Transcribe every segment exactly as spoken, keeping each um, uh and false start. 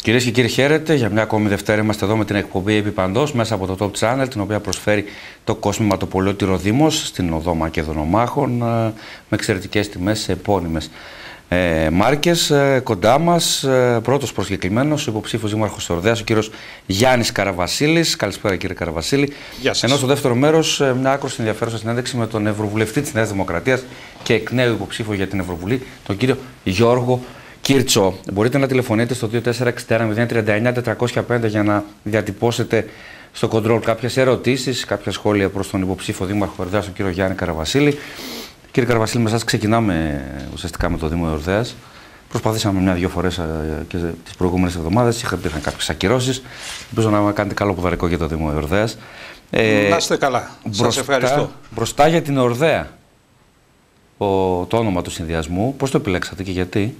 Κυρίες και κύριοι, χαίρετε. Για μια ακόμη Δευτέρα είμαστε εδώ με την εκπομπή Επί Παντός μέσα από το Top Channel, την οποία προσφέρει το Κοσμηματοπολιώτηρο Δήμος στην οδό Μακεδονομάχων με εξαιρετικές τιμές σε επώνυμες ε, μάρκες. Ε, κοντά μας, ε, πρώτος προσκεκλημένος, υποψήφιος δήμαρχος Ορδέας, ο κύριος Γιάννης Καραβασίλης. Καλησπέρα, κύριε Καραβασίλη. Γεια σας. Ενώ στο δεύτερο μέρος, ε, μια άκρως ενδιαφέρουσα συνέντευξη με τον Ευρωβουλευτή της Νέας Δημοκρατίας και εκ νέου υποψήφιο για την Ευρωβουλή, τον κύριο Γιώργο Κίρτσο. Μπορείτε να τηλεφωνείτε στο δύο τέσσερα έξι ένα μηδέν τρία εννιά τετρακόσια πέντε για να διατυπώσετε στο control κάποιες ερωτήσεις, κάποια σχόλια προς τον υποψήφιο δήμαρχο Ορδέας, τον κύριο Γιάννη Καραβασίλη. Κύριε Καραβασίλη, με εσάς ξεκινάμε ουσιαστικά με το Δήμο Ορδέας. Προσπαθήσαμε μια-δυο φορές και τις προηγούμενες εβδομάδες. Υπήρχαν κάποιες ακυρώσεις. Ελπίζω να κάνετε καλό ποδαρικό για το Δήμο Ορδέας. Ε, να είστε καλά. Μπροστά, σας ευχαριστώ. Μπροστά για την Ορδέα, ο, το όνομα του συνδυασμού, πώς το επιλέξατε και γιατί?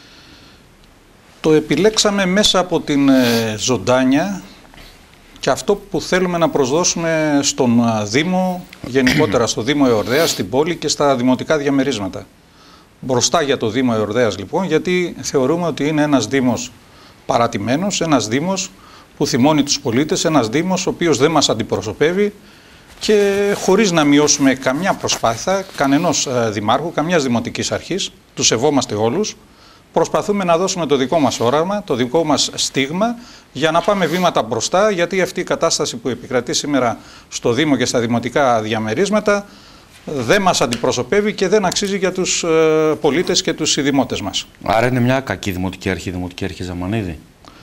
Το επιλέξαμε μέσα από την ε, ζωντάνια και αυτό που θέλουμε να προσδώσουμε στον ε, Δήμο, γενικότερα στο Δήμο Εορδέας, στην πόλη και στα δημοτικά διαμερίσματα. Μπροστά για το Δήμο Εορδέας λοιπόν, γιατί θεωρούμε ότι είναι ένας Δήμος παρατημένος, ένας Δήμος που θυμώνει τους πολίτες, ένας Δήμος ο οποίος δεν μας αντιπροσωπεύει και χωρίς να μειώσουμε καμιά προσπάθεια κανενός ε, δημάρχου, καμιάς δημοτικής αρχής, τους σεβόμαστε όλους. Προσπαθούμε να δώσουμε το δικό μας όραμα, το δικό μας στίγμα για να πάμε βήματα μπροστά, γιατί αυτή η κατάσταση που επικρατεί σήμερα στο Δήμο και στα δημοτικά διαμερίσματα δεν μας αντιπροσωπεύει και δεν αξίζει για τους ε, πολίτες και τους δημότες μας. Άρα είναι μια κακή δημοτική αρχή, δημοτική αρχή Ζαμανίδη.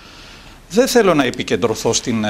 Δεν θέλω να επικεντρωθώ στην...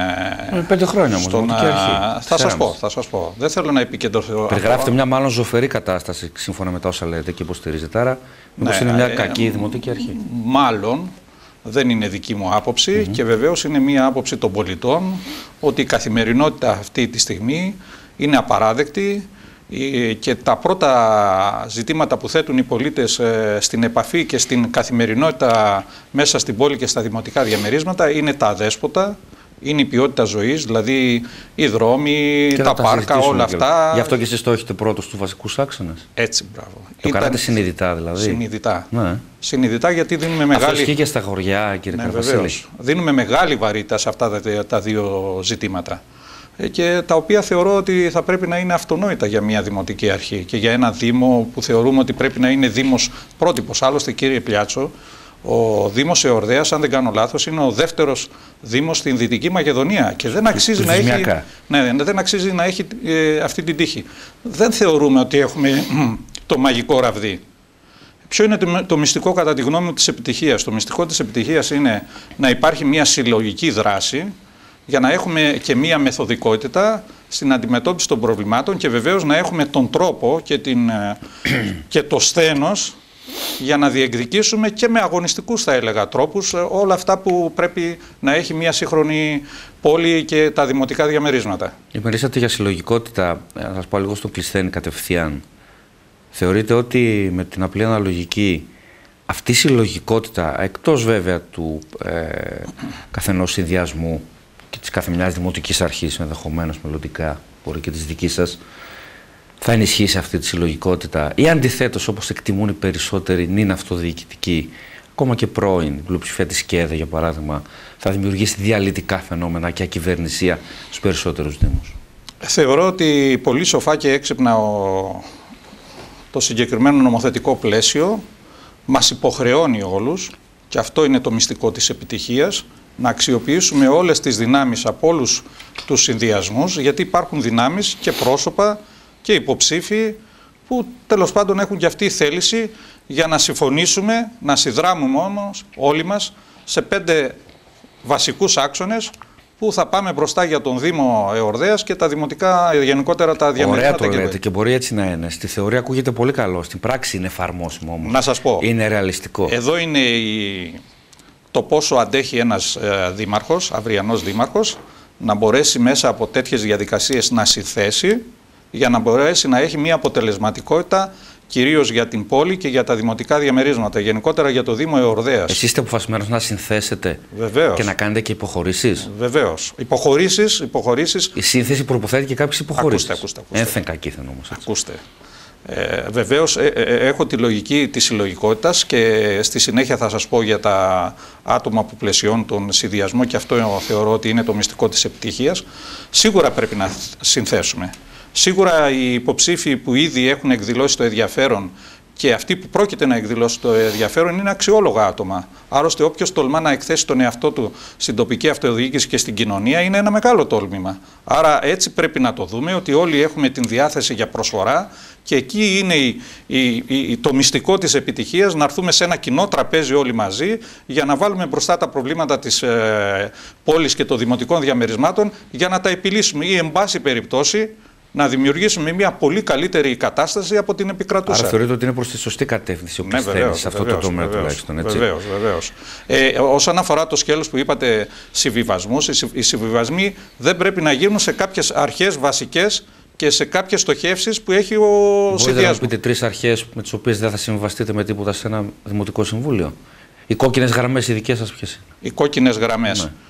Ε, πέντε χρόνια όμως, στον, δημοτική αρχή. Θα σας πω, θα σας πω. Δεν θέλω να επικεντρωθώ... Περιγράφετε μια μάλλον ζωφερή κατάσταση, σύμφωνα με τα όσα λέτε και υποστηρίζετε. Άρα, μήπως ναι, είναι μια ε, κακή ε, δημοτική αρχή? Μάλλον, δεν είναι δική μου άποψη mm-hmm. και βεβαίως είναι μια άποψη των πολιτών ότι η καθημερινότητα αυτή τη στιγμή είναι απαράδεκτη και τα πρώτα ζητήματα που θέτουν οι πολίτες στην επαφή και στην καθημερινότητα μέσα στην πόλη και στα δημοτικά διαμερίσματα είναι τα αδέσποτα, είναι η ποιότητα ζωής, δηλαδή οι δρόμοι, τα, τα πάρκα, όλα αυτά. Γι' αυτό και εσείς το έχετε πρώτος του βασικούς άξονες. Έτσι, μπράβο. Το Ήταν... κάνατε συνειδητά δηλαδή. Συνειδητά. Ναι. Συνειδητά γιατί δίνουμε μεγάλη... Αυτό ισχύει και στα χωριά, κύριε ναι, Καραβασίλη. Δίνουμε μεγάλη βαρύτητα σε αυτά τα, τα δύο ζητήματα. Και τα οποία θεωρώ ότι θα πρέπει να είναι αυτονόητα για μια δημοτική αρχή και για ένα Δήμο που θεωρούμε ότι πρέπει να είναι Δήμος πρότυπος. Άλλωστε, κύριε Πλιάτσο, ο Δήμος Εορδέας, αν δεν κάνω λάθος, είναι ο δεύτερος Δήμος στην Δυτική Μακεδονία και δεν αξίζει, να έχει, ναι, δεν αξίζει να έχει ε, αυτή την τύχη. Δεν θεωρούμε ότι έχουμε το μαγικό ραβδί. Ποιο είναι το, το μυστικό κατά τη γνώμη μου της επιτυχίας? Το μυστικό της επιτυχίας είναι να υπάρχει μια συλλογική δράση για να έχουμε και μία μεθοδικότητα στην αντιμετώπιση των προβλημάτων και βεβαίως να έχουμε τον τρόπο και, την, και το σθένος για να διεκδικήσουμε και με αγωνιστικούς, θα έλεγα, τρόπους όλα αυτά που πρέπει να έχει μία σύγχρονη πόλη και τα δημοτικά διαμερίσματα. Μιλήσατε για συλλογικότητα, να σας πω λίγο στο κλεισθένη κατευθείαν. Θεωρείτε ότι με την απλή αναλογική αυτή η συλλογικότητα, εκτός βέβαια του ε, καθενός συνδυασμού και της κάθε μιας δημοτικής αρχής, ενδεχομένως μελλοντικά, μπορεί και της δικής σας, θα ενισχύσει αυτή τη συλλογικότητα ή αντιθέτως, όπως εκτιμούν οι περισσότεροι, είναι αυτοδιοικητική, ακόμα και πρώην, η πλειοψηφία της ΚΕΔΕ για παράδειγμα, θα δημιουργήσει διαλυτικά φαινόμενα και ακυβερνησία στους περισσότερους δήμους? Θεωρώ ότι πολύ σοφά και έξυπνα ο... το συγκεκριμένο νομοθετικό πλαίσιο μας υποχρεώνει όλους, και αυτό είναι το μυστικό της επιτυχίας, να αξιοποιήσουμε όλες τις δυνάμεις από όλους τους συνδυασμούς, γιατί υπάρχουν δυνάμεις και πρόσωπα και υποψήφοι που τέλος πάντων έχουν και αυτή η θέληση για να συμφωνήσουμε, να συνδράμουμε όμως όλοι μας σε πέντε βασικούς άξονες που θα πάμε μπροστά για τον Δήμο Εορδέας και τα δημοτικά, γενικότερα τα διαμερίσματα. Ωραία το λέτε και μπορεί έτσι να είναι. Στη θεωρία ακούγεται πολύ καλό, στην πράξη είναι εφαρμόσιμο όμως. Να σας πω. Είναι ρεαλιστικό. Εδώ είναι η... το πόσο αντέχει ένας ε, δήμαρχος, αυριανός δήμαρχος, να μπορέσει μέσα από τέτοιες διαδικασίες να συνθέσει για να μπορέσει να έχει μια αποτελεσματικότητα κυρίως για την πόλη και για τα δημοτικά διαμερίσματα, γενικότερα για το Δήμο Εορδέας. Εσείς είστε αποφασισμένος να συνθέσετε? Βεβαίως. Και να κάνετε και υποχωρήσεις? Βεβαίως. Υποχωρήσεις, υποχωρήσεις. Η σύνθεση προποθέτει και κάποιες υποχωρήσεις. Ακούστε, ακούστε. ακούστε. Ένθεν κακήθεν όμως. Ακούστε. Ε, βεβαίως ε, ε, έχω τη λογική της συλλογικότητας και στη συνέχεια θα σας πω για τα άτομα που πλαισιώνουν τον συνδυασμό και αυτό θεωρώ ότι είναι το μυστικό της επιτυχίας. Σίγουρα πρέπει να συνθέσουμε. Σίγουρα οι υποψήφοι που ήδη έχουν εκδηλώσει το ενδιαφέρον και αυτοί που πρόκειται να εκδηλώσει το ενδιαφέρον είναι αξιόλογα άτομα. Άλλωστε, όποιος τολμά να εκθέσει τον εαυτό του στην τοπική αυτοδιοίκηση και στην κοινωνία είναι ένα μεγάλο τόλμημα. Άρα, έτσι πρέπει να το δούμε, ότι όλοι έχουμε την διάθεση για προσφορά και εκεί είναι η, η, η, το μυστικό της επιτυχίας, να έρθουμε σε ένα κοινό τραπέζι όλοι μαζί για να βάλουμε μπροστά τα προβλήματα της ε, πόλης και των δημοτικών διαμερισμάτων για να τα επιλύσουμε ή, εν πάση περιπτώσει, να δημιουργήσουμε μια πολύ καλύτερη κατάσταση από την επικρατούσα. Άρα θεωρείτε ότι είναι προς τη σωστή κατεύθυνση ο ναι, Κλεισθένης βεβαίως, σε αυτό βεβαίως, το τομέα βεβαίως, τουλάχιστον, έτσι. Βεβαίως, βεβαίως. Ε, όσον αφορά το σκέλος που είπατε συμβιβασμούς, οι συμβιβασμοί δεν πρέπει να γίνουν σε κάποιες αρχές βασικές και σε κάποιες στοχεύσεις που έχει ο συνδυασμός. Μπορείτε να πείτε τρεις αρχές με τις οποίες δεν θα συμβαστείτε με τίποτα σε ένα δημοτικό συμβούλιο? Οι κόκκινες γραμμές οι δικές σας ποιες είναι? Οι κόκκινες γραμμές. Ναι.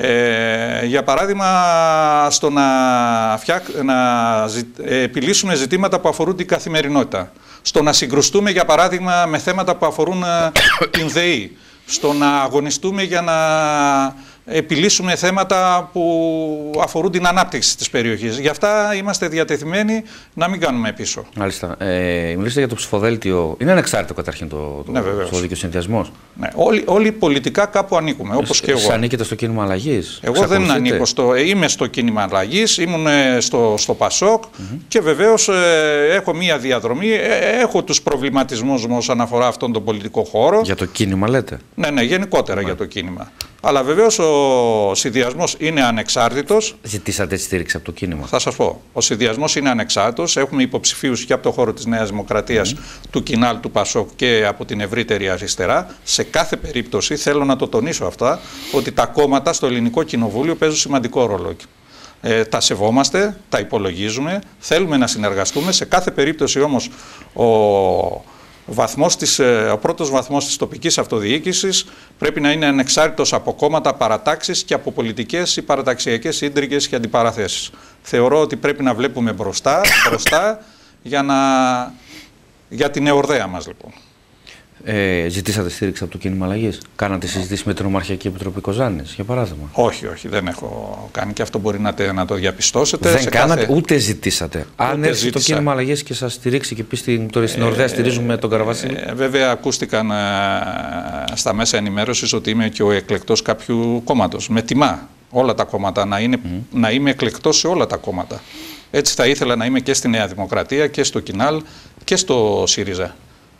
Ε, για παράδειγμα, στο να, φτιάκ, να ζη, ε, επιλύσουμε ζητήματα που αφορούν την καθημερινότητα. Στο να συγκρουστούμε, για παράδειγμα, με θέματα που αφορούν την ΔΕΗ. Στο να αγωνιστούμε για να επιλύσουμε θέματα που αφορούν την ανάπτυξη της περιοχής. Γι' αυτά είμαστε διατεθειμένοι να μην κάνουμε πίσω. Μάλιστα. Ε, μιλήσατε για το ψηφοδέλτιο. Είναι ανεξάρτητο καταρχήν το, το ναι, ψηφοδέλτιο συνδυασμός. Ναι, όλοι, όλοι πολιτικά κάπου ανήκουμε, όπως και εγώ. Εσείς ανήκετε στο κίνημα αλλαγής? Εγώ δεν ανήκω στο. Είμαι στο κίνημα αλλαγής, ήμουν στο, στο ΠΑΣΟΚ mm-hmm. και βεβαίως ε, έχω μία διαδρομή. Ε, έχω τους προβληματισμούς μου όσον αφορά αυτόν τον πολιτικό χώρο. Για το κίνημα, λέτε? Ναι, ναι, γενικότερα mm-hmm. για το κίνημα. Αλλά βεβαίως ο συνδυασμός είναι ανεξάρτητος. Ζητήσατε στήριξη από το κίνημα? Θα σας πω. Ο συνδυασμός είναι ανεξάρτητος. Έχουμε υποψηφίους και από το χώρο της Νέας Δημοκρατίας, mm. του Κινάλ, του ΠΑΣΟΚ και από την ευρύτερη αριστερά. Σε κάθε περίπτωση, θέλω να το τονίσω αυτά, ότι τα κόμματα στο ελληνικό κοινοβούλιο παίζουν σημαντικό ρόλο. Ε, τα σεβόμαστε, τα υπολογίζουμε, θέλουμε να συνεργαστούμε. Σε κάθε περίπτωση όμως ο... Ο, βαθμός της, ο πρώτος βαθμός της τοπικής αυτοδιοίκησης πρέπει να είναι ανεξάρτητος από κόμματα, παρατάξεις και από πολιτικές ή παραταξιακές ίντριγες και αντιπαραθέσεις. Θεωρώ ότι πρέπει να βλέπουμε μπροστά, μπροστά για, να, για την εορδαία μας, λοιπόν. Ε, ζητήσατε στήριξη από το κίνημα αλλαγής? Κάνατε συζητήσεις με την Ομαρχιακή Επιτροπή Κοζάνης, για παράδειγμα? Όχι, όχι, δεν έχω κάνει και αυτό μπορεί να, τε, να το διαπιστώσετε. Δεν σε κάνατε, κάθε... ούτε ζητήσατε. Ούτε Αν έρθει ζήτησα. το κίνημα αλλαγής και σας στηρίξει και πει στην, τώρα στην Ορδέα, ε, στηρίζουμε τον Καραβασίλη. Ε, βέβαια, ακούστηκαν ε, στα μέσα ενημέρωσης ότι είμαι και ο εκλεκτός κάποιου κόμματος. Με τιμά όλα τα κόμματα, να, είναι, mm. να είμαι εκλεκτός σε όλα τα κόμματα. Έτσι θα ήθελα να είμαι και στη Νέα Δημοκρατία και στο Κινάλ και στο ΣΥΡΙΖΑ.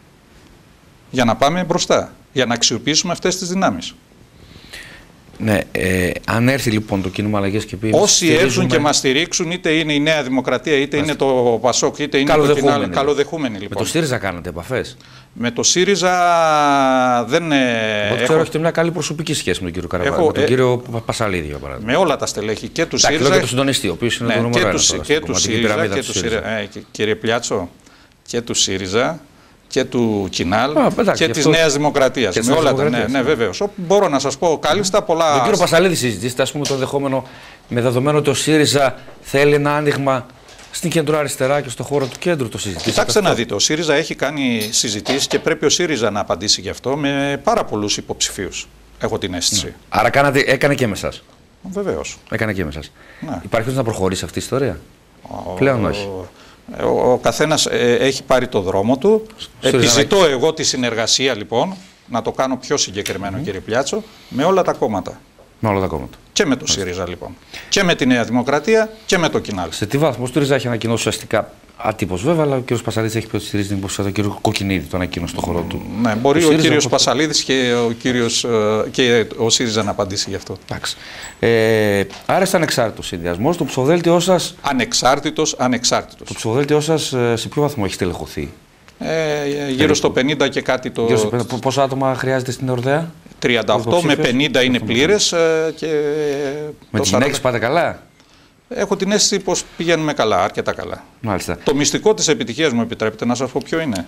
Για να πάμε μπροστά, για να αξιοποιήσουμε αυτές τις δυνάμεις. Ναι, ε, αν έρθει λοιπόν το κίνημα αλλαγής και πει... Όσοι στηρίζουμε... έρθουν και μας στηρίξουν, είτε είναι η Νέα Δημοκρατία, είτε Άστε. είναι το ΠΑΣΟΚ, είτε είναι το Κινάλ, καλοδεχούμενοι λοιπόν. Με το ΣΥΡΙΖΑ κάνατε επαφές? Με το ΣΥΡΙΖΑ δεν... Εγώ έχω... ξέρω έχετε μια καλή προσωπική σχέση με τον κύριο Καραβασίλη, έχω... με τον κύριο Πασαλίδη, για παράδειγμα. Με όλα τα στελέχη και του ΣΥΡΙΖΑ. Και τον συντονιστή, ο οποίος είναι ναι, το νούμερο ένα. Και του ΣΥΡΙΖΑ, και του ΣΥΡΙΖΑ. Ε, κύριε Πλιάτσο, και του ΣΥΡΙΖΑ και του Κινάλ Α, και της Νέας Δημοκρατίας. Με όλα τα. Ναι, ναι, βεβαίως. Μπορώ να σας πω κάλλιστα πολλά. Τον κύριο Πασαλίδη συζητήσετε, ας πούμε, το δεχόμενο, με δεδομένο ότι ο ΣΥΡΙΖΑ θέλει ένα άνοιγμα στην κεντροαριστερά και στον χώρο του κέντρου, το συζητήσατε? Κοιτάξτε να δείτε, ο ΣΥΡΙΖΑ έχει κάνει συζητήσεις και πρέπει ο ΣΥΡΙΖΑ να απαντήσει γι' αυτό με πάρα πολλούς υποψηφίους. Έχω την αίσθηση. Ναι. Άρα κάνατε, έκανε και με εσάς? Βεβαίως. Έκανε και με εσάς. Ναι. Υπάρχει να προχωρήσει αυτή η ιστορία? Ο... Πλέον όχι. Ο, ο καθένας ε, έχει πάρει το δρόμο του. Επιζητώ εγώ τη συνεργασία, λοιπόν, να το κάνω πιο συγκεκριμένο, mm. κύριε Πλιάτσο, με όλα τα κόμματα. Με όλα τα κόμματα. Και με το ΣΥΡΙΖΑ, λοιπόν. Και με τη Νέα Δημοκρατία και με το Κινάλ. Σε τι βαθμό ο ΣΥΡΙΖΑ έχει ανακοινώσει ουσιαστικά άτυπος βέβαια, αλλά ο κ. Πασαλίδης έχει πει ότι στηρίζει την υποψηφιότητα του κ. Κοκκινίδη, το ανακοίνωσε στον χώρο του. Ναι, μπορεί ο, ο κ. Πασαλίδης και ο, κύριος, και ο ΣΥΡΙΖΑ να απαντήσει γι' αυτό. Εντάξει. Ε, άρα είστε ανεξάρτητος συνδυασμός. Το ψηφοδέλτιό σας. Ανεξάρτητος, ανεξάρτητος. Το ψηφοδέλτιό σας σε ποιο βαθμό έχει τελεχωθεί? Ε, γύρω περίπου. στο πενήντα και κάτι το. Γύρω στο πενήντα. Πόσα άτομα χρειάζεται στην Ορδαία? τριάντα οκτώ με πενήντα είναι πλήρες. Και με τις γυναίκες πάτε καλά? Έχω την αίσθηση πως πηγαίνουμε καλά, αρκετά καλά. Μάλιστα. Το μυστικό της επιτυχίας μου, επιτρέπετε να σας πω ποιο είναι.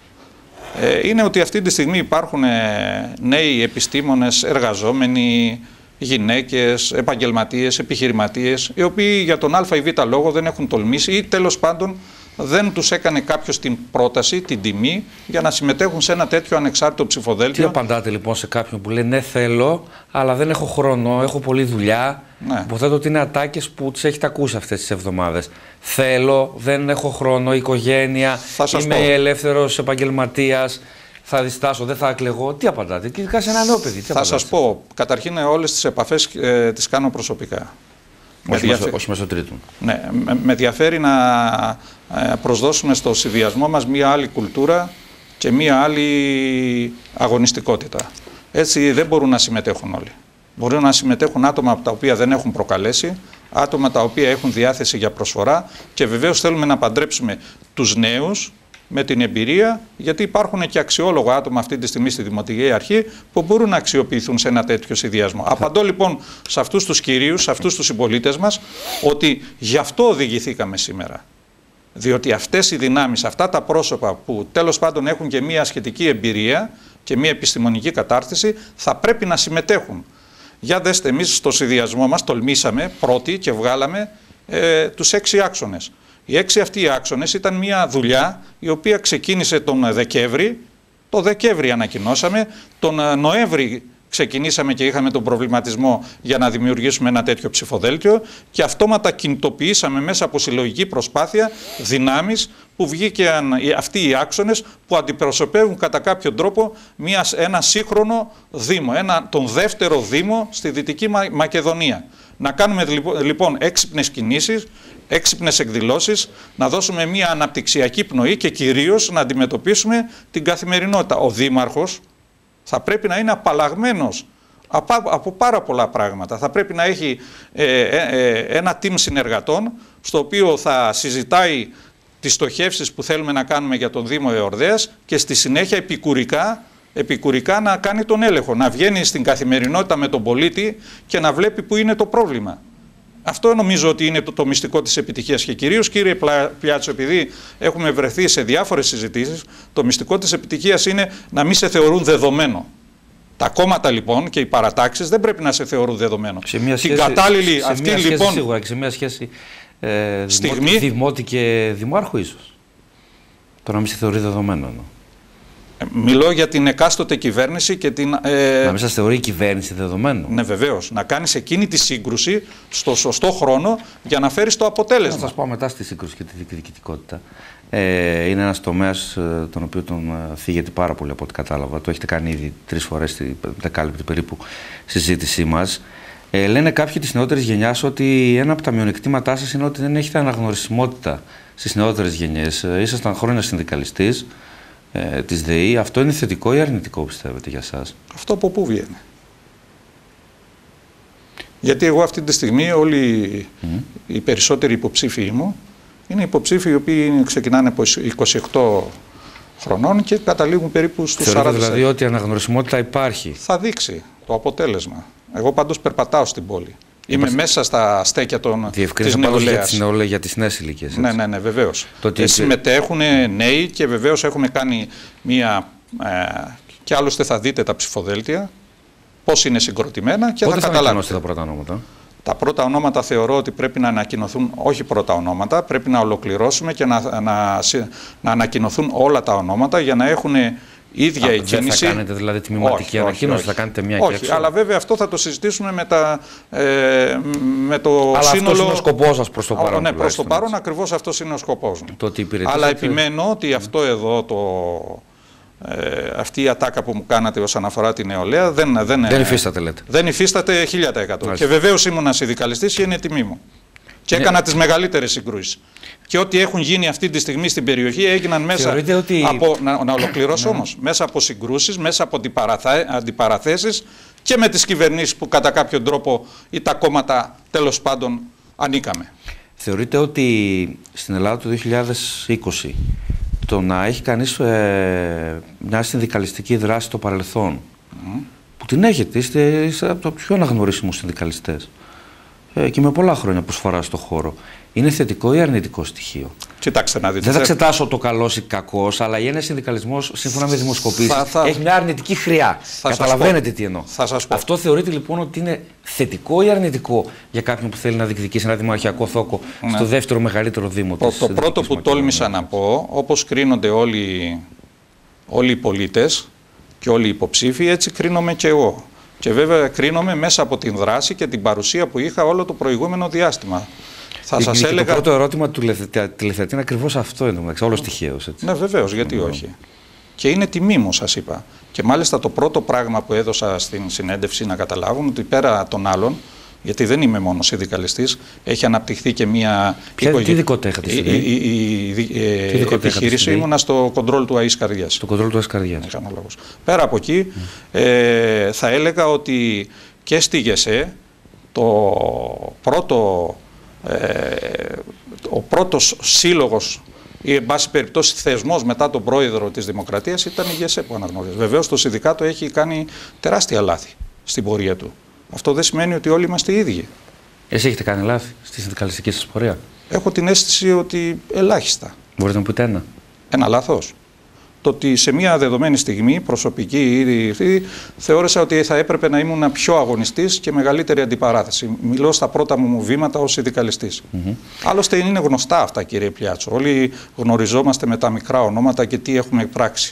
Ε, είναι ότι αυτή τη στιγμή υπάρχουν νέοι επιστήμονες, εργαζόμενοι, γυναίκες, επαγγελματίες, επιχειρηματίες, οι οποίοι για τον α ή β λόγο δεν έχουν τολμήσει ή τέλος πάντων δεν τους έκανε κάποιος την πρόταση, την τιμή για να συμμετέχουν σε ένα τέτοιο ανεξάρτητο ψηφοδέλτιο. Τι απαντάτε λοιπόν σε κάποιον που λέει ναι θέλω, αλλά δεν έχω χρόνο, έχω πολλή δουλειά. Ναι. Υποθέτω ότι είναι ατάκες που τις έχετε ακούσει αυτές τις εβδομάδες. Θέλω, δεν έχω χρόνο, οικογένεια, είμαι πω. ελεύθερος επαγγελματίας. Θα διστάσω, δεν θα εκλεγώ. Τι απαντάτε, και ειδικά σε ένα νέο παιδί. Τι θα σας πω, καταρχήν όλες τις επαφές ε, τις κάνω προσωπικά. Όχι, με διαφε... όχι μέσω τρίτων. Ναι, με, με ενδιαφέρει να προσδώσουμε στο συνδυασμό μας μία άλλη κουλτούρα και μία άλλη αγωνιστικότητα. Έτσι δεν μπορούν να συμμετέχουν όλοι. Μπορούν να συμμετέχουν άτομα από τα οποία δεν έχουν προκαλέσει, άτομα τα οποία έχουν διάθεση για προσφορά και βεβαίως θέλουμε να παντρέψουμε τους νέους με την εμπειρία, γιατί υπάρχουν και αξιόλογα άτομα αυτή τη στιγμή στη Δημοτική Αρχή που μπορούν να αξιοποιηθούν σε ένα τέτοιο συνδυασμό. Απαντώ λοιπόν σε αυτούς τους κυρίους, σε αυτούς τους συμπολίτες μας, ότι γι' αυτό οδηγηθήκαμε σήμερα. Διότι αυτές οι δυνάμεις, αυτά τα πρόσωπα που τέλος πάντων έχουν και μία σχετική εμπειρία και μία επιστημονική κατάρτιση, θα πρέπει να συμμετέχουν. Για δέστε, εμείς στο συνδυασμό μας τολμήσαμε πρώτοι και βγάλαμε ε, τους έξι άξονες. Οι έξι αυτοί οι άξονες ήταν μια δουλειά η οποία ξεκίνησε τον Δεκέμβρη, το Δεκέμβρη ανακοινώσαμε, τον Νοέμβρη ξεκινήσαμε και είχαμε τον προβληματισμό για να δημιουργήσουμε ένα τέτοιο ψηφοδέλτιο και αυτόματα κινητοποιήσαμε μέσα από συλλογική προσπάθεια δυνάμεις που βγήκαν αυτοί οι άξονες που αντιπροσωπεύουν κατά κάποιο τρόπο μια, ένα σύγχρονο δήμο, ένα, τον δεύτερο δήμο στη Δυτική Μακεδονία. Να κάνουμε λοιπόν έξυπνες κινήσεις, έξυπνες εκδηλώσεις, να δώσουμε μια αναπτυξιακή πνοή και κυρίως να αντιμετωπίσουμε την καθημερινότητα. Ο Δήμαρχος θα πρέπει να είναι απαλλαγμένος από, από πάρα πολλά πράγματα. Θα πρέπει να έχει ε, ε, ένα team συνεργατών στο οποίο θα συζητάει τις στοχεύσεις που θέλουμε να κάνουμε για τον Δήμο Εορδαίας και στη συνέχεια επικουρικά, επικουρικά να κάνει τον έλεγχο, να βγαίνει στην καθημερινότητα με τον πολίτη και να βλέπει που είναι το πρόβλημα. Αυτό νομίζω ότι είναι το, το μυστικό της επιτυχίας και κυρίως, κύριε Πλιάτσο, επειδή έχουμε βρεθεί σε διάφορες συζητήσεις, το μυστικό της επιτυχίας είναι να μην σε θεωρούν δεδομένο. Τα κόμματα λοιπόν και οι παρατάξεις δεν πρέπει να σε θεωρούν δεδομένο. Σε μια σχέση, την κατάλληλη σε αυτή μια σχέση, λοιπόν. Σίγουρα και σε μια σχέση ε, στιγμή, δημότη και δημάρχου ίσως. Το να μην σε θεωρεί δεδομένο. Εννοώ. Μιλώ για την εκάστοτε κυβέρνηση και την... Ε... Να μην σας θεωρεί η κυβέρνηση δεδομένο. Ναι, βεβαίως. Να κάνεις εκείνη τη σύγκρουση στο σωστό χρόνο για να φέρεις το αποτέλεσμα. Να σας πω μετά στη σύγκρουση και τη διοικητικότητα. Ε, είναι ένας τομέας ε, τον οποίο τον ε, θίγεται πάρα πολύ από ό,τι κατάλαβα. Το έχετε κάνει ήδη τρεις φορές στη δεκάλεπτη περίπου συζήτησή μας. Ε, λένε κάποιοι της νεότερης γενιάς ότι ένα από τα μειονεκτήματά σας είναι ότι δεν έχετε αναγνωρισιμότητα στις νεότερες γενιές. Ε, ήσασταν χρόνια συνδικαλιστής ε, της ΔΕΗ. Αυτό είναι θετικό ή αρνητικό, πιστεύετε, για σας? Αυτό από πού βγαίνει? Γιατί εγώ αυτή τη στιγμή όλοι mm. οι περισσότεροι υποψήφοι μου είναι υποψήφοι οι οποίοι ξεκινάνε από είκοσι οκτώ χρονών και καταλήγουν περίπου στους Θεωρείτε σαράντα. Δηλαδή ότι η αναγνωρισιμότητα υπάρχει? Θα δείξει το αποτέλεσμα. Εγώ πάντως περπατάω στην πόλη. Είμαι Είμαστε... μέσα στα στέκια των, της νεολαίας. Για τις, για τις νέες ηλικίες. Ναι, ναι, ναι, βεβαίως. Ότι... Συμμετέχουν νέοι και βεβαίως έχουμε κάνει μία... Ε, και άλλωστε θα δείτε τα ψηφοδέλτια, πώς είναι συγκροτημένα και Πότε θα καταλάβετε. θα τα πρώτα ονόματα? Τα πρώτα ονόματα θεωρώ ότι πρέπει να ανακοινωθούν, όχι πρώτα ονόματα, πρέπει να ολοκληρώσουμε και να, να, να ανακοινωθούν όλα τα ονόματα για να έχουν ίδια η κίνηση. Δεν θα κάνετε δηλαδή τμηματική ανακοίνωση, θα κάνετε μια όχι, και έξω? Αλλά βέβαια αυτό θα το συζητήσουμε με, τα, ε, με το αλλά σύνολο... αυτός είναι ο σκοπός σας προς το παρόν? Ναι, προς το παρόν ακριβώς αυτός είναι ο σκοπός μου. Το ότι αλλά επιμένω ότι αυτό εδώ το... Ε, αυτή η ατάκα που μου κάνατε όσον αφορά την νεολαία δεν, δεν, δεν υφίσταται, λέτε. Δεν υφίσταται χίλια τοις εκατό. Και βεβαίως ήμουν συνδικαλιστής και είναι τιμή μου. Και ναι. έκανα τις μεγαλύτερες συγκρούσεις. Και ό,τι έχουν γίνει αυτή τη στιγμή στην περιοχή έγιναν μέσα ότι... από. Να, να ολοκληρώσω όμως. Μέσα από συγκρούσεις, μέσα από αντιπαραθέσεις και με τις κυβερνήσεις που κατά κάποιον τρόπο ή τα κόμματα τέλος πάντων ανήκαμε. Θεωρείτε ότι στην Ελλάδα του δύο χιλιάδες είκοσι το να έχει κανείς ε, μια συνδικαλιστική δράση στο παρελθόν, mm. που την έχετε, είστε, είστε από τους πιο αναγνωρίσιμους συνδικαλιστές ε, και με πολλά χρόνια προσφορά στο χώρο, είναι θετικό ή αρνητικό στοιχείο? Κοιτάξτε να δείτε. Δεν θα εξετάσω το καλός ή κακός, αλλά ένας συνδικαλισμός, σύμφωνα με δημοσκοπήσεις, θα, θα... έχει μια αρνητική χρειά. Καταλαβαίνετε τι εννοώ. Θα σας πω. Αυτό θεωρείται λοιπόν ότι είναι θετικό ή αρνητικό για κάποιον που θέλει να διεκδικήσει ένα δημαρχιακό θόκο ναι. στο δεύτερο μεγαλύτερο δήμο της. Το, το πρώτο που τόλμησα να πω, όπως κρίνονται όλοι, όλοι οι πολίτες και όλοι οι υποψήφοι, έτσι κρίνομαι και εγώ. Και βέβαια κρίνομαι μέσα από την δράση και την παρουσία που είχα όλο το προηγούμενο διάστημα. Θα σας έλεγα... Το πρώτο ερώτημα του τηλεθεατή είναι ακριβώς αυτό, εντωμεταξύ, όλος τυχαίος. Ναι, βεβαίως, γιατί mm. όχι. Και είναι τιμή μου, σας είπα. Και μάλιστα το πρώτο πράγμα που έδωσα στην συνέντευξη να καταλάβουν ότι πέρα των άλλων, γιατί δεν είμαι μόνο συνδικαλιστής, έχει αναπτυχθεί και μια. Ποια, οικογε... Τι ειδικότητα είχατε στη ΔΕΗ? Η, η, η, η επιχείρηση ήμουνα στο κοντρόλ του ΑΕΣ Καρδιάς. Στο κοντρόλ του ΑΕΣ Καρδιάς. Πέρα από εκεί, mm. ε, θα έλεγα ότι και στη ΓΕΣΕ το πρώτο. Ε, ο πρώτος σύλλογος ή εν πάση περιπτώσει θεσμός μετά τον πρόεδρο της Δημοκρατίας ήταν η ΓΕΣΕ που αναγνωρίζει. Βεβαίως το Συνδικάτο έχει κάνει τεράστια λάθη στην πορεία του. Αυτό δεν σημαίνει ότι όλοι είμαστε οι ίδιοι. Εσείς έχετε κάνει λάθη στη συνδικαλιστική σας πορεία? Έχω την αίσθηση ότι ελάχιστα. Μπορείτε να μου πείτε ένα? Ένα λάθος. Το ότι σε μια δεδομένη στιγμή, προσωπική ή θεώρησα ότι θα έπρεπε να ήμουν πιο αγωνιστής και μεγαλύτερη αντιπαράθεση. Μιλώ στα πρώτα μου βήματα ως συνδικαλιστής. Mm-hmm. Άλλωστε είναι γνωστά αυτά, κύριε Πλιάτσο. Όλοι γνωριζόμαστε με τα μικρά ονόματα και τι έχουμε πράξει.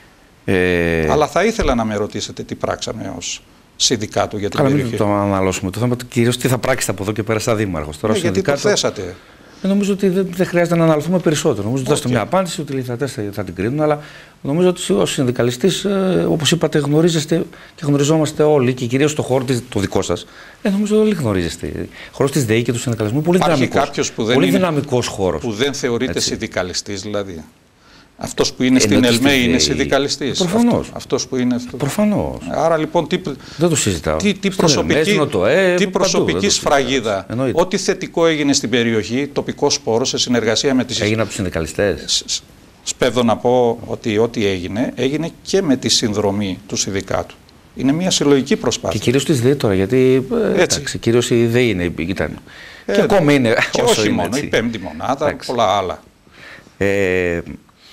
Ε... Αλλά θα ήθελα να με ρωτήσετε τι πράξαμε ως συνδικάτο για την Καλά, περιοχή. Καλά, μην το αναλώσουμε. Το θέμα κυρίως τι θα πράξετε από εδώ και πέρα σαν δήμαρχος. Τώρα, ε, γιατί συνδικάτο... το θέσατε. Νομίζω ότι δεν, δεν χρειάζεται να αναλυθούμε περισσότερο. Νομίζω ότι okay. δώσετε μια απάντηση, ότι οι τηλεθεατές θα, θα την κρίνουν, αλλά νομίζω ότι ως συνδικαλιστής, ε, όπως είπατε, γνωρίζεστε και γνωριζόμαστε όλοι και κυρίως στο χώρο της, το δικό σας. Ε, νομίζω όλοι γνωρίζεστε. Ο χώρος της ΔΕΗ και του συνδικαλισμού πολύ δυναμικός. Που δεν πολύ είναι, δυναμικός χώρος. Που δεν θεωρείται συνδικαλιστής, δηλαδή. Αυτός που είναι ε, στην ΕΛΜΕ είναι συνδικαλιστής. Προφανώς. Αυτό, αυτός που είναι αυτό. Προφανώς. Άρα λοιπόν τι, δεν το συζητάω. τι, τι προσωπική, ΕΛΜΕ, τι προσωπική σφραγίδα. Ό,τι θετικό έγινε στην περιοχή, τοπικός πόρος σε συνεργασία με τις... Έγινε από τους συνδικαλιστές. Σπέβδω να πω ότι ό,τι έγινε, έγινε και με τη συνδρομή του συνδικάτου. Είναι μια συλλογική προσπάθεια. Και κυρίως της ΔΕΗ τώρα, γιατί εντάξει, κυρίως η ΔΕΗ είναι, ήταν. Ε, και ακόμη είναι. Και όχι είναι, μόνο, έτσι. Η πέμπτη μονάδα, εντάξει. Πολλά άλλα. Ε,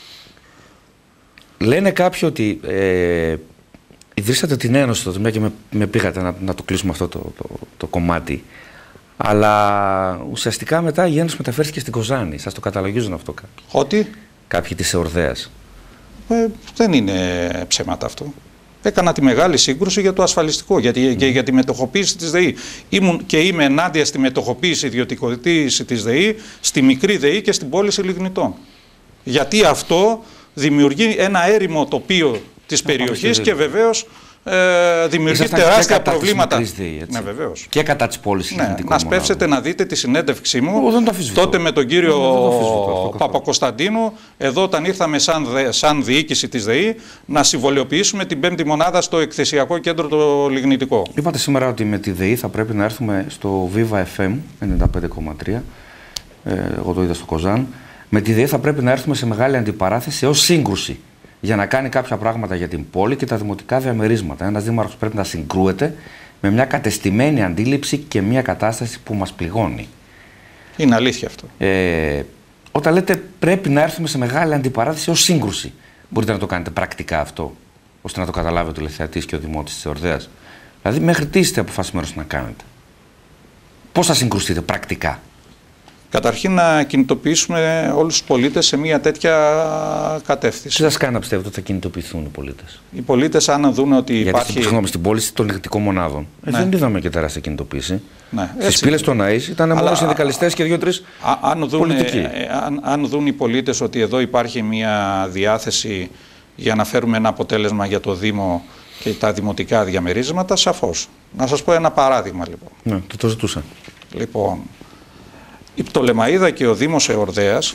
Λένε κάποιοι ότι ε, ιδρύσατε την Ένωση τότε, μια και με, με πήγατε να, να το κλείσουμε αυτό το, το, το κομμάτι. Αλλά ουσιαστικά μετά η Ένωση μεταφέρθηκε στην Κοζάνη. Σας το καταλογίζουν αυτό κάποιοι? Ότι? Κάποιοι της Εορδαίας. Ε, δεν είναι ψέματα αυτό. Έκανα τη μεγάλη σύγκρουση για το ασφαλιστικό, γιατί, mm. και για τη μετοχοποίηση της ΔΕΗ. Ήμουν και είμαι ενάντια στη μετοχοποίηση, ιδιωτικοποίηση της ΔΕΗ, στη μικρή ΔΕΗ και στην πώληση λιγνητών. Γιατί αυτό δημιουργεί ένα έρημο τοπίο της περιοχής και βεβαίως ε, δημιουργεί Ήσασταν τεράστια προβλήματα. ΔΕΗ, ναι, βεβαίως. Και κατά της πώλησης. Ναι, να σπεύσετε να δείτε τη συνέντευξή μου Ο, τότε με τον κύριο Παπακοσταντίνου, εδώ όταν ήρθαμε σαν, σαν διοίκηση της ΔΕΗ να συμβολιοποιήσουμε την πέμπτη μονάδα στο εκθεσιακό κέντρο το λιγνητικό. Είπατε σήμερα ότι με τη ΔΕΗ θα πρέπει να έρθουμε στο Viva εφ εμ ενενήντα πέντε κόμμα τρία. Ε, εγώ το είδα στο Κοζάν. Με τη ΔΕΗ θα πρέπει να έρθουμε σε μεγάλη αντιπαράθεση ως σύγκρουση για να κάνει κάποια πράγματα για την πόλη και τα δημοτικά διαμερίσματα. Ένας δήμαρχος πρέπει να συγκρούεται με μια κατεστημένη αντίληψη και μια κατάσταση που μας πληγώνει. Είναι αλήθεια αυτό. Ε, όταν λέτε πρέπει να έρθουμε σε μεγάλη αντιπαράθεση ως σύγκρουση, μπορείτε να το κάνετε πρακτικά αυτό, ώστε να το καταλάβει ο τηλεθεατής και ο δημότης της Εορδαίας? Δηλαδή, μέχρι τι είστε αποφασισμένος να κάνετε? Πώς θα συγκρουστείτε πρακτικά? Καταρχήν να κινητοποιήσουμε όλους τους πολίτες σε μια τέτοια κατεύθυνση. Τι σας κάνει να πιστεύετε ότι θα κινητοποιηθούν οι πολίτες? Οι πολίτες αν δουν ότι Γιατί υπάρχει... Γιατί συγγνώμη, στην πώληση των λιγνητικών μονάδων ε, ναι. δεν είδαμε και τεράστια κινητοποίηση. Ναι, στις πύλες των ΑΕΣ ήταν μόνο συνδικαλιστές και δύο-τρεις πολιτικοί. Αν, αν δουν οι πολίτες ότι εδώ υπάρχει μια διάθεση για να φέρουμε ένα αποτέλεσμα για το Δήμο και τα δημοτικά διαμερίσματα, σαφώς. Να σας πω ένα παράδειγμα λοιπόν. Ναι, το, το ζητούσα. Λοιπόν, η Πτολεμαΐδα και ο Δήμος Εορδαίας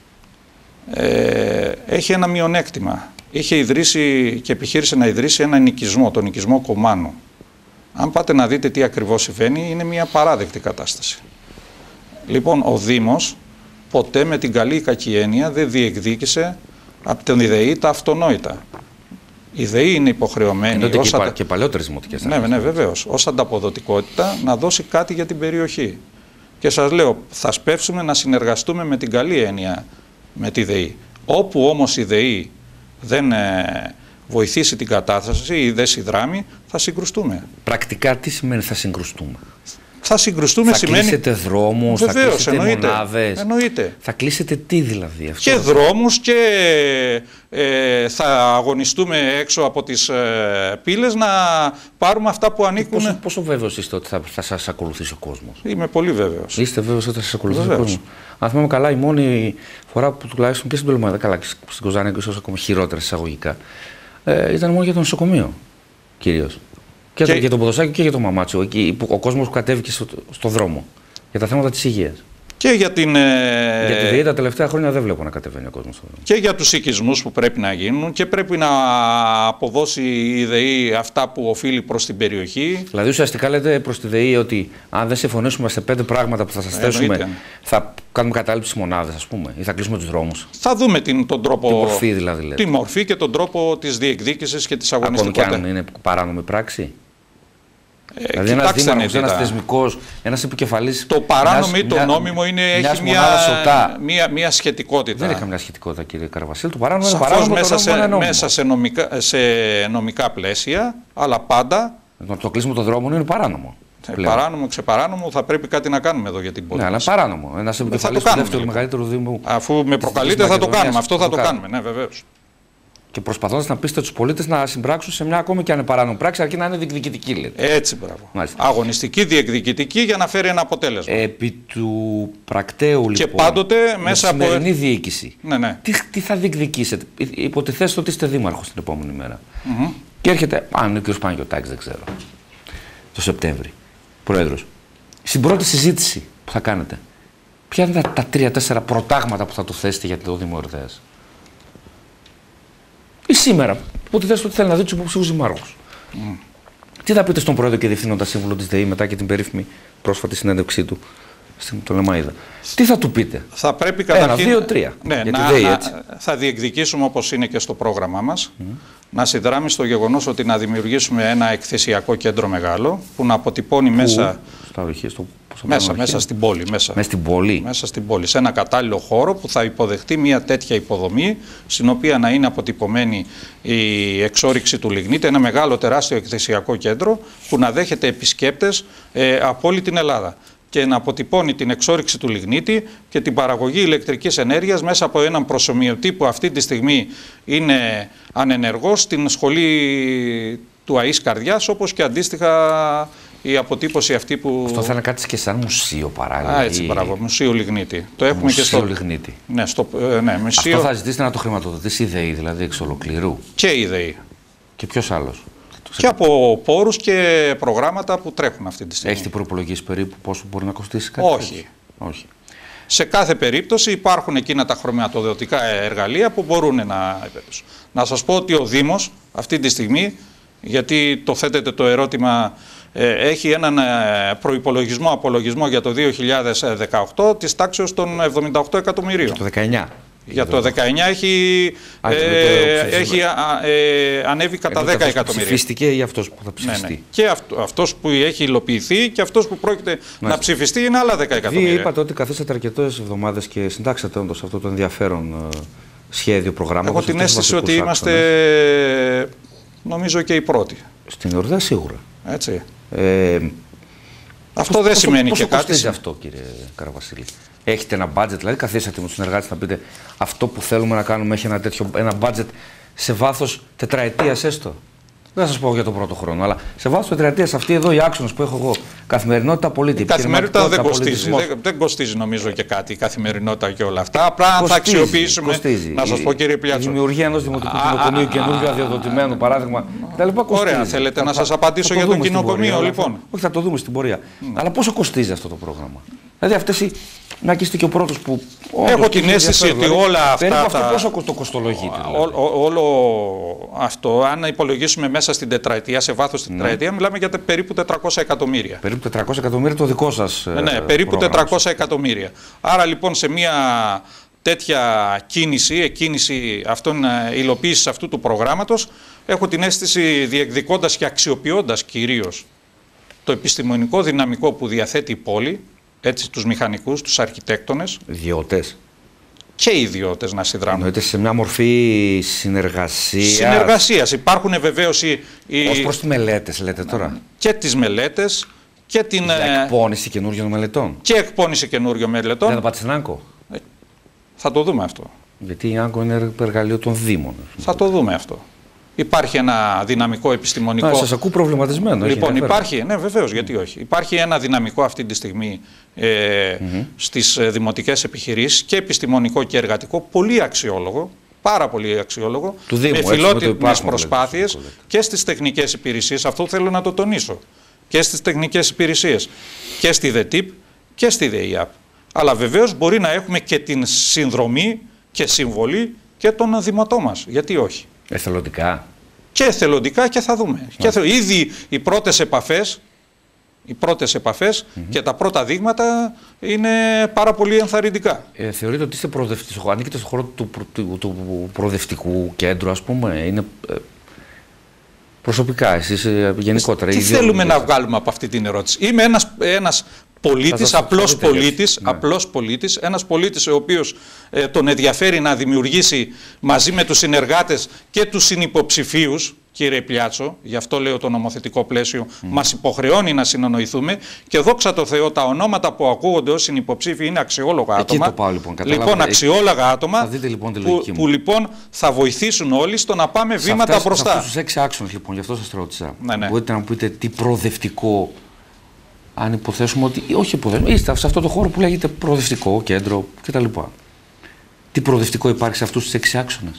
ε, έχει ένα μειονέκτημα. Είχε ιδρύσει και επιχείρησε να ιδρύσει ένα νοικισμό, τον νοικισμό Κομάνου. Αν πάτε να δείτε τι ακριβώς συμβαίνει, είναι μια παράδεκτη κατάσταση. Λοιπόν, ο Δήμος ποτέ με την καλή ή κακή έννοια δεν διεκδίκησε από την ΔΕΗ τα αυτονόητα. Η ΔΕΗ είναι υποχρεωμένη. Ενώ και, αντα... και παλαιότερες δημοτικές. Ναι, ναι, βεβαίως. Ως ανταποδοτικότητα να δώσει κάτι για την περιοχή. Και σας λέω, θα σπεύσουμε να συνεργαστούμε με την καλή έννοια με τη ΔΕΗ. Όπου όμως η ΔΕΗ δεν ε, βοηθήσει την κατάσταση ή δεν συνδράμει, θα συγκρουστούμε. Πρακτικά τι σημαίνει θα συγκρουστούμε? Θα συγκρουστούμε θα σημαίνει... κλείσετε δρόμους, θα κλείσετε εννοείται, μονάδες. Εννοείται. Θα κλείσετε τι δηλαδή αυτό? Και δρόμους και ε, θα αγωνιστούμε έξω από τις ε, πύλες να πάρουμε αυτά που ανήκουν. Πόσο, πόσο βέβαιος είστε ότι θα, θα σας ακολουθήσει ο κόσμος? Είμαι πολύ βέβαιος. Είστε βέβαιος ότι θα σας ακολουθήσει Βεβαίως. ο κόσμος? Αν θυμάμαι καλά, η μόνη φορά που τουλάχιστον και στην Τολμάδα, καλά και στην Κοζάνη, ίσως ακόμα χειρότερα εισαγωγικά, ε, ήταν μόνο για το νοσοκομείο κυρίως. Και, και... για τον Ποδοσάκη και για τον Μαμάτσο, εκεί που ο κόσμος που κατέβηκε στο, στο δρόμο για τα θέματα της υγείας. Και για την. Ε... Για τη ΔΕΗ τα τελευταία χρόνια δεν βλέπω να κατεβαίνει ο κόσμος στο δρόμο. Και για τους οικισμούς που πρέπει να γίνουν και πρέπει να αποδώσει η ΔΕΗ αυτά που οφείλει προς την περιοχή. Δηλαδή, ουσιαστικά λέτε προς τη ΔΕΗ ότι αν δεν συμφωνήσουμε σε πέντε πράγματα που θα σας θέσουμε, Εννοείται. θα κάνουμε κατάληψη μονάδες, ας πούμε, ή θα κλείσουμε τους δρόμους. Θα δούμε την, τον τρόπο. Τη μορφή δηλαδή. Λέτε. Τη μορφή και τον τρόπο της διεκδίκησης και της αγωνιστικότητας. Ακόμη και αν είναι παράνομη πράξη. Ε, δηλαδή, ένας δήμαρχος, ένας τα... θεσμικός, ένας επικεφαλής. Το παράνομο ή το μια, νόμιμο είναι, έχει μια, μια, μια σχετικότητα. Δεν έχει καμιά σχετικότητα, κύριε Καραβασίλη. Το παράνομο Σαφώς είναι παράνομο. Μέσα, το σε, είναι μέσα σε, νομικά, σε νομικά πλαίσια, αλλά πάντα. Το κλείσιμο των δρόμων είναι παράνομο. Πλέον. Παράνομο, ξεπαράνομο, θα πρέπει κάτι να κάνουμε εδώ για την πόλη. Ναι, αλλά παράνομο. Ένας επικεφαλής του δεύτερου μεγαλύτερου δήμου. Αφού με προκαλείτε, θα το κάνουμε. Αυτό θα το κάνουμε, ναι, βεβαίως. Και προσπαθώντας να πείσετε τους πολίτες να συμπράξουν σε μια ακόμη και αν είναι παράνομη πράξη, αρκεί να είναι διεκδικητική, λέτε. Έτσι, μπράβο. Μάλιστα. Αγωνιστική, διεκδικητική για να φέρει ένα αποτέλεσμα. Επί του πρακτέου, λοιπόν. Και πάντοτε μέσα από. Σημερινή διοίκηση. Ναι, ναι. Τι, τι θα διεκδικήσετε? Υποτιθέστε ότι είστε δήμαρχος την επόμενη μέρα. Mm-hmm. Και έρχεται, αν είναι ο κ. Παναγιωτάκης, δεν ξέρω, το Σεπτέμβρη, πρόεδρος. Στην πρώτη συζήτηση που θα κάνετε, ποια είναι τα τρία-τέσσερα προτάγματα που θα του θέσετε για το Δήμο Ορδέας? Ή σήμερα, ότι θες ότι θέλει να δει τους υποψήφιους δημάρχους. Mm. Τι θα πείτε στον πρόεδρο και διευθύνοντα σύμβουλο της ΔΕΗ μετά και την περίφημη πρόσφατη συνέντευξή του στην Πτολεμαΐδα? Τι θα του πείτε? Θα πρέπει καταρχήν. Ένα, δύο, τρία. Ναι, για να, τη ΔΕΗ, να, έτσι. θα διεκδικήσουμε, όπως είναι και στο πρόγραμμά μας, mm. να συνδράμει στο γεγονός ότι να δημιουργήσουμε ένα εκθεσιακό κέντρο μεγάλο που να αποτυπώνει που, μέσα. Στα ορυχεία, στο, μέσα, μέσα στην πόλη. Μέσα. μέσα στην πόλη. Μέσα στην πόλη. Σε ένα κατάλληλο χώρο που θα υποδεχτεί μια τέτοια υποδομή, στην οποία να είναι αποτυπωμένη η εξόρυξη του λιγνίτη, ένα μεγάλο τεράστιο εκθεσιακό κέντρο που να δέχεται επισκέπτες ε, από όλη την Ελλάδα και να αποτυπώνει την εξόρυξη του λιγνίτη και την παραγωγή ηλεκτρικής ενέργειας μέσα από έναν προσομοιωτή που αυτή τη στιγμή είναι ανενεργός στην σχολή του ΑΕΣ Καρδιάς, όπως και αντίστοιχα η αποτύπωση αυτή που. Αυτό θα είναι κάτι και σαν μουσείο παράλληλα. Α, έτσι, μπράβο, μουσείο λιγνίτη. Το έχουμε μουσείο και στο. Λιγνίτη. Ναι, στο, ε, ναι, μουσείο... Αυτό θα ζητήσετε να το χρηματοδοτήσει η ΔΕΗ, δηλαδή εξ ολοκληρού. Και η ΔΕΗ. Και ποιος άλλος? Και από πόρους και προγράμματα που τρέχουν αυτή τη στιγμή. Έχετε προπολογίσει περίπου πόσο μπορεί να κοστίσει κάτι? Όχι. Όχι. Σε κάθε περίπτωση υπάρχουν εκείνα τα χρηματοδοτικά εργαλεία που μπορούν να επενδύσουν. Να σας πω ότι ο Δήμος αυτή τη στιγμή, γιατί το θέτετε το ερώτημα, έχει έναν προϋπολογισμό, απολογισμό για το δύο χιλιάδες δεκαοκτώ της τάξεως των εβδομήντα οκτώ εκατομμυρίων. Το δεκαεννιά. Για το δεκαεννιά έχει, Α, ε, έχει α, ε, ανέβει κατά Εδώ δέκα εκατομμύρια. Ψηφίστηκε ή αυτός που θα ψηφιστεί? Ναι, ναι. Και αυτό, αυτός που έχει υλοποιηθεί και αυτός που πρόκειται Μάλιστα. να ψηφιστεί είναι άλλα δέκα εκατομμύρια. Είπατε ότι καθίσατε αρκετές εβδομάδες και συντάξατε όντως αυτό το ενδιαφέρον uh, σχέδιο προγράμματος. Έχω την αίσθηση ότι είμαστε, νομίζω, και οι πρώτοι. Στην Ορδέα σίγουρα. Έτσι. Ε, αυτό πόσο, δεν σημαίνει πόσο, και κάτι. Πόσο κοστίζει αυτό, κύριε Καραβασίλη? Έχετε ένα budget, δηλαδή καθίσατε με τους συνεργάτες να πείτε αυτό που θέλουμε να κάνουμε έχει ένα τέτοιο ένα budget σε βάθος τετραετίας έστω? Δεν θα σας πω για τον πρώτο χρόνο, αλλά σε βάθος τετραετίας αυτοί εδώ οι άξονες που έχω εγώ, καθημερινότητα πολίτη. Η καθημερινότητα δεν κοστίζει. Δεν, δεν κοστίζει νομίζω και κάτι η καθημερινότητα και όλα αυτά. Απλά αν θα αξιοποιήσουμε. Κοστίζει. Να σας πω, κύριε Πιάτσο. Η δημιουργία ενός δημοτικού κοινοκομείου καινούργιου αδειοδοτημένου παράδειγμα. Ωραία, θέλετε να σας απαντήσω για το κοινοκομείο λοιπόν? Όχι, θα το δούμε στην πορεία. Αλλά πόσο κοστίζει αυτό το πρόγραμμα? Δηλαδή αυτές οι. Να και είστε και ο πρώτος που. Έχω την αίσθηση ότι δηλαδή, όλα αυτά. Περίπου τα... αυτό πόσο το κοστολογείται? Δηλαδή. Ό, ό, όλο αυτό, αν υπολογίσουμε μέσα στην τετραετία, σε βάθος την τετραετία, ναι. μιλάμε για τε, περίπου τετρακόσια εκατομμύρια. Περίπου τετρακόσια εκατομμύρια το δικό σας. Ναι, ναι περίπου τετρακόσια εκατομμύρια. Άρα λοιπόν σε μια τέτοια κίνηση, εκκίνηση αυτών, υλοποίησης αυτού του προγράμματος, έχω την αίσθηση, διεκδικώντας και αξιοποιώντας κυρίως το επιστημονικό δυναμικό που διαθέτει η πόλη, έτσι, τους μηχανικούς, τους αρχιτέκτονες. Ιδιώτες. και οι ιδιώτες να συνδράμουν. Εννοείται σε μια μορφή συνεργασίας. Συνεργασίας. Υπάρχουν βεβαίως οι... οι... Ως προς τις μελέτες, λέτε τώρα. Και τις μελέτες και την... Για εκπόνηση καινούριων μελετών. Και εκπόνηση καινούριων μελετών. Δεν θα πάτε στην ΆΝΚΟ. Ε, θα το δούμε αυτό. Γιατί η ΆΝΚΟ είναι εργαλείο των Δήμων. Θα το δούμε αυτό. Υπάρχει ένα δυναμικό επιστημονικό. Να, σας ακούω προβληματισμένο. Λοιπόν, υπάρχει, ναι, βεβαίως, γιατί όχι. Υπάρχει ένα δυναμικό αυτή τη στιγμή ε, mm-hmm. στις δημοτικές επιχειρήσεις και επιστημονικό και εργατικό, πολύ αξιόλογο, πάρα πολύ αξιόλογο, του Δήμου, με φιλότιμες προσπάθειες δηλαδή, και στις τεχνικές υπηρεσίες. Αυτό θέλω να το τονίσω. Και στις τεχνικές υπηρεσίες. Και στη ΔΕΤΥΠ και στη ΔΕΙΑΠ. Αλλά βεβαίως μπορεί να έχουμε και την συνδρομή και συμβολή και των δημοτών μας. Γιατί όχι. Εθελοντικά. Και εθελοντικά και θα δούμε. Και θε... Ήδη οι πρώτες επαφές, οι πρώτες επαφές mm-hmm. και τα πρώτα δείγματα είναι πάρα πολύ ενθαρρυντικά. Ε, θεωρείτε ότι είστε προοδευτικός, ανήκετε στον χώρο του, του, του προοδευτικού κέντρου, ας πούμε, είναι ε, προσωπικά, εσείς ε, γενικότερα. Τι θέλουμε να βγάλουμε από αυτή την ερώτηση. Είμαι ένας, ένας πολίτης, απλός πολίτης, ναι. απλός πολίτης, ένας πολίτης ο οποίος ε, τον ενδιαφέρει να δημιουργήσει μαζί με τους συνεργάτες και τους συνυποψηφίους, κύριε Πλιάτσο, γι' αυτό λέω το νομοθετικό πλαίσιο, mm. μας υποχρεώνει να συνεννοηθούμε και δόξα τω Θεώ τα ονόματα που ακούγονται ως συνυποψήφοι είναι αξιόλογα άτομα. Εκεί το πάω, λοιπόν, λοιπόν αξιόλογα άτομα θα δείτε, λοιπόν, που, που λοιπόν θα βοηθήσουν όλοι στο να πάμε σε βήματα αυτές, μπροστά. Σε αυτούς τους έξι άξονες, λοιπόν, γι' αυτό σας ρώτησα. Ναι, ναι. Μπορείτε να μου πείτε τι προοδευτικό, αν υποθέσουμε ότι, όχι υποθέσουμε, είστε σε αυτό το χώρο που λέγεται προοδευτικό κέντρο κτλ. Τι προοδευτικό υπάρχει σε αυτούς τους έξι άξονες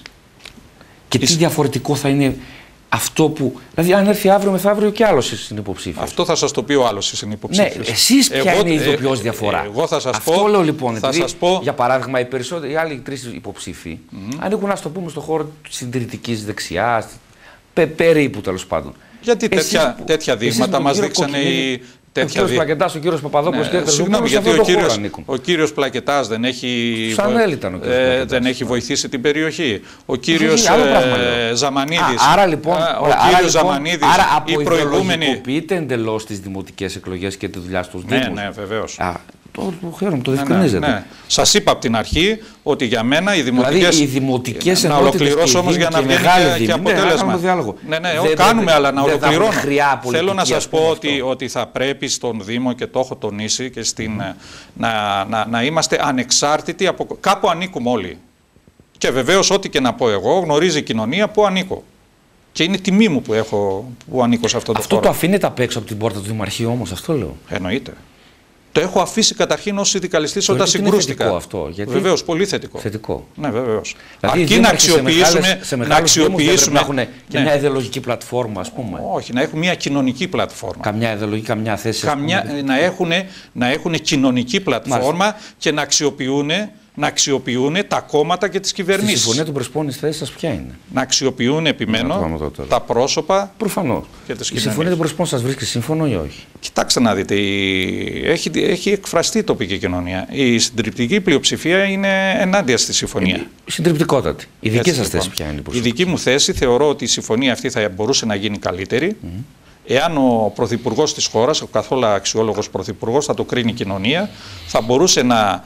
και τι διαφορετικό θα είναι αυτό που. Δηλαδή, αν έρθει αύριο μεθαύριο και άλλος συνυποψήφιος. Αυτό θα σας το πει ο άλλος συνυποψήφιος. Ναι, εσείς ποια εγώ, είναι η ειδοποιώς ε, διαφορά. Εγώ θα σας αυτό πω. λέω λοιπόν. Θα επειδή, σας πω... Για παράδειγμα, οι περισσότεροι, οι άλλοι τρεις υποψήφοι mm-hmm. ανήκουν, να το πούμε, στον χώρο της συντηρητικής δεξιάς, πε, περίπου τέλος πάντων. Γιατί εσείς, τέτοια, τέτοια δείγματα μας δείξανε οι. Ο κύριος δι... Πλακετάς, ο κύριος Παπαδόπουλος ναι, και συγγνώμη, γιατί ο κύριος, ο κύριος Πλακετάς δεν έχει, ήταν ο κύριος ε, δεν έχει βοηθήσει την περιοχή. Ο κύριος ε, Ζαμανίδης. Α, άρα λοιπόν, α, ο άρα, κύριος λοιπόν, Ζαμανίδης, άρα η προηγούμενη. Απο εντελώς τις δημοτικές εκλογές και τη δουλειά στους ναι, Δήμους. Ναι, βεβαίως. Α, το, το χαίρομαι, το διευκρινίζετε. Ναι, ναι, ναι. Σας είπα από την αρχή ότι για μένα οι δημοτικές. Δηλαδή, οι δημοτικές να ολοκληρώσω όμως για να βγει και, και αποτέλεσμα. Ναι, ναι, ναι, δεν, κάνουμε, δεν, αλλά να ολοκληρώνω. Θέλω να σας πω ότι, ότι θα πρέπει στον Δήμο, και το έχω τονίσει, και στην, mm. να, να, να είμαστε ανεξάρτητοι. Από, κάπου ανήκουμε όλοι. Και βεβαίως, ό,τι και να πω εγώ, γνωρίζει η κοινωνία που ανήκω. Και είναι τιμή μου που, έχω, που ανήκω σε αυτό το αυτό χώρο. Αυτό το αφήνετε απ' έξω από την πόρτα του Δημαρχείου όμως, αυτό λέω. Εννοείται. Το έχω αφήσει καταρχήν ως συνδικαλιστής όταν συγκρούστηκα. Είναι αυτό, γιατί... Βεβαίως, πολύ θετικό. Θετικό. Ναι, βεβαίως. Δηλαδή, αρκεί να αξιοποιήσουμε. Σε να αξιοποιήσουμε. Να έχουν και ναι. μια ιδεολογική πλατφόρμα, ας πούμε. Όχι, να έχουν μια κοινωνική πλατφόρμα. Καμιά ιδεολογική, καμιά θέση. Καμιά, να, έχουν, να έχουν κοινωνική πλατφόρμα. Μάλιστα. Και να αξιοποιούν. Να αξιοποιούν τα κόμματα και τις κυβερνήσεις. Η συμφωνία του Πρεσπόνης θέσης σας ποια είναι? Να αξιοποιούν, επιμένω, τα πρόσωπα. Προφανώς. Και τις η συμφωνία του Πρεσπόνης σας βρίσκει σύμφωνο ή όχι? Κοιτάξτε να δείτε, η... έχει, έχει εκφραστεί η τοπική κοινωνία. Η συντριπτική πλειοψηφία είναι ενάντια στη συμφωνία. Η, η συντριπτικότατη. Η δική σας θέση ποια είναι? Η δική μου θέση, θεωρώ ότι η συμφωνία αυτή θα μπορούσε να γίνει καλύτερη. Mm. Εάν ο πρωθυπουργός της χώρας, ο καθόλου αξιόλογος πρωθυπουργός, θα το κρίνει η κοινωνία, θα μπορούσε να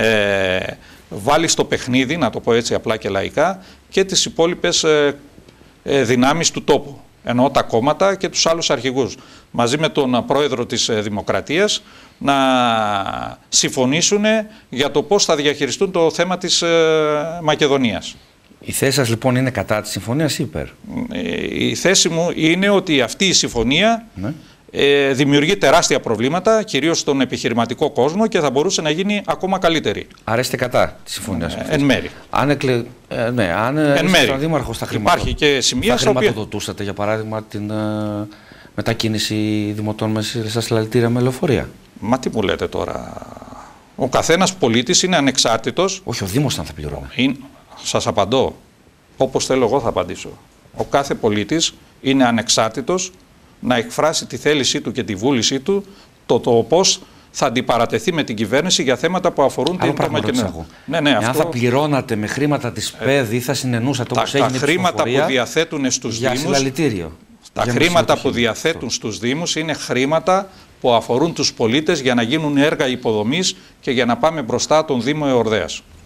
ε, βάλει στο παιχνίδι, να το πω έτσι απλά και λαϊκά, και τις υπόλοιπες ε, ε, δυνάμεις του τόπου. Εννοώ τα κόμματα και τους άλλους αρχηγούς. Μαζί με τον πρόεδρο της ε, Δημοκρατίας να συμφωνήσουν για το πώς θα διαχειριστούν το θέμα της ε, Μακεδονίας. Η θέση σας λοιπόν είναι κατά της συμφωνίας ή υπέρ? Η θέση μου είναι ότι αυτή η συμφωνία ναι. ε, δημιουργεί τεράστια προβλήματα, κυρίως στον επιχειρηματικό κόσμο, και θα μπορούσε να γίνει ακόμα καλύτερη. Άρα είστε κατά τη συμφωνία ε, εν μέρη. Αν, εκλε... ε, ναι, αν είστε δήμαρχος θα, χρηματο... και σημεία θα χρηματοδοτούσατε για παράδειγμα την ε, μετακίνηση δημοτών μέσα στα συλλαλητήρια με λεωφορεία? Μα τι μου λέτε τώρα. Ο καθένας πολίτης είναι ανεξάρτητος. Όχι, ο Δήμος αν θα πληρώνει. Είναι... Σας απαντώ, όπως θέλω εγώ θα απαντήσω. Ο κάθε πολίτης είναι ανεξάρτητος να εκφράσει τη θέλησή του και τη βούλησή του, το, το πώς θα αντιπαρατεθεί με την κυβέρνηση για θέματα που αφορούν άλλο την Μακεδονία. Ναι, ναι, αυτό... Αν θα πληρώνατε με χρήματα της ΠΕΔ ή θα συνενούσατε όπως έγινε τα χρήματα που διαθέτουν στους για Δήμους, συλλαλητήριο. Τα για χρήματα που διαθέτουν αυτό. στους Δήμους είναι χρήματα που αφορούν τους πολίτες για να γίνουν έργα υποδομής και για να πάμε μπροστά τον Δήμο Εορδέας.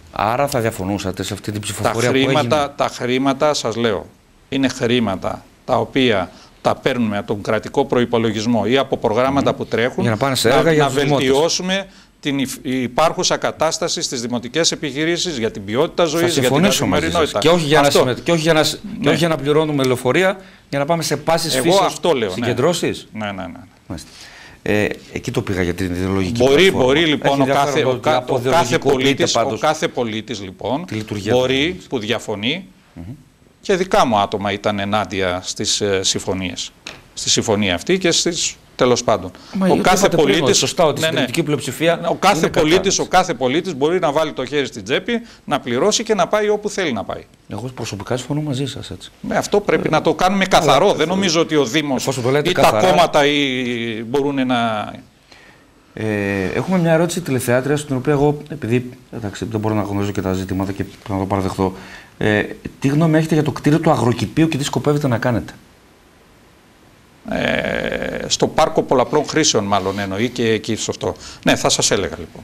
Άρα θα διαφωνούσατε σε αυτή την ψηφοφορία τα χρήματα, που έγινε. Τα χρήματα, σας λέω, είναι χρήματα τα οποία τα παίρνουμε από τον κρατικό προϋπολογισμό ή από προγράμματα mm. που τρέχουν για να, πάνε σε έργα να, για να βελτιώσουμε την υπάρχουσα κατάσταση στις δημοτικές επιχειρήσεις, για την ποιότητα ζωής, για την καθημερινότητα. Και όχι για, να, συμμε... και όχι για να, ναι. και όχι για να πληρώνουμε λεωφορεία, για να πάμε σε πάσης φύσεως συγκεντρώσεις. Ναι, ναι, ναι. ναι. Ε, εκεί το πήγα για την ιδεολογική Μπορεί, πλατφόρμα. μπορεί λοιπόν ο κάθε, ο, ο, ο, κάθε πολίτης, πάντως, ο κάθε πολίτης λοιπόν του... μπορεί που διαφωνεί mm-hmm. και δικά μου άτομα ήταν ενάντια στις ε, συμφωνίες, στη συμφωνία αυτή και στις τέλος πάντων. Μα, ο κάθε πολίτης, σωστά, ότι ναι, ναι, πλειοψηφία ο κάθε πολίτης, ο κάθε πολίτης μπορεί να βάλει το χέρι στην τσέπη, να πληρώσει και να πάει όπου θέλει να πάει. Εγώ προσωπικά συμφωνώ μαζί σας έτσι. Με αυτό πρέπει ε, να το κάνουμε καθαρό. Αλλά, δεν νομίζω ότι ο Δήμος ή καθαρά, τα κόμματα ή, μπορούν να... Ε, έχουμε μια ερώτηση τηλεθεάτριας, στην οποία εγώ, επειδή εντάξει, δεν μπορώ να γνωρίζω και τα ζητήματα και να το παραδεχτώ, ε, τι γνώμη έχετε για το κτίριο του Αγροκηπίου και τι σκοπεύετε να κάνετε? Ε, στο πάρκο πολλαπλών χρήσεων μάλλον εννοεί και εκεί στο αυτό. Ναι, θα σας έλεγα λοιπόν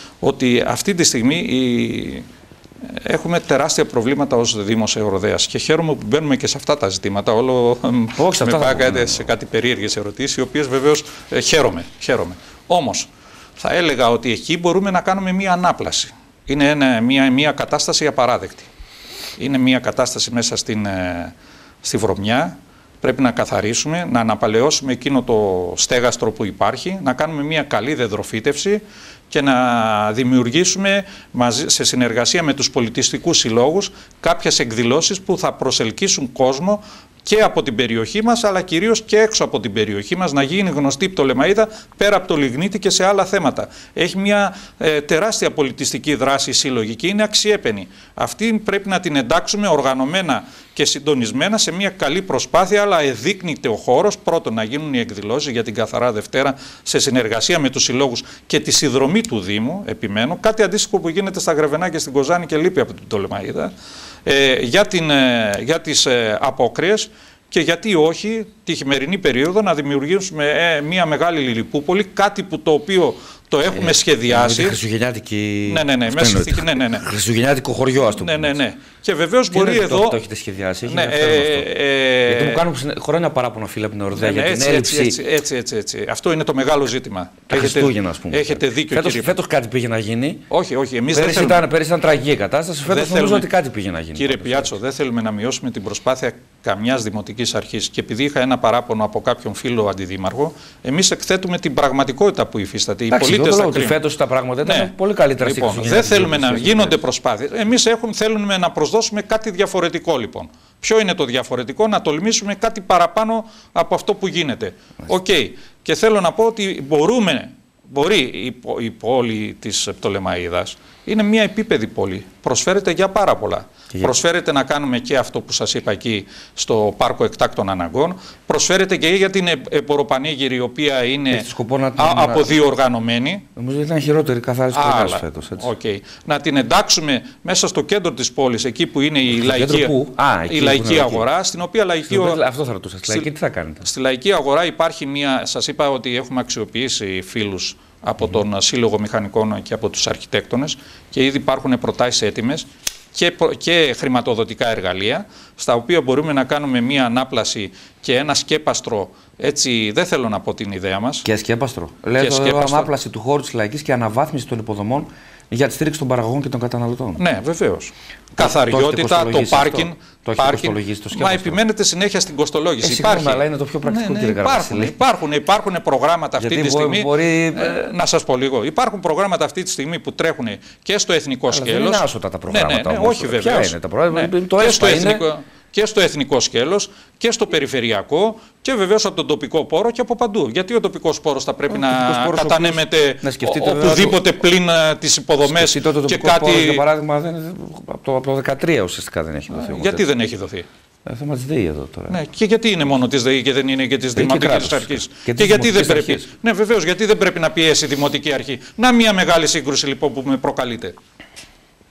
ότι αυτή τη στιγμή η... έχουμε τεράστια προβλήματα ως Δήμος Ευρωδέας και χαίρομαι που μπαίνουμε και σε αυτά τα ζητήματα. Όλο Όχι, με πάγκατε σε κάτι περίεργες ερωτήσεις, οι οποίες βεβαίως ε, χαίρομαι, χαίρομαι. Όμως θα έλεγα ότι εκεί μπορούμε να κάνουμε μία ανάπλαση. Είναι ένα, μία, μία κατάσταση απαράδεκτη. Είναι μία κατάσταση μέσα στην, ε, στη βρωμιά. Πρέπει να καθαρίσουμε, να αναπαλαιώσουμε εκείνο το στέγαστρο που υπάρχει, να κάνουμε μια καλή δεδροφύτευση και να δημιουργήσουμε μαζί, σε συνεργασία με τους πολιτιστικούς συλλόγους κάποιες εκδηλώσεις που θα προσελκύσουν κόσμο και από την περιοχή μας, αλλά κυρίως και έξω από την περιοχή μας, να γίνει γνωστή η Πτολεμαΐδα πέρα από το λιγνίτη και σε άλλα θέματα. Έχει μια ε, τεράστια πολιτιστική δράση συλλογική, είναι αξιέπαινη. Αυτή πρέπει να την εντάξουμε οργανωμένα και συντονισμένα σε μια καλή προσπάθεια, αλλά εδείκνυται ο χώρος πρώτον να γίνουν οι εκδηλώσεις για την Καθαρά Δευτέρα σε συνεργασία με τους συλλόγους και τη συνδρομή του Δήμου, επιμένω, κάτι αντίστοιχο που γίνεται στα Γρεβενά και στην Κοζάνη και λείπει από την Πτολεμαΐδα. Ε, για, την, ε, για τις ε, απόκριες και γιατί όχι τη χειμερινή περίοδο να δημιουργήσουμε ε, μια μεγάλη Λιλιπούπολη, κάτι που το οποίο το έχουμε ε, σχεδιάσει. Είναι χριστουγεννιάτικη... Ναι, ναι, ναι, μέσα στη... ναι, ναι, ναι. Χριστουγεννιάτικο χωριό, ας το πούμε. Ναι, ναι, ναι. Και βεβαίως τι μπορεί είναι εδώ... Το, το έχετε σχεδιάσει, έχει ναι, ε, ε, γιατί μου κάνουν χρόνια παράπονα φίλοι από την Ορδέα ναι, για την έτσι, έλλειψη... Έτσι, έτσι, έτσι, έτσι. Αυτό είναι το μεγάλο ζήτημα. Τα Χριστούγεννα, ας πούμε. Έχετε δίκιο, φέτος, κύριε. Φέτος κάτι πήγε να γίνει. Όχι, όχι. Εμείς πέρυσι, δεν ήταν, πέρυσι ήταν τραγική κατάσταση. Φέτος νομίζω ότι κάτι πήγε να γίνει. Κύριε Πιάτσο, δεν θέλουμε να μειώσουμε την προσπάθεια καμιάς δημοτικής αρχής. Και επειδή είχα ένα παράπονο από κάποιον φίλο αντιδήμαρχο, εμείς εκθέτουμε την πραγματικότητα που υφίσταται. Οι πολίτες θα κρίνουν. Φέτος τα πράγματα ήταν πολύ καλύτερα. Λοιπόν, δεν θέλουμε να γίνονται προσπάθειες. Εμείς θέλουμε να προσδώσουμε κάτι διαφορετικό λοιπόν. Ποιο είναι το διαφορετικό? Να τολμήσουμε κάτι παραπάνω από αυτό που γίνεται. Οκ. Okay. Και θέλω να πω ότι μπορούμε, μπορεί η, η πόλη της Πτολεμαΐδας είναι μια επίπεδη πόλη. Προσφέρεται για πάρα πολλά. Και προσφέρεται να κάνουμε και αυτό που σας είπα εκεί στο Πάρκο Εκτάκτων Αναγκών. Προσφέρεται και για την Εποροπανήγυρη, η οποία είναι να... αποδιοργανωμένη. Νομίζω ότι ήταν χειρότερη καθάριση χρονιάς φέτος. Okay. Να την εντάξουμε μέσα στο κέντρο της πόλης, εκεί που είναι η λαϊκή, Α, η λαϊκή αγορά, εκεί. Στην οποία λαϊκή... Στην... Αυτό θα ρωτούσα. Στη λαϊκή τι θα κάνετε? Στη λαϊκή αγορά υπάρχει μια... Σας είπα ότι έχουμε αξιοποιήσει φίλους από τον Σύλλογο Μηχανικών και από τους αρχιτέκτονες και ήδη υπάρχουν προτάσεις έτοιμες και, και χρηματοδοτικά εργαλεία στα οποία μπορούμε να κάνουμε μία ανάπλαση και ένα σκέπαστρο, έτσι δεν θέλω να πω την ιδέα μας. Και σκέπαστρο. Λέω ανάπλαση του χώρου της λαϊκής και αναβάθμιση των υποδομών για τη στήριξη των παραγωγών και των καταναλωτών. Ναι, βεβαίως. Καθαριότητα, το πάρκινγκ. Το πάρκινγκ. Μα επιμένετε συνέχεια στην κοστολόγηση. Ε, υπάρχει. Αλλά είναι το πιο πρακτικό, ναι, ναι, κύριε υπάρχουν, υπάρχουν, υπάρχουν προγράμματα αυτή γιατί τη στιγμή. Μπορεί... Ε, να σας πω λίγο. Υπάρχουν προγράμματα αυτή τη στιγμή που τρέχουν και στο εθνικό αλλά σκέλος. Δεν είναι άσωτα τα προγράμματα. Ναι, ναι, ναι, όμως, όχι βεβαίως. Είναι τα προγράμματα. Ναι. Το και, στο εθνικό, και στο εθνικό σκέλος και στο περιφερειακό και βεβαίως από τον τοπικό πόρο και από παντού. Γιατί ο τοπικός πόρος θα πρέπει ο να κατανέμεται οπουδήποτε το... πλην τις υποδομές το και κάτι. Πόρος, για παράδειγμα, δεν, από το, από το δεκατρία ουσιαστικά δεν έχει δοθεί. Γιατί δεν έχει δοθεί? Ε, θέμα της ΔΕΗ εδώ τώρα. Ναι, και γιατί είναι μόνο της ΔΕΗ και δεν είναι και της Δημοτικής Αρχής? Και, και γιατί δεν πρέπει. Ναι, βεβαίως, γιατί δεν πρέπει να πιέσει η Δημοτική Αρχή? Να μια μεγάλη σύγκρουση λοιπόν που με προκαλείται.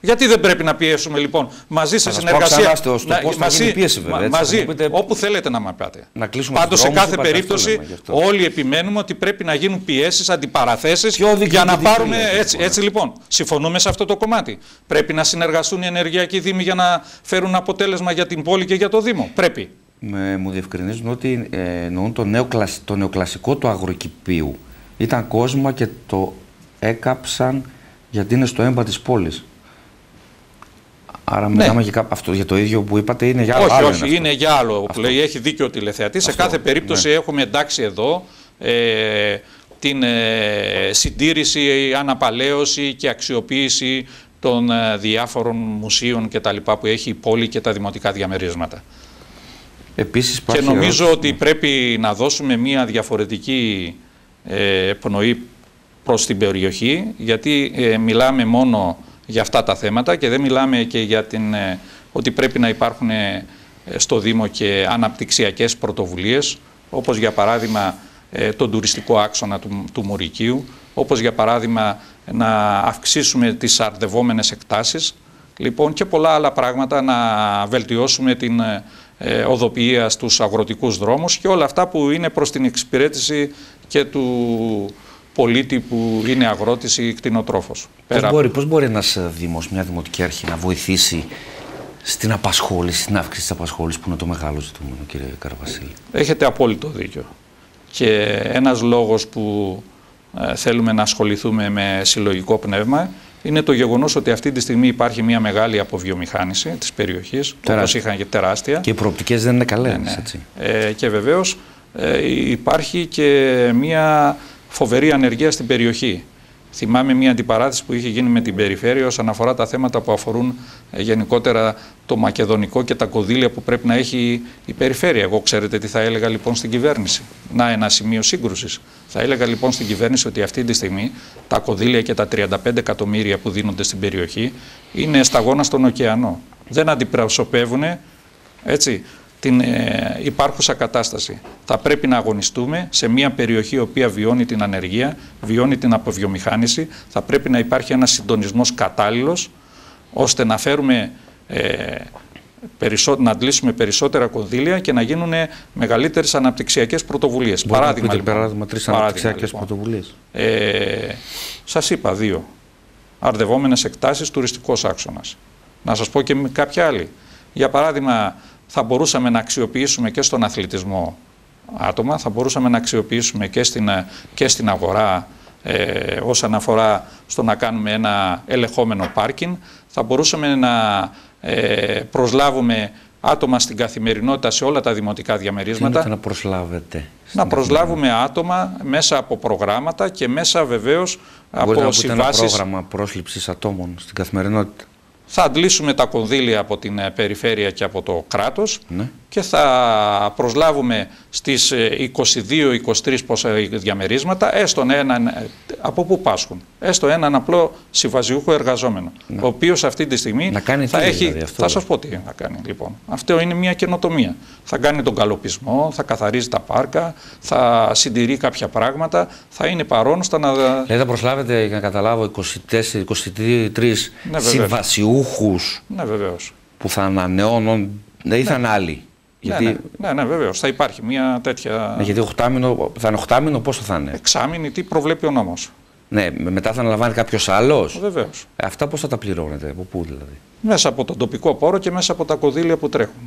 Γιατί δεν πρέπει να πιέσουμε λοιπόν μαζί σε θα συνεργασία. Στο να, πώς μαζί, θα γίνει πίεση, βέβαια, έτσι, μαζί πείτε, όπου θέλετε να με πάτε. Πάντως σε κάθε περίπτωση όλοι επιμένουμε ότι πρέπει να γίνουν πιέσεις, αντιπαραθέσεις για να πάρουμε. Έτσι, έτσι λοιπόν, συμφωνούμε σε αυτό το κομμάτι. Πρέπει να συνεργαστούν οι ενεργειακοί δήμοι για να φέρουν αποτέλεσμα για την πόλη και για το Δήμο. Πρέπει. Με, μου διευκρινίζουν ότι ε, εννοούν το, νεοκλασ, το νεοκλασικό του αγροκηπίου. Ήταν κόσμο και το έκαψαν γιατί είναι στο έμπα της πόλης. Άρα ναι. Μιλάμε για, αυτό, για το ίδιο που είπατε, είναι για άλλο. Όχι, άλλο όχι, είναι, είναι για άλλο. Που λέει, έχει δίκιο ο τηλεθεατής. Σε κάθε περίπτωση ναι. έχουμε εντάξει εδώ ε, την ε, συντήρηση, αναπαλαίωση και αξιοποίηση των ε, διάφορων μουσείων και τα λοιπά που έχει η πόλη και τα δημοτικά διαμερίσματα. Επίσης, και νομίζω ερώτηση. ότι πρέπει να δώσουμε μια διαφορετική ε, πνοή προς την περιοχή, γιατί ε, μιλάμε μόνο για αυτά τα θέματα και δεν μιλάμε και για την, ε, ότι πρέπει να υπάρχουν ε, στο Δήμο και αναπτυξιακές πρωτοβουλίες, όπως για παράδειγμα ε, τον τουριστικό άξονα του, του Μουρικίου, όπως για παράδειγμα να αυξήσουμε τις αρδευόμενες εκτάσεις, λοιπόν, και πολλά άλλα πράγματα, να βελτιώσουμε την ε, οδοποιία στους αγροτικούς δρόμους και όλα αυτά που είναι προς την εξυπηρέτηση και του πολίτη που είναι αγρότης ή κτηνοτρόφος. Πώς μπορεί, πώς μπορεί ένας Δήμος, μια δημοτική αρχή να βοηθήσει στην απασχόληση, στην αύξηση της απασχόλησης που είναι το μεγάλο ζητούμενο, κύριε Καραβασίλη? Έχετε απόλυτο δίκιο. Και ένας λόγος που ε, θέλουμε να ασχοληθούμε με συλλογικό πνεύμα είναι το γεγονός ότι αυτή τη στιγμή υπάρχει μια μεγάλη αποβιομηχάνηση της περιοχής, όπως είχαν και τεράστια. Και οι προοπτικές δεν είναι καλές. Ναι, ναι. Έτσι. Ε, και βεβαίως ε, υπάρχει και μια φοβερή ανεργία στην περιοχή. Θυμάμαι μια αντιπαράθεση που είχε γίνει με την περιφέρεια όσον αφορά τα θέματα που αφορούν ε, γενικότερα το μακεδονικό και τα κονδύλια που πρέπει να έχει η περιφέρεια. Εγώ ξέρετε τι θα έλεγα λοιπόν στην κυβέρνηση. Να, ένα σημείο σύγκρουσης. Θα έλεγα λοιπόν στην κυβέρνηση ότι αυτή τη στιγμή τα κονδύλια και τα τριάντα πέντε εκατομμύρια που δίνονται στην περιοχή είναι σταγόνα στον ωκεανό. Δεν αντιπροσωπεύουν, έτσι, την ε, υπάρχουσα κατάσταση. Θα πρέπει να αγωνιστούμε σε μια περιοχή η οποία βιώνει την ανεργία, βιώνει την αποβιομηχάνηση. Θα πρέπει να υπάρχει ένας συντονισμός κατάλληλος, ώστε να φέρουμε, ε, περισσό, να αντλήσουμε περισσότερα κονδύλια και να γίνουν μεγαλύτερες αναπτυξιακές πρωτοβουλίες. Μπορεί παράδειγμα, να λοιπόν, παράδειγμα τρεις αναπτυξιακές λοιπόν. πρωτοβουλίες. Ε, σας είπα δύο. Αρδευόμενες εκτάσεις, τουριστικός άξονας. Να σας πω και κάποια άλλη. Για παράδειγμα, θα μπορούσαμε να αξιοποιήσουμε και στον αθλητισμό άτομα, θα μπορούσαμε να αξιοποιήσουμε και στην, και στην αγορά ε, όσον αφορά στο να κάνουμε ένα ελεγχόμενο πάρκινγκ, θα μπορούσαμε να ε, προσλάβουμε άτομα στην καθημερινότητα σε όλα τα δημοτικά διαμερίσματα. Τι να προσλάβετε? Να προσλάβουμε άτομα μέσα από προγράμματα και μέσα βεβαίως Μπορείτε από να συμβάσεις. Ένα πρόγραμμα πρόσληψης ατόμων στην καθημερινότητα. Θα αντλήσουμε τα κονδύλια από την περιφέρεια και από το κράτος, ναι, και θα προσλάβουμε στις είκοσι δύο είκοσι τρία διαμερίσματα έστω έναν, από πού πάσχουν, έστω έναν απλό συμβασιούχο εργαζόμενο, ναι, ο οποίος αυτή τη στιγμή να κάνει θα τι, έχει, δηλαδή, αυτό, θα σας πω τι να κάνει λοιπόν. Αυτό είναι μια καινοτομία. Θα κάνει τον καλοπισμό, θα καθαρίζει τα πάρκα, θα συντηρεί κάποια πράγματα, θα είναι παρόν ώστε να... Δηλαδή θα προσλάβετε, για να καταλάβω, είκοσι τέσσερα είκοσι τρία ναι, συμβασιούχους, ναι, βεβαίως, που θα ανανεώνουν, δεν ναι, θα είναι άλλοι. Γιατί... Ναι, ναι, ναι, ναι, βεβαίως. Θα υπάρχει μια τέτοια... Ναι, γιατί οχτάμινο, θα είναι οχτάμινο, πόσο θα είναι? Εξάμηνη, τι προβλέπει ο νόμος. Ναι, μετά θα αναλαμβάνει κάποιος άλλος. Βεβαίως. Ε, αυτά πώς θα τα πληρώνετε, από πού δηλαδή? Μέσα από τον τοπικό πόρο και μέσα από τα κονδύλια που τρέχουν.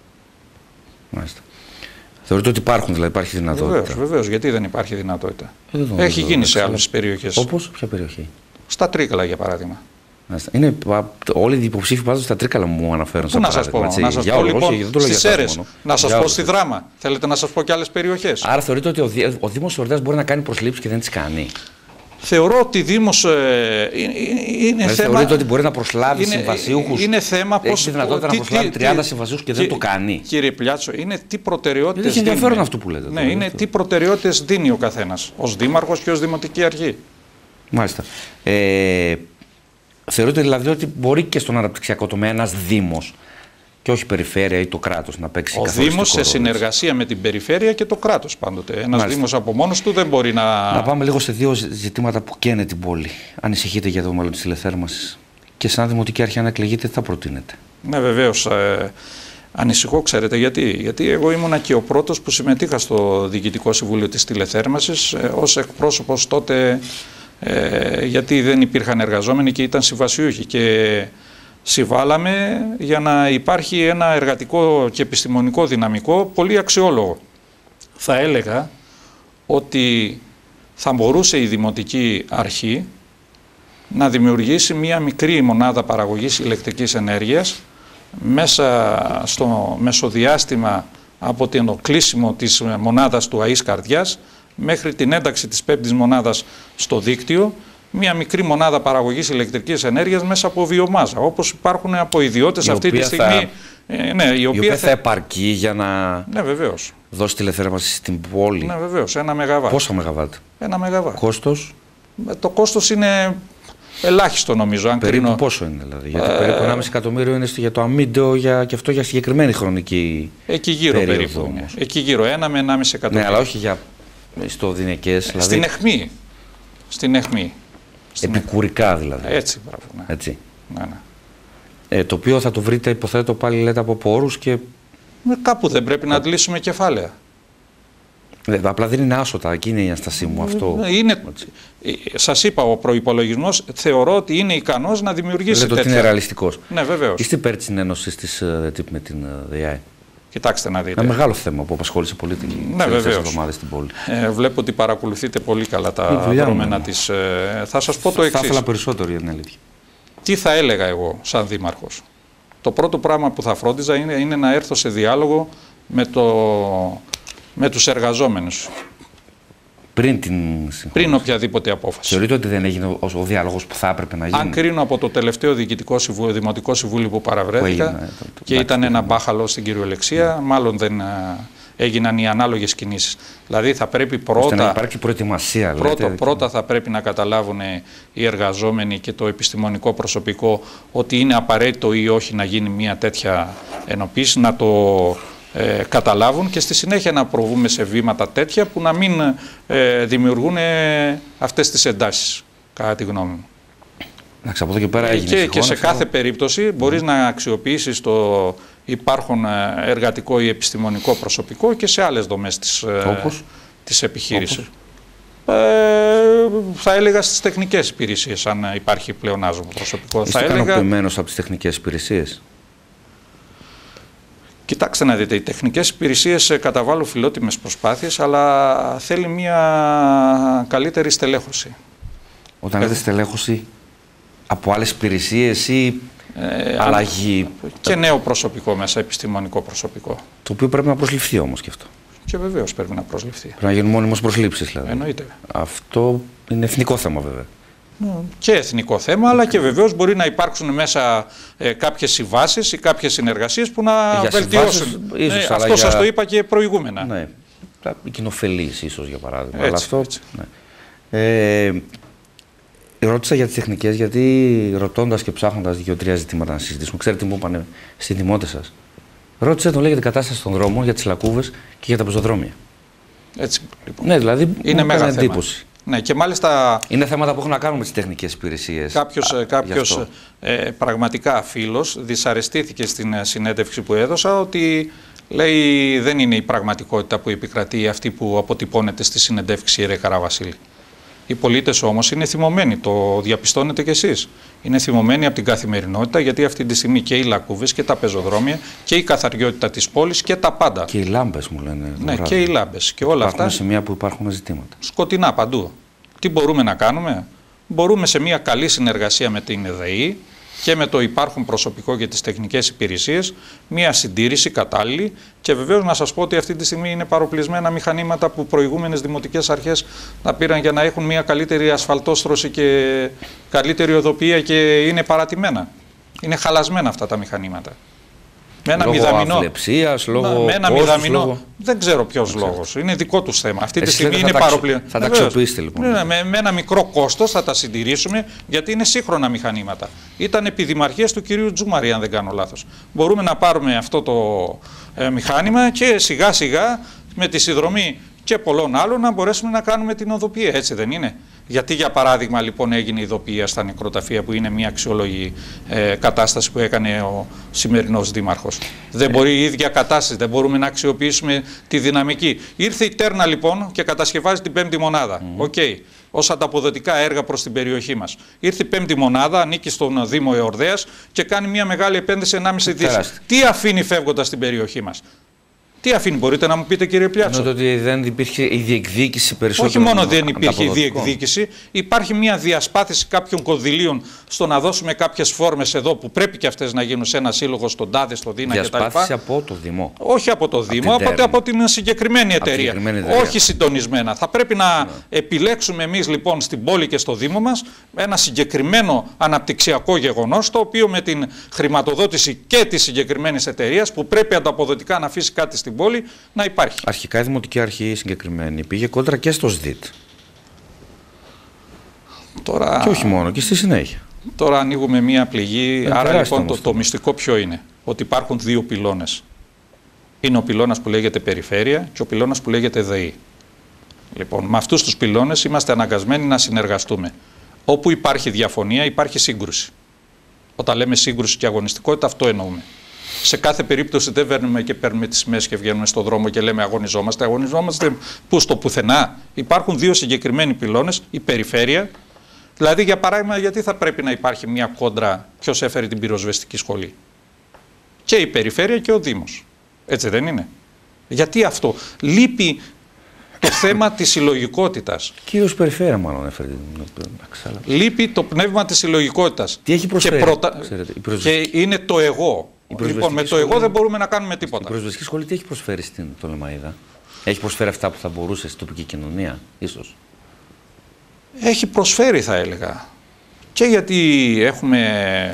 Μάλιστα. Θεωρείτε ότι υπάρχουν, δηλαδή υπάρχει δυνατότητα? Βεβαίως, βεβαίως. Γιατί δεν υπάρχει δυνατότητα? Ε, Έχει γίνει σε άλλες περιοχές. Όπως, ποια περιοχή? Στα Τρίκαλα, για παράδειγμα. Είναι, όλοι οι υποψήφοι πάντως στα Τρίκαλα μου αναφέρουν. Πού να σας πω, να σας πω λοιπόν στις Σέρρες, να σας πω στη Δράμα. Θέλετε να σας πω και άλλες περιοχές? Άρα θεωρείτε ότι ο, Δή, ο Δήμος Ορδέας μπορεί να κάνει προσλήψεις και δεν τις κάνει? Θεωρώ ότι Δήμος ε, είναι, είναι θέμα... Θεωρείτε ότι μπορεί να προσλάβει είναι, συμβασιούχους? Είναι θέμα πώς... Έχει τη δυνατότητα τι, να προσλάβει τι, τριάντα συμβασιούχους και τι, δεν το κάνει? Κύριε Πλιάτσο, είναι τι προτεραιότητες δίνει. Έχει ενδιαφέρον αυτό που λέτε. Ναι, είναι τι προτεραιότητες δίνει ο καθένας, ως Δήμαρχος και ως Δημοτική Αρχή. Μάλιστα. Ε, Θεωρείτε δηλαδή ότι μπορεί και στον αναπτυξιακό τομέα ένας Δήμος και όχι η περιφέρεια ή το κράτος να παίξει καθοριστικό ρόλο? Ο Δήμος σε συνεργασία με την περιφέρεια και το κράτος πάντοτε. Ένας Μάλιστα. Δήμος από μόνος του δεν μπορεί να... Να πάμε λίγο σε δύο ζητήματα που καίνε την πόλη. Ανησυχείτε για το μέλλον της τηλεθέρμανσης? Και σαν δημοτική αρχή, αν εκλεγείτε, τι θα προτείνετε? Ναι, βεβαίως. Ε, ανησυχώ, ξέρετε γιατί. Γιατί εγώ ήμουνα και ο πρώτος που συμμετείχα στο Διοικητικό Συμβούλιο της Τηλεθέρμανσης ε, ως εκπρόσωπος τότε, ε, γιατί δεν υπήρχαν εργαζόμενοι και ήταν συμβασιούχοι. Και συμβάλαμε για να υπάρχει ένα εργατικό και επιστημονικό δυναμικό πολύ αξιόλογο. Θα έλεγα ότι θα μπορούσε η Δημοτική Αρχή να δημιουργήσει μία μικρή μονάδα παραγωγής ηλεκτρικής ενέργειας μέσα στο μεσοδιάστημα από το κλείσιμο της μονάδας του ΑΕΣ Καρδιάς μέχρι την ένταξη της πέμπτης μονάδας στο δίκτυο, μία μικρή μονάδα παραγωγής ηλεκτρικής ενέργειας μέσα από βιομάζα, όπως υπάρχουν από ιδιώτες αυτή τη στιγμή. Θα... Ε, ναι, η, η οποία, οποία θα... θα επαρκεί για να ναι, βεβαίως. δώσει τηλεθέρμανση στην πόλη. Ναι, βεβαίως, ένα μεγαβάτ. Πόσα μεγαβάτ? Ένα μεγαβάτ. Κόστος? Το κόστος είναι ελάχιστο, νομίζω. Αν περίπου κρίνω... πόσο είναι, δηλαδή? Γιατί ε... περίπου ένα κόμμα πέντε εκατομμύριο είναι για το αμίντεο για... και αυτό για συγκεκριμένη χρονική εκεί γύρω περίοδο, περίπου. Όμως. Εκεί γύρω, ένα με ένα κόμμα πέντε εκατομμύριο. Ναι, αλλά όχι για στο δινεκές. Δηλαδή... Στην αιχμή. Στην αιχμή. Επικουρικά δηλαδή. Έτσι, μπράβο. Ναι. Έτσι. Ναι, ναι. Ε, το οποίο θα το βρείτε, υποθέτω, πάλι λέτε από πόρους και... Με κάπου δεν πρέπει να αντλήσουμε κεφάλαια. Ε, απλά δεν είναι άσωτα, εκεί είναι η αστασή μου αυτό. Είναι, σας είπα, ο προϋπολογισμός θεωρώ ότι είναι ικανός να δημιουργήσει τέτοια. Λέτε ότι είναι ρεαλιστικός. Ναι, βεβαίως. Είστε υπέρ της συνένωσης της ΔΕΤΥΠ με την ΔΕΙΑΕ? Κοιτάξτε να δείτε. Ένα μεγάλο θέμα που απασχόλησε πολύ τις ναι, τελευταίες εβδομάδες στην πόλη. Ε, βλέπω ότι παρακολουθείτε πολύ καλά τα δρόμενα της. Ε, θα σας πω το εξής. Θα ήθελα περισσότερο για την αλήθεια. Τι θα έλεγα εγώ σαν δήμαρχος? Το πρώτο πράγμα που θα φρόντιζα είναι, είναι να έρθω σε διάλογο με, το, με τους εργαζόμενους. Πριν την Πριν οποιαδήποτε απόφαση. Θεωρείτε ότι δεν έγινε ο, ο διάλογος που θα έπρεπε να γίνει? Αν κρίνω από το τελευταίο διοικητικό συμβούλιο, δημοτικό συμβούλιο που παραβρέθηκα που έγινε, το, το, και το, ήταν το, ένα μπάχαλο στην κυριολεξία, yeah. μάλλον δεν α, έγιναν οι ανάλογες κινήσεις. Δηλαδή θα πρέπει πρώτα, να υπάρχει προετοιμασία. Πρώτα, λέτε, πρώτα θα πρέπει να καταλάβουν οι εργαζόμενοι και το επιστημονικό προσωπικό ότι είναι απαραίτητο ή όχι να γίνει μια τέτοια ενοποίηση, να το Ε, καταλάβουν και στη συνέχεια να προβούμε σε βήματα τέτοια που να μην ε, δημιουργούν ε, αυτές τις εντάσεις, κατά τη γνώμη μου. Από εδώ και πέρα έγινε και, συγχώνευση, και σε κάθε περίπτωση mm. μπορείς να αξιοποιήσεις το υπάρχον εργατικό ή επιστημονικό προσωπικό και σε άλλες δομές της, Όπως? της επιχείρησης. Ε, θα έλεγα στις τεχνικές υπηρεσίες, αν υπάρχει πλεονάζον προσωπικό. Είστε θα έλεγα... ικανοποιημένος από τις τεχνικές υπηρεσίες? Κοιτάξτε να δείτε, οι τεχνικές υπηρεσίες καταβάλουν φιλότιμες προσπάθειες, αλλά θέλει μια καλύτερη στελέχωση. Όταν λέτε στελέχωση, από άλλες υπηρεσίες ή ε, αλλαγή? Και νέο προσωπικό μέσα, επιστημονικό προσωπικό. Το οποίο πρέπει να προσληφθεί όμως και αυτό. Και βεβαίως πρέπει να προσληφθεί. Πρέπει να γίνουν μόνιμες προσλήψεις δηλαδή. Εννοείται. Αυτό είναι εθνικό θέμα βέβαια. Και εθνικό θέμα, αλλά και βεβαίως μπορεί να υπάρξουν μέσα ε, κάποιες συμβάσεις ή κάποιες συνεργασίες που να για βελτιώσουν. Ίσως, ναι, αλλά αυτό για... σας το είπα και προηγούμενα. Ναι, οι κοινοφελείς ίσως για παράδειγμα. Έτσι, αλλά αυτό, έτσι. Ναι. Ε, ρώτησα για τις τεχνικές, γιατί ρωτώντας και ψάχνοντας δύο-τρία ζητήματα να συζητήσουμε, ξέρετε τι μου είπανε στη δημότες σας? Ρώτησε τον λέει για την κατάσταση των δρόμων, για τις λακκούβες και για τα πεζοδρόμια. Έτσι, λοιπόν. Ναι, δηλαδή είναι μεγάλη εντύπωση. Ναι, και μάλιστα είναι θέματα που έχουν να κάνουν με τις τεχνικές υπηρεσίες. Κάποιος, α, κάποιος ε, πραγματικά φίλος δυσαρεστήθηκε στην συνέντευξη που έδωσα ότι λέει δεν είναι η πραγματικότητα που επικρατεί αυτή που αποτυπώνεται στη συνεντεύξη Ιερέ Καραβασίλη. Οι πολίτες όμως είναι θυμωμένοι, το διαπιστώνετε κι εσείς. Είναι θυμωμένοι από την καθημερινότητα, γιατί αυτή τη στιγμή και οι λακκούβες και τα πεζοδρόμια και η καθαριότητα της πόλης και τα πάντα. Και οι λάμπες μου λένε. Ναι, και οι λάμπες και όλα υπάρχουν αυτά. Σημεία που υπάρχουν ζητήματα. Σκοτεινά παντού. Τι μπορούμε να κάνουμε? Μπορούμε σε μια καλή συνεργασία με την ΔΕΗ και με το υπάρχον προσωπικό και τις τεχνικές υπηρεσίες, μια συντήρηση κατάλληλη και βεβαίως να σας πω ότι αυτή τη στιγμή είναι παροπλισμένα μηχανήματα που προηγούμενες δημοτικές αρχές τα πήραν για να έχουν μια καλύτερη ασφαλτόστρωση και καλύτερη οδοποιία και είναι παρατημένα. Είναι χαλασμένα αυτά τα μηχανήματα. Με ένα λόγω μηδαμινό. Αυλεψίας, λόγω με ένα κόστους, μηδαμινό. λόγω... Δεν ξέρω ποιος λόγος. Είναι δικό τους θέμα. Αυτή Εσείς τη στιγμή είναι παροπλημένα. Θα τα αξιοποιήσετε λοιπόν. Ναι, με, με ένα μικρό κόστος θα τα συντηρήσουμε, γιατί είναι σύγχρονα μηχανήματα. Ήταν επί δημαρχίας του κυρίου Τζούμαρη, αν δεν κάνω λάθος. Μπορούμε να πάρουμε αυτό το ε, μηχάνημα και σιγά σιγά με τη συνδρομή και πολλών άλλων να μπορέσουμε να κάνουμε την οδοποιία. Έτσι δεν είναι? Γιατί για παράδειγμα λοιπόν έγινε ειδοποίηση στα νεκροταφεία, που είναι μια αξιόλογη ε, κατάσταση που έκανε ο σημερινός δήμαρχος. Δεν μπορεί η ίδια κατάσταση, δεν μπορούμε να αξιοποιήσουμε τη δυναμική. Ήρθε η Τέρνα λοιπόν και κατασκευάζει την πέμπτη μονάδα. Οκ. Mm. Okay. Ως ανταποδοτικά έργα προς την περιοχή μας. Ήρθε η πέμπτη μονάδα, ανήκει στον Δήμο Εορδαίας και κάνει μια μεγάλη επένδυση ενάμιση δισεκατομμύρια. Τι αφήνει φεύγοντας στην περιοχή μας? Τι αφήνει, μπορείτε να μου πείτε, κύριε Πλιάτσο? Εννοώ ότι δεν υπήρχε η διεκδίκηση περισσότερο. Όχι μόνο δεν υπήρχε η διεκδίκηση, υπάρχει μια διασπάθηση κάποιων κονδυλίων στο να δώσουμε κάποιες φόρμες εδώ που πρέπει και αυτές να γίνουν σε ένα σύλλογο, στον ΤΑΔΕ, στον ΔΗΝΑ κτλ. Διασπάθηση από το Δήμο. Όχι από το Δήμο, από, από, από την συγκεκριμένη εταιρεία. Συγκεκριμένη όχι συντονισμένα. Θα πρέπει να ναι. επιλέξουμε εμείς λοιπόν στην πόλη και στο Δήμο μας ένα συγκεκριμένο αναπτυξιακό γεγονός, το οποίο με την χρηματοδότηση και της συγκεκριμένης εταιρείας που πρέπει ανταποδοτικά να αφήσει κάτι στην πόλη να υπάρχει. Αρχικά η Δημοτική Αρχή συγκεκριμένη πήγε κόντρα και στο ΣΔΙΤ. Τώρα... Και όχι μόνο, και στη συνέχεια. Τώρα ανοίγουμε μία πληγή. Είναι άρα λοιπόν το, το μυστικό ποιο είναι? Ότι υπάρχουν δύο πυλώνες. Είναι ο πυλώνας που λέγεται περιφέρεια και ο πυλώνας που λέγεται ΔΕΗ. Λοιπόν, με αυτούς τους πυλώνες είμαστε αναγκασμένοι να συνεργαστούμε. Όπου υπάρχει διαφωνία υπάρχει σύγκρουση. Όταν λέμε σύγκρουση και αγωνιστικότητα, αυτό εννοούμε. Σε κάθε περίπτωση δεν παίρνουμε και παίρνουμε τις σημαίες και βγαίνουμε στον δρόμο και λέμε αγωνιζόμαστε. Αγωνιζόμαστε πού, στο πουθενά. Υπάρχουν δύο συγκεκριμένοι πυλώνες, η περιφέρεια. Δηλαδή, για παράδειγμα, γιατί θα πρέπει να υπάρχει μια κόντρα ποιος έφερε την πυροσβεστική σχολή? Και η περιφέρεια και ο Δήμος. Έτσι δεν είναι? Γιατί αυτό? Λείπει το θέμα της συλλογικότητας. Κύριος περιφέρεια μάλλον έφερε την... Λείπει το πνεύμα της συλλογικότητας. Τι έχει προσφέρει? Και, προτα... Ξέρετε, προσβεσ... και είναι το εγώ. Λοιπόν, με το σχολή... εγώ δεν μπορούμε να κάνουμε τίποτα. Η πυροσβεστική σχολή τι έχει προσφέρει στην Πτολεμαΐδα? Έχει προσφέρει αυτά που θα μπορούσε στην τοπική κοινωνία, ίσως? Έχει προσφέρει, θα έλεγα. Και γιατί έχουμε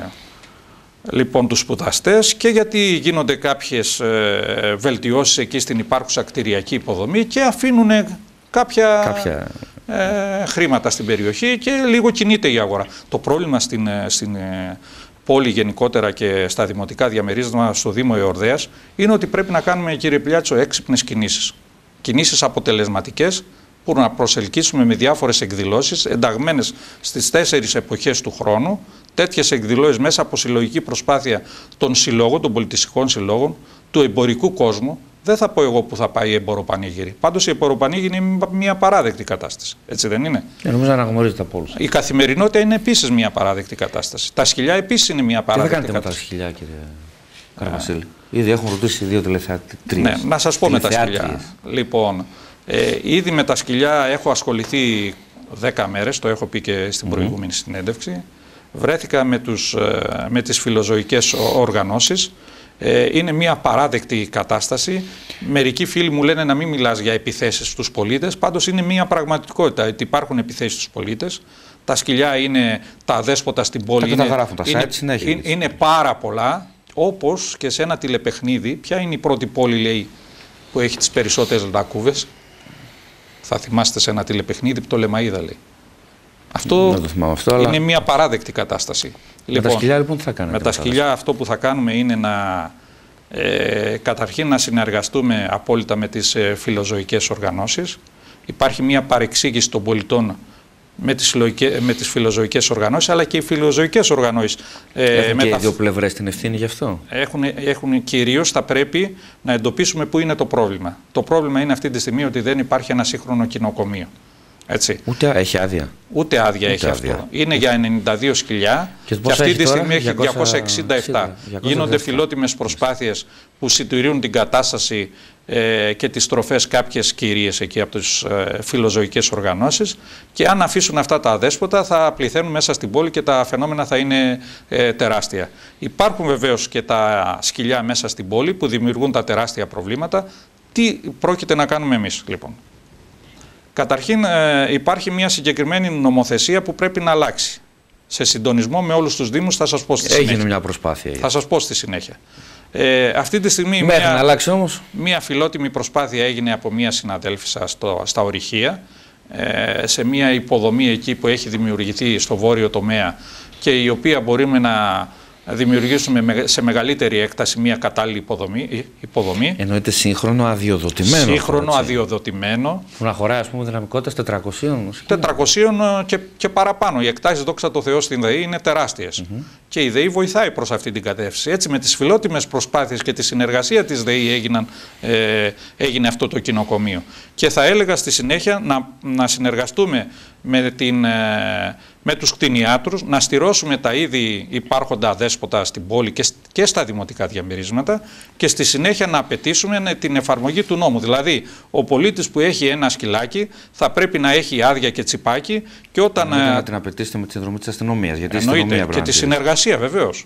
λοιπόν τους σπουδαστές και γιατί γίνονται κάποιες ε, βελτιώσεις εκεί στην υπάρχουσα κτηριακή υποδομή και αφήνουν κάποια, κάποια... Ε, χρήματα στην περιοχή και λίγο κινείται η αγορά. Το πρόβλημα στην, στην πόλη γενικότερα και στα δημοτικά διαμερίσματα στο Δήμο Εορδαίας είναι ότι πρέπει να κάνουμε, κύριε Πλιάτσο, έξυπνες κινήσεις. Κινήσεις αποτελεσματικές που να προσελκύσουμε με διάφορες εκδηλώσεις ενταγμένες στις τέσσερις εποχές του χρόνου, τέτοιες εκδηλώσεις μέσα από συλλογική προσπάθεια των συλλόγων, των πολιτιστικών συλλόγων, του εμπορικού κόσμου. Δεν θα πω εγώ που θα πάει η εμποροπανήγυρη. Πάντως η εμποροπανήγυρη είναι μια παράδεκτη κατάσταση. Έτσι δεν είναι? Ε, νομίζω να αναγνωρίζετε από όλους. Η καθημερινότητα είναι επίσης μια παράδεκτη κατάσταση. Τα σκυλιά επίσης είναι μια παράδεκτη κατάσταση. Τι θα κάνετε με τα σκυλιά, κύριε Καραβασίλη? Ήδη έχουν ρωτήσει δύο τελευταία τρεις. Ναι, να σας πω με τα σκυλιά. Λοιπόν, ε, ήδη με τα σκυλιά έχω ασχοληθεί δέκα μέρες, το έχω πει και στην mm. προηγούμενη συνέντευξη. Βρέθηκα με, τους, με τις φιλοζωικές οργανώσεις. Ε, είναι μια παράδεκτη κατάσταση. Μερικοί φίλοι μου λένε να μην μιλάς για επιθέσεις στους πολίτες. Πάντως είναι μια πραγματικότητα ότι υπάρχουν επιθέσεις στους πολίτες. Τα σκυλιά είναι τα αδέσποτα στην πόλη. Τα είναι, γράφουν, τα είναι, site συνέχεια. Είναι, είναι πάρα πολλά. Όπως και σε ένα τηλεπαιχνίδι. Ποια είναι η πρώτη πόλη, λέει, που έχει τις περισσότερες λακκούβες? Θα θυμάστε σε ένα τηλεπαιχνίδι, Πτολεμαΐδα, λέει. Αυτό, αυτό είναι αλλά... μια παράδεκτη κατάσταση. Με λοιπόν, τα σκυλιά λοιπόν τι θα κάνετε? Με τα σκυλιά αυτό που θα κάνουμε είναι να ε, καταρχήν να συνεργαστούμε απόλυτα με τις ε, φιλοζωικές οργανώσεις. Υπάρχει μια παρεξήγηση των πολιτών με τις, με τις φιλοζωικές οργανώσεις, αλλά και οι φιλοζωικές οργανώσεις. Ε, έχουν και οι δύο πλευρές την ευθύνη γι' αυτό? Έχουν, έχουν κυρίως, θα πρέπει να εντοπίσουμε πού είναι το πρόβλημα. Το πρόβλημα είναι αυτή τη στιγμή ότι δεν υπάρχει ένα σύγχρονο κοινοκομείο. Έτσι. Ούτε έχει άδεια. Ούτε άδεια Ούτε έχει άδεια. αυτό. Είναι για ενενήντα δύο σκυλιά και, και αυτή τη στιγμή έχει διακόσια εξήντα επτά. Γίνονται φιλότιμες προσπάθειες που συντηρούν την κατάσταση ε, και τις τροφές κάποιες κυρίες εκεί από τις ε, φιλοζωικές οργανώσεις, και αν αφήσουν αυτά τα αδέσποτα θα πληθαίνουν μέσα στην πόλη και τα φαινόμενα θα είναι ε, τεράστια. Υπάρχουν βεβαίως και τα σκυλιά μέσα στην πόλη που δημιουργούν τα τεράστια προβλήματα. Τι πρόκειται να κάνουμε εμείς λοιπόν? Καταρχήν ε, υπάρχει μια συγκεκριμένη νομοθεσία που πρέπει να αλλάξει. Σε συντονισμό με όλους τους Δήμους θα σας πω στη Έγινε συνέχεια. μια προσπάθεια. Θα σας πω στη συνέχεια. Ε, αυτή τη στιγμή Μέχρι μια, να αλλάξει όμως. μια φιλότιμη προσπάθεια έγινε από μια συναδέλφισσα στο, στα Ορυχεία, ε, σε μια υποδομή εκεί που έχει δημιουργηθεί στο βόρειο τομέα και η οποία μπορούμε να δημιουργήσουμε σε μεγαλύτερη έκταση μια κατάλληλη υποδομή. υποδομή. Εννοείται σύγχρονο αδειοδοτημένο. Σύγχρονο αδειοδοτημένο. Που να χωράει, ας πούμε, δυναμικότητας τετρακόσια. τετρακόσια και, και παραπάνω. Οι εκτάσεις, δόξα τω Θεώ, στην ΔΕΗ είναι τεράστιες. Mm-hmm. Και η ΔΕΗ βοηθάει προς αυτή την κατεύθυνση. Έτσι, με τις φιλότιμες προσπάθειες και τη συνεργασία της ΔΕΗ έγιναν, ε, έγινε αυτό το κοινοκομείο. Και θα έλεγα στη συνέχεια να, να συνεργαστούμε με, την, ε, με τους κτηνιάτρους, να στηρώσουμε τα ήδη υπάρχοντα δέσποτα στην πόλη και, και στα δημοτικά διαμερίσματα και στη συνέχεια να απαιτήσουμε την εφαρμογή του νόμου. Δηλαδή, ο πολίτης που έχει ένα σκυλάκι θα πρέπει να έχει άδεια και τσιπάκι και όταν... Να την απαιτήσετε με τη συνδρομή της αστυνομίας. Γιατί εννοείται, αστυνομία και τη συνεργασία βεβαίως.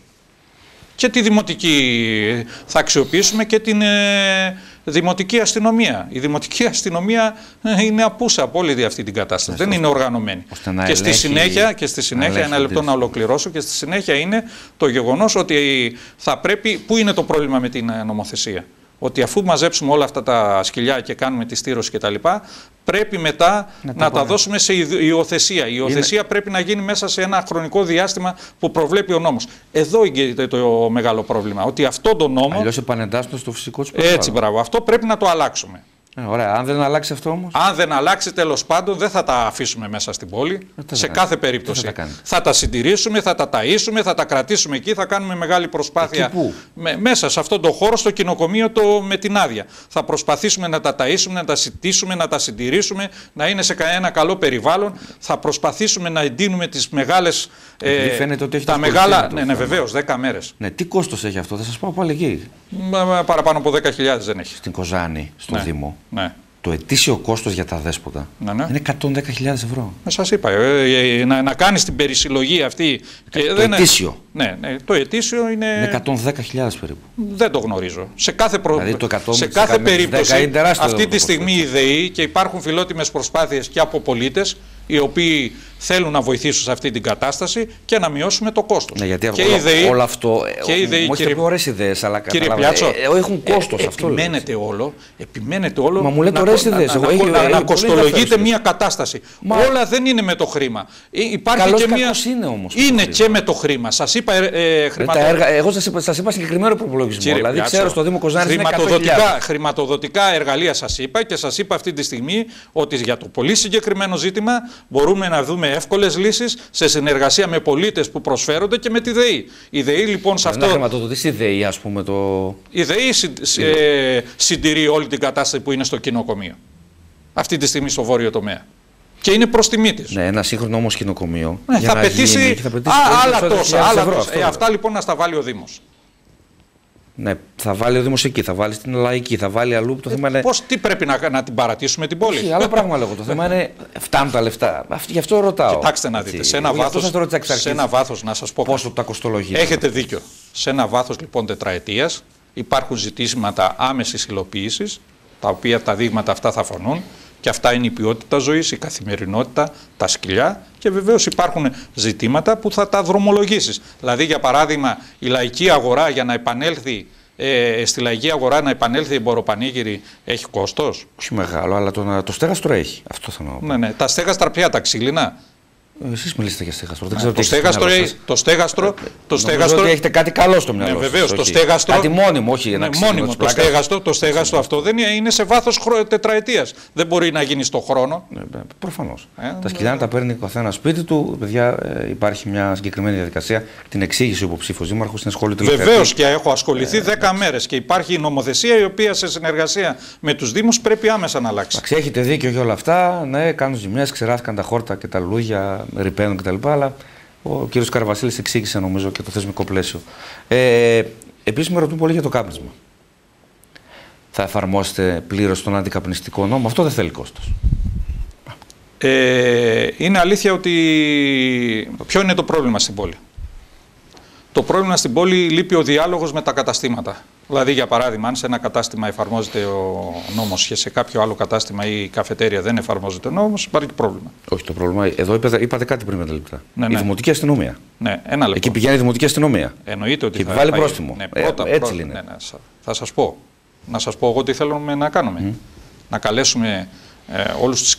Και τη δημοτική θα αξιοποιήσουμε και την ε, δημοτική αστυνομία. Η δημοτική αστυνομία είναι απούσα από όλη αυτή την κατάσταση. Δεν είναι οργανωμένη. Και στη συνέχεια, και στη συνέχεια ένα λεπτό να ολοκληρώσω, και στη συνέχεια είναι το γεγονός ότι θα πρέπει, πού είναι το πρόβλημα με την νομοθεσία. Ότι αφού μαζέψουμε όλα αυτά τα σκυλιά και κάνουμε τη στήρωση κτλ., πρέπει μετά να, να τα δώσουμε σε υιοθεσία. Η υιοθεσία είναι... πρέπει να γίνει μέσα σε ένα χρονικό διάστημα που προβλέπει ο νόμος. Εδώ είναι το μεγάλο πρόβλημα. Ότι αυτό το νόμο. Αλλιώς επανεντάσσονται στο φυσικό του περιβάλλον. Έτσι, μπράβο. Αυτό πρέπει να το αλλάξουμε. Ε, ωραία. Αν δεν αλλάξει αυτό όμως. Αν δεν αλλάξει, τέλος πάντων, δεν θα τα αφήσουμε μέσα στην πόλη. Ε, σε κάθε περίπτωση. Θα τα, θα τα συντηρήσουμε, θα τα ταΐσουμε, θα τα κρατήσουμε εκεί, θα κάνουμε μεγάλη προσπάθεια. Με, μέσα σε αυτόν τον χώρο, στο κοινοκομείο το, με την άδεια. Θα προσπαθήσουμε να τα ταΐσουμε, να τα συντήσουμε, να τα συντηρήσουμε, να είναι σε ένα καλό περιβάλλον. Θα προσπαθήσουμε να εντείνουμε τις μεγάλες. Ε, φαίνεται ότι έχει τα μεγάλα. Ναι, ναι, βεβαίως, δέκα μέρες. Ναι, τι κόστος έχει αυτό, θα σας πω από εκεί. Παραπάνω από δέκα χιλιάδες δεν έχει. Στην Κοζάνη, στο ναι. Δήμο. Ναι. Το ετήσιο κόστος για τα δέσποτα ναι, ναι. είναι εκατόν δέκα χιλιάδες ευρώ. Ε, σας είπα, ε, ε, να, να κάνεις την περισυλλογή αυτή. Και το δεν ετήσιο. Ναι, ναι, το ετήσιο είναι... είναι εκατόν δέκα χιλιάδες περίπου. Δεν το γνωρίζω. Σε κάθε, προ... δηλαδή το εκατό, σε κάθε περίπτωση, αυτή τη στιγμή η ΔΕΗ, και υπάρχουν φιλότιμες προσπάθειες και από πολίτες, οι οποίοι θέλουν να βοηθήσουν σε αυτή την κατάσταση και να μειώσουμε το κόστος. Ναι, γιατί και όλο, η ΔΕΗ, όλο αυτό, και η ΔΕΗ, μου έχετε πει ωραίες ιδέες, αλλά κύριε Πιάτσο, ε, έχουν κόστος ε, αυτό. Επιμένετε όλο, επιμένετε όλο Μα μου λέτε ωραίες ιδέες. Να, να, να, να κοστολογείτε μια κατάσταση. Μα... όλα δεν είναι με το χρήμα. Υπάρχει καλώς και μια... είναι όμως. Είναι και με το χρήμα. Σας είπα ε, χρηματο... έργα, εγώ σας είπα, σας είπα συγκεκριμένο προπολογισμό. Κύριε δηλαδή Πιάτσο, ξέρω στο Δήμο Κοζάνης χρηματοδοτικά, χρηματοδοτικά εργαλεία σας είπα και σας είπα αυτή τη στιγμή ότι για το πολύ συγκεκριμένο ζήτημα μπορούμε να δούμε εύκολες λύσεις σε συνεργασία με πολίτες που προσφέρονται και με τη ΔΕΗ. Η ΔΕΗ λοιπόν σε αυτό. Να χρηματοδοτήσει η ΔΕΗ, ας πούμε το. Η ΔΕΗ συ... ε, συντηρεί όλη την κατάσταση που είναι στο κοινοκομείο. Αυτή τη στιγμή στο βόρειο τομέα. Και είναι προς τιμή της. Ναι, ένα σύγχρονο όμως κοινοκομείο. Ναι, θα, πετήσει... γίνει, θα πετήσει. Α, άλλα τόσα. Άλλα τόσα. Ε, αυτά λοιπόν να στα βάλει ο Δήμος. Ναι, θα βάλει ο Δήμος εκεί, θα βάλει στην λαϊκή, θα βάλει αλλού. Το ε, θέμα είναι... Πώς, τι πρέπει να, να την παρατήσουμε την πόλη. Όχι, άλλο πράγμα λέγω. Το θέμα είναι φτάνουν τα λεφτά. Γι' αυτό ρωτάω. Κοιτάξτε να δείτε. Σε ένα, βάθος, σε ένα βάθος, να σας πω. Πόσο τα κοστολογεί. Έχετε δίκιο. Σε ένα βάθος λοιπόν τετραετίας υπάρχουν ζητήματα άμεσης υλοποίησης, τα οποία τα δείγματα αυτά θα φωνούν. Και αυτά είναι η ποιότητα ζωής, η καθημερινότητα, τα σκυλιά και βεβαίως υπάρχουν ζητήματα που θα τα δρομολογήσεις. Δηλαδή, για παράδειγμα, η λαϊκή αγορά για να επανέλθει, ε, στη λαϊκή αγορά να επανέλθει η εμποροπανήγυρη έχει κόστος. Όχι μεγάλο, αλλά το, το στέγαστρο έχει. Αυτό θα πω. Ναι, ναι. Τα στέγαστρα πια, τα ξύλινα. Εσείς μιλήσατε για στέγαστρο. Ναι, το, στέγαστρο το στέγαστρο. Το στέγαστρο. Ότι έχετε κάτι καλό στο μυαλό σας. Ναι, βεβαίως. Το στέγαστρο. Κάτι μόνιμο, όχι ένα ναι, μόνιμο. Το στέγαστρο, το στέγαστρο αυτό δεν είναι, είναι σε βάθος τετραετίας. Δεν μπορεί να γίνει στον χρόνο. Ναι, προφανώς. Ε, τα σκυλιά ναι. τα παίρνει ο καθένας σπίτι του. Παιδιά, ε, υπάρχει μια συγκεκριμένη διαδικασία. Την εξήγησε ο υποψήφιος δήμαρχος στην σχολή του. Βεβαίως και έχω ασχοληθεί δέκα ε, μέρες. Και υπάρχει η νομοθεσία η οποία σε συνεργασία με τους Δήμους πρέπει άμεσα να αλλάξει. Έχετε δίκιο για όλα αυτά. Ναι, κάνουν ζημιές, ξεράθηκαν τα χόρτα και τα λουλούδια, ρηπαίνουν κτλ. Αλλά ο κ. Καραβασίλης εξήγησε νομίζω και το θεσμικό πλαίσιο. Ε, επίσης με ρωτούν πολύ για το κάπνισμα. Θα εφαρμόσετε πλήρως τον αντικαπνιστικό νόμο? Αυτό δεν θέλει κόστος. Ε, είναι αλήθεια ότι... Ποιο είναι το πρόβλημα στην πόλη? Το πρόβλημα στην πόλη λείπει ο διάλογος με τα καταστήματα. Δηλαδή, για παράδειγμα, αν σε ένα κατάστημα εφαρμόζεται ο νόμος και σε κάποιο άλλο κατάστημα ή καφετέρια δεν εφαρμόζεται ο νόμος, υπάρχει πρόβλημα. Όχι το πρόβλημα. Εδώ είπατε, είπατε κάτι πριν με τα λεπτά. Ναι, ναι. Η δημοτική αστυνομία. Ναι, ένα λεπτό. Εκεί πηγαίνει η δημοτική αστυνομία. Εννοείται ότι και θα επιβάλλει πάει... πρόστιμο. Ναι, πρώτα, ε, έτσι πρώτα, είναι. Ναι, ναι, θα σας πω. Να σας πω εγώ τι θέλουμε να κάνουμε. Mm. Να καλέσουμε ε, όλους τους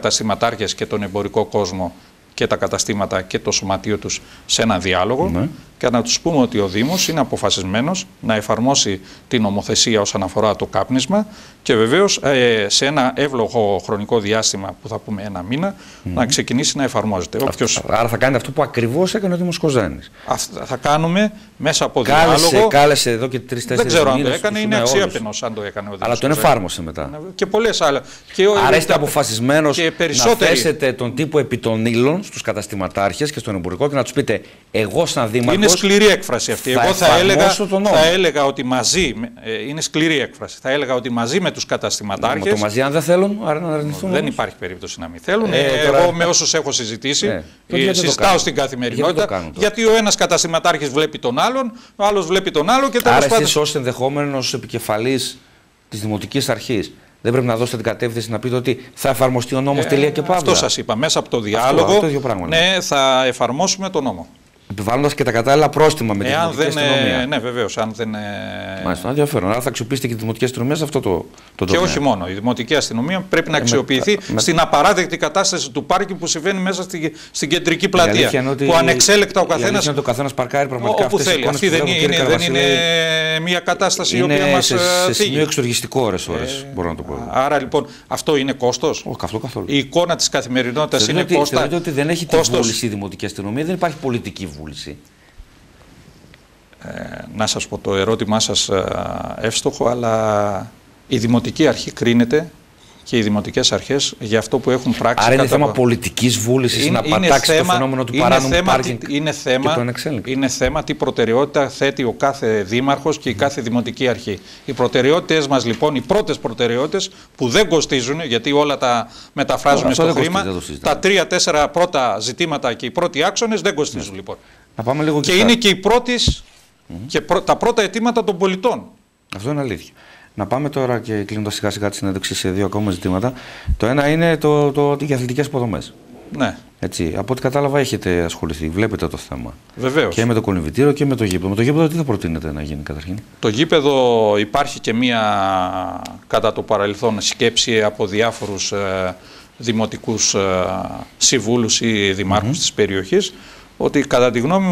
καταστηματάρχες και τον εμπορικό κόσμο και τα καταστήματα και το σωματείο τους σε ένα διάλογο, mm. και να τους πούμε ότι ο Δήμος είναι αποφασισμένος να εφαρμόσει την νομοθεσία όσον αφορά το κάπνισμα και βεβαίως ε, σε ένα εύλογο χρονικό διάστημα που θα πούμε ένα μήνα mm. να ξεκινήσει να εφαρμόζεται. Όποιος... Άρα θα κάνετε αυτό που ακριβώς έκανε ο Δήμος Κοζάνης. Αυτά θα κάνουμε μέσα από κάλεσε, διάλογο. Κάλεσε εδώ και τρεις-τέσσερις μήνες. Δεν ξέρω αν το έκανε, είναι αξιέπαινος αν το έκανε ο Δήμος. Αλλά τον εφάρμοσε μετά. Και πολλές άλλες. Άρα είστε αποφασισμένος να θέσετε τον τύπο επί των ύλων στους καταστηματάρχες και στον εμπορικό και να τους πείτε εγώ σαν δήμαρχος. Είναι σκληρή έκφραση αυτή. Εγώ θα έλεγα, θα έλεγα ότι μαζί. Ε, είναι σκληρή έκφραση. Θα έλεγα ότι μαζί με τους καταστηματάρχες. Με το μαζί, αν δεν θέλουν, άρα να αρνηθούν. Δεν υπάρχει περίπτωση να μην θέλουν. Ε, ε, τώρα... Εγώ με όσους έχω συζητήσει, ε, ε, συζητάω στην καθημερινότητα. Γιατί, γιατί ο ένας καταστηματάρχης βλέπει τον άλλον, ο άλλος βλέπει τον άλλο και τέλος πάντων. Άρα εσείς ως ενδεχόμενος επικεφαλής της Δημοτικής Αρχής. Δεν πρέπει να δώσετε την κατεύθυνση να πείτε ότι θα εφαρμοστεί ο νόμος, ε, τελεία και παύλα. Αυτό σας είπα. Μέσα από το διάλογο, αυτό, αυτό ναι, θα εφαρμόσουμε τον νόμο. Επιβάλλοντας και τα κατάλληλα πρόστιμα με τη Εάν δημοτική δεν, αστυνομία. Ναι, βεβαίως. Αν δεν... Μάλιστα, ενδιαφέρον. Άρα θα αξιοποιήσετε και τη δημοτική αστυνομία σε αυτό το, το και τομέα. όχι μόνο. Η δημοτική αστυνομία πρέπει να αξιοποιηθεί ε, με, στην με... απαράδεκτη κατάσταση του πάρκινγκ που συμβαίνει μέσα στη, στην κεντρική πλατεία. Που ανεξέλεκτα ο καθένας. Είναι το καθένας παρκάρει πραγματικά όπου θέλει. Αυτή δεν είναι, δεν είναι μια κατάσταση η οποία μας θίγει. Σε σημείο εξοργιστικό ώρες-ώρες, μπορώ να το πω. Άρα λοιπόν αυτό είναι κόστος. Η εικόνα της καθημερινότητας είναι κόστος. Θεωρείτε ότι δεν έχει τη βούληση η δημοτική αστυνομία, δεν υπάρχει πολιτική βούληση. Ε, να σας πω το ερώτημά σας ε, εύστοχο, αλλά η Δημοτική Αρχή κρίνεται και οι δημοτικές αρχές για αυτό που έχουν πράξει. Άρα είναι θέμα από... πολιτικής βούλησης είναι, να πατάξει θέμα, το φαινόμενο του παράνομου πάρκινγκ είναι θέμα, και είναι θέμα τι προτεραιότητα θέτει ο κάθε δήμαρχος και η κάθε δημοτική αρχή. Οι προτεραιότητες μας λοιπόν, οι πρώτες προτεραιότητες που δεν κοστίζουν, γιατί όλα τα μεταφράζουμε στο χρήμα, κοστίζει, τα τρία-τέσσερα πρώτα ζητήματα και οι πρώτοι άξονες δεν κοστίζουν λοιπόν. Να πάμε λίγο και, και είναι και οι πρώτες mm-hmm. και πρω, τα πρώτα αιτήματα των πολιτών. Αυτό είναι αλήθεια. Να πάμε τώρα και κλείνοντας σιγά σιγά τη συνέντευξη σε δύο ακόμα ζητήματα. Το ένα είναι το, το, οι αθλητικές υποδομές. Ναι. Έτσι, από ό,τι κατάλαβα έχετε ασχοληθεί, βλέπετε το θέμα. Βεβαίως. Και με το κολυμβητήριο και με το γήπεδο. Με το γήπεδο τι θα προτείνετε να γίνει καταρχήν? Το γήπεδο υπάρχει και μία κατά το παρελθόν σκέψη από διάφορους ε, δημοτικούς ε, συμβούλους ή δημάρχους mm-hmm. της περιοχής, ότι κατά τη γνώμη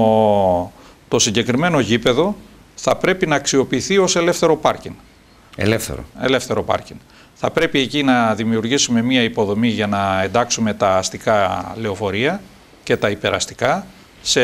μου το συγκεκριμένο γήπεδο θα πρέπει να αξιοποιηθεί ως ελεύθερο πάρκινγκ. Ελεύθερο. Ελεύθερο πάρκινγκ. Θα πρέπει εκεί να δημιουργήσουμε μία υποδομή για να εντάξουμε τα αστικά λεωφορεία και τα υπεραστικά σε,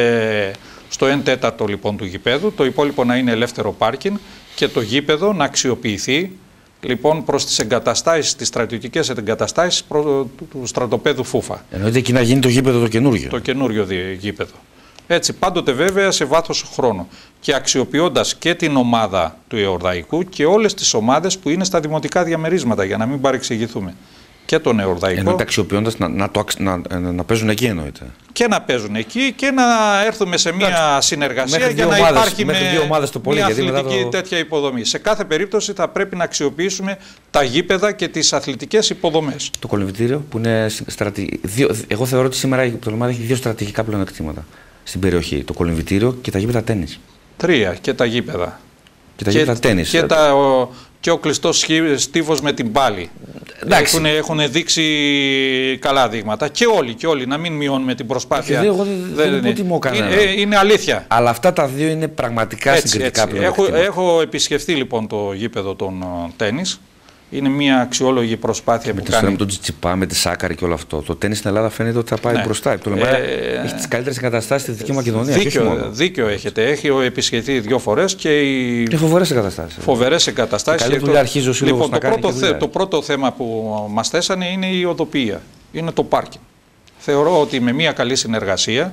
στο εν τέταρτο λοιπόν του γηπέδου, το υπόλοιπο να είναι ελεύθερο πάρκινγκ και το γήπεδο να αξιοποιηθεί λοιπόν προς τις εγκαταστάσεις, τις στρατιωτικές εγκαταστάσεις προ, του, του στρατοπέδου Φούφα. Εννοείται εκεί να γίνει το γήπεδο το καινούργιο. Το καινούργιο γήπεδο. Έτσι, πάντοτε βέβαια σε βάθος χρόνου και αξιοποιώντας και την ομάδα του Εορδαϊκού και όλες τις ομάδες που είναι στα δημοτικά διαμερίσματα, για να μην παρεξηγηθούμε. Και τον Εορδαϊκό. Εννοείται αξιοποιώντας να, να, το, να, να παίζουν εκεί εννοείται. Και να παίζουν εκεί και να έρθουμε σε μια Εντάξει, συνεργασία για να ομάδες, υπάρχει με δύο ομάδες το πολύ, μια αθλητική το... τέτοια υποδομή. Σε κάθε περίπτωση θα πρέπει να αξιοποιήσουμε τα γήπεδα και τις αθλητικές υποδομές. Το κολυμβητήριο που είναι στρατηγικό. Εγώ θεωρώ ότι σήμερα η ομάδα έχει δύο στρατηγικά πλεονεκτήματα στην περιοχή. Το κολυμβητήριο και τα γήπεδα τένις. Τρία και τα γήπεδα. Και τα γήπεδα τένις. Και, τα, ο, και ο κλειστός στίβος με την πάλη. Έχουν, έχουν δείξει καλά δείγματα. Και όλοι, και όλοι. Να μην μειώνουμε την προσπάθεια. Εγώ δεν, δεν υποτιμώ κανένα. Είναι, είναι αλήθεια. Αλλά αυτά τα δύο είναι πραγματικά έτσι, συγκριτικά πλεονεκτήματα. Έχω, έχω επισκεφθεί λοιπόν το γήπεδο των τένις. Είναι μια αξιόλογη προσπάθεια με που κάνει. Με τον Τσιτσιπά, με τη Σάκαρη και όλο αυτό. Το τένις στην Ελλάδα φαίνεται ότι θα πάει ναι. μπροστά. Το ε, ε, έχει τις καλύτερες εγκαταστάσεις στη Δυτική Μακεδονία. Δίκιο, δίκιο έχετε. Έχει επισκεφθεί δύο φορές και. Οι... Και φοβερές εγκαταστάσεις. Φοβερές εγκαταστάσεις. Καλή δουλειά αρχίζει ο σύλλογος λοιπόν, να το, κάνει πρώτο θε, το πρώτο θέμα που μας θέσανε είναι η οδοποιία. Είναι το πάρκινγκ. Θεωρώ ότι με μια καλή συνεργασία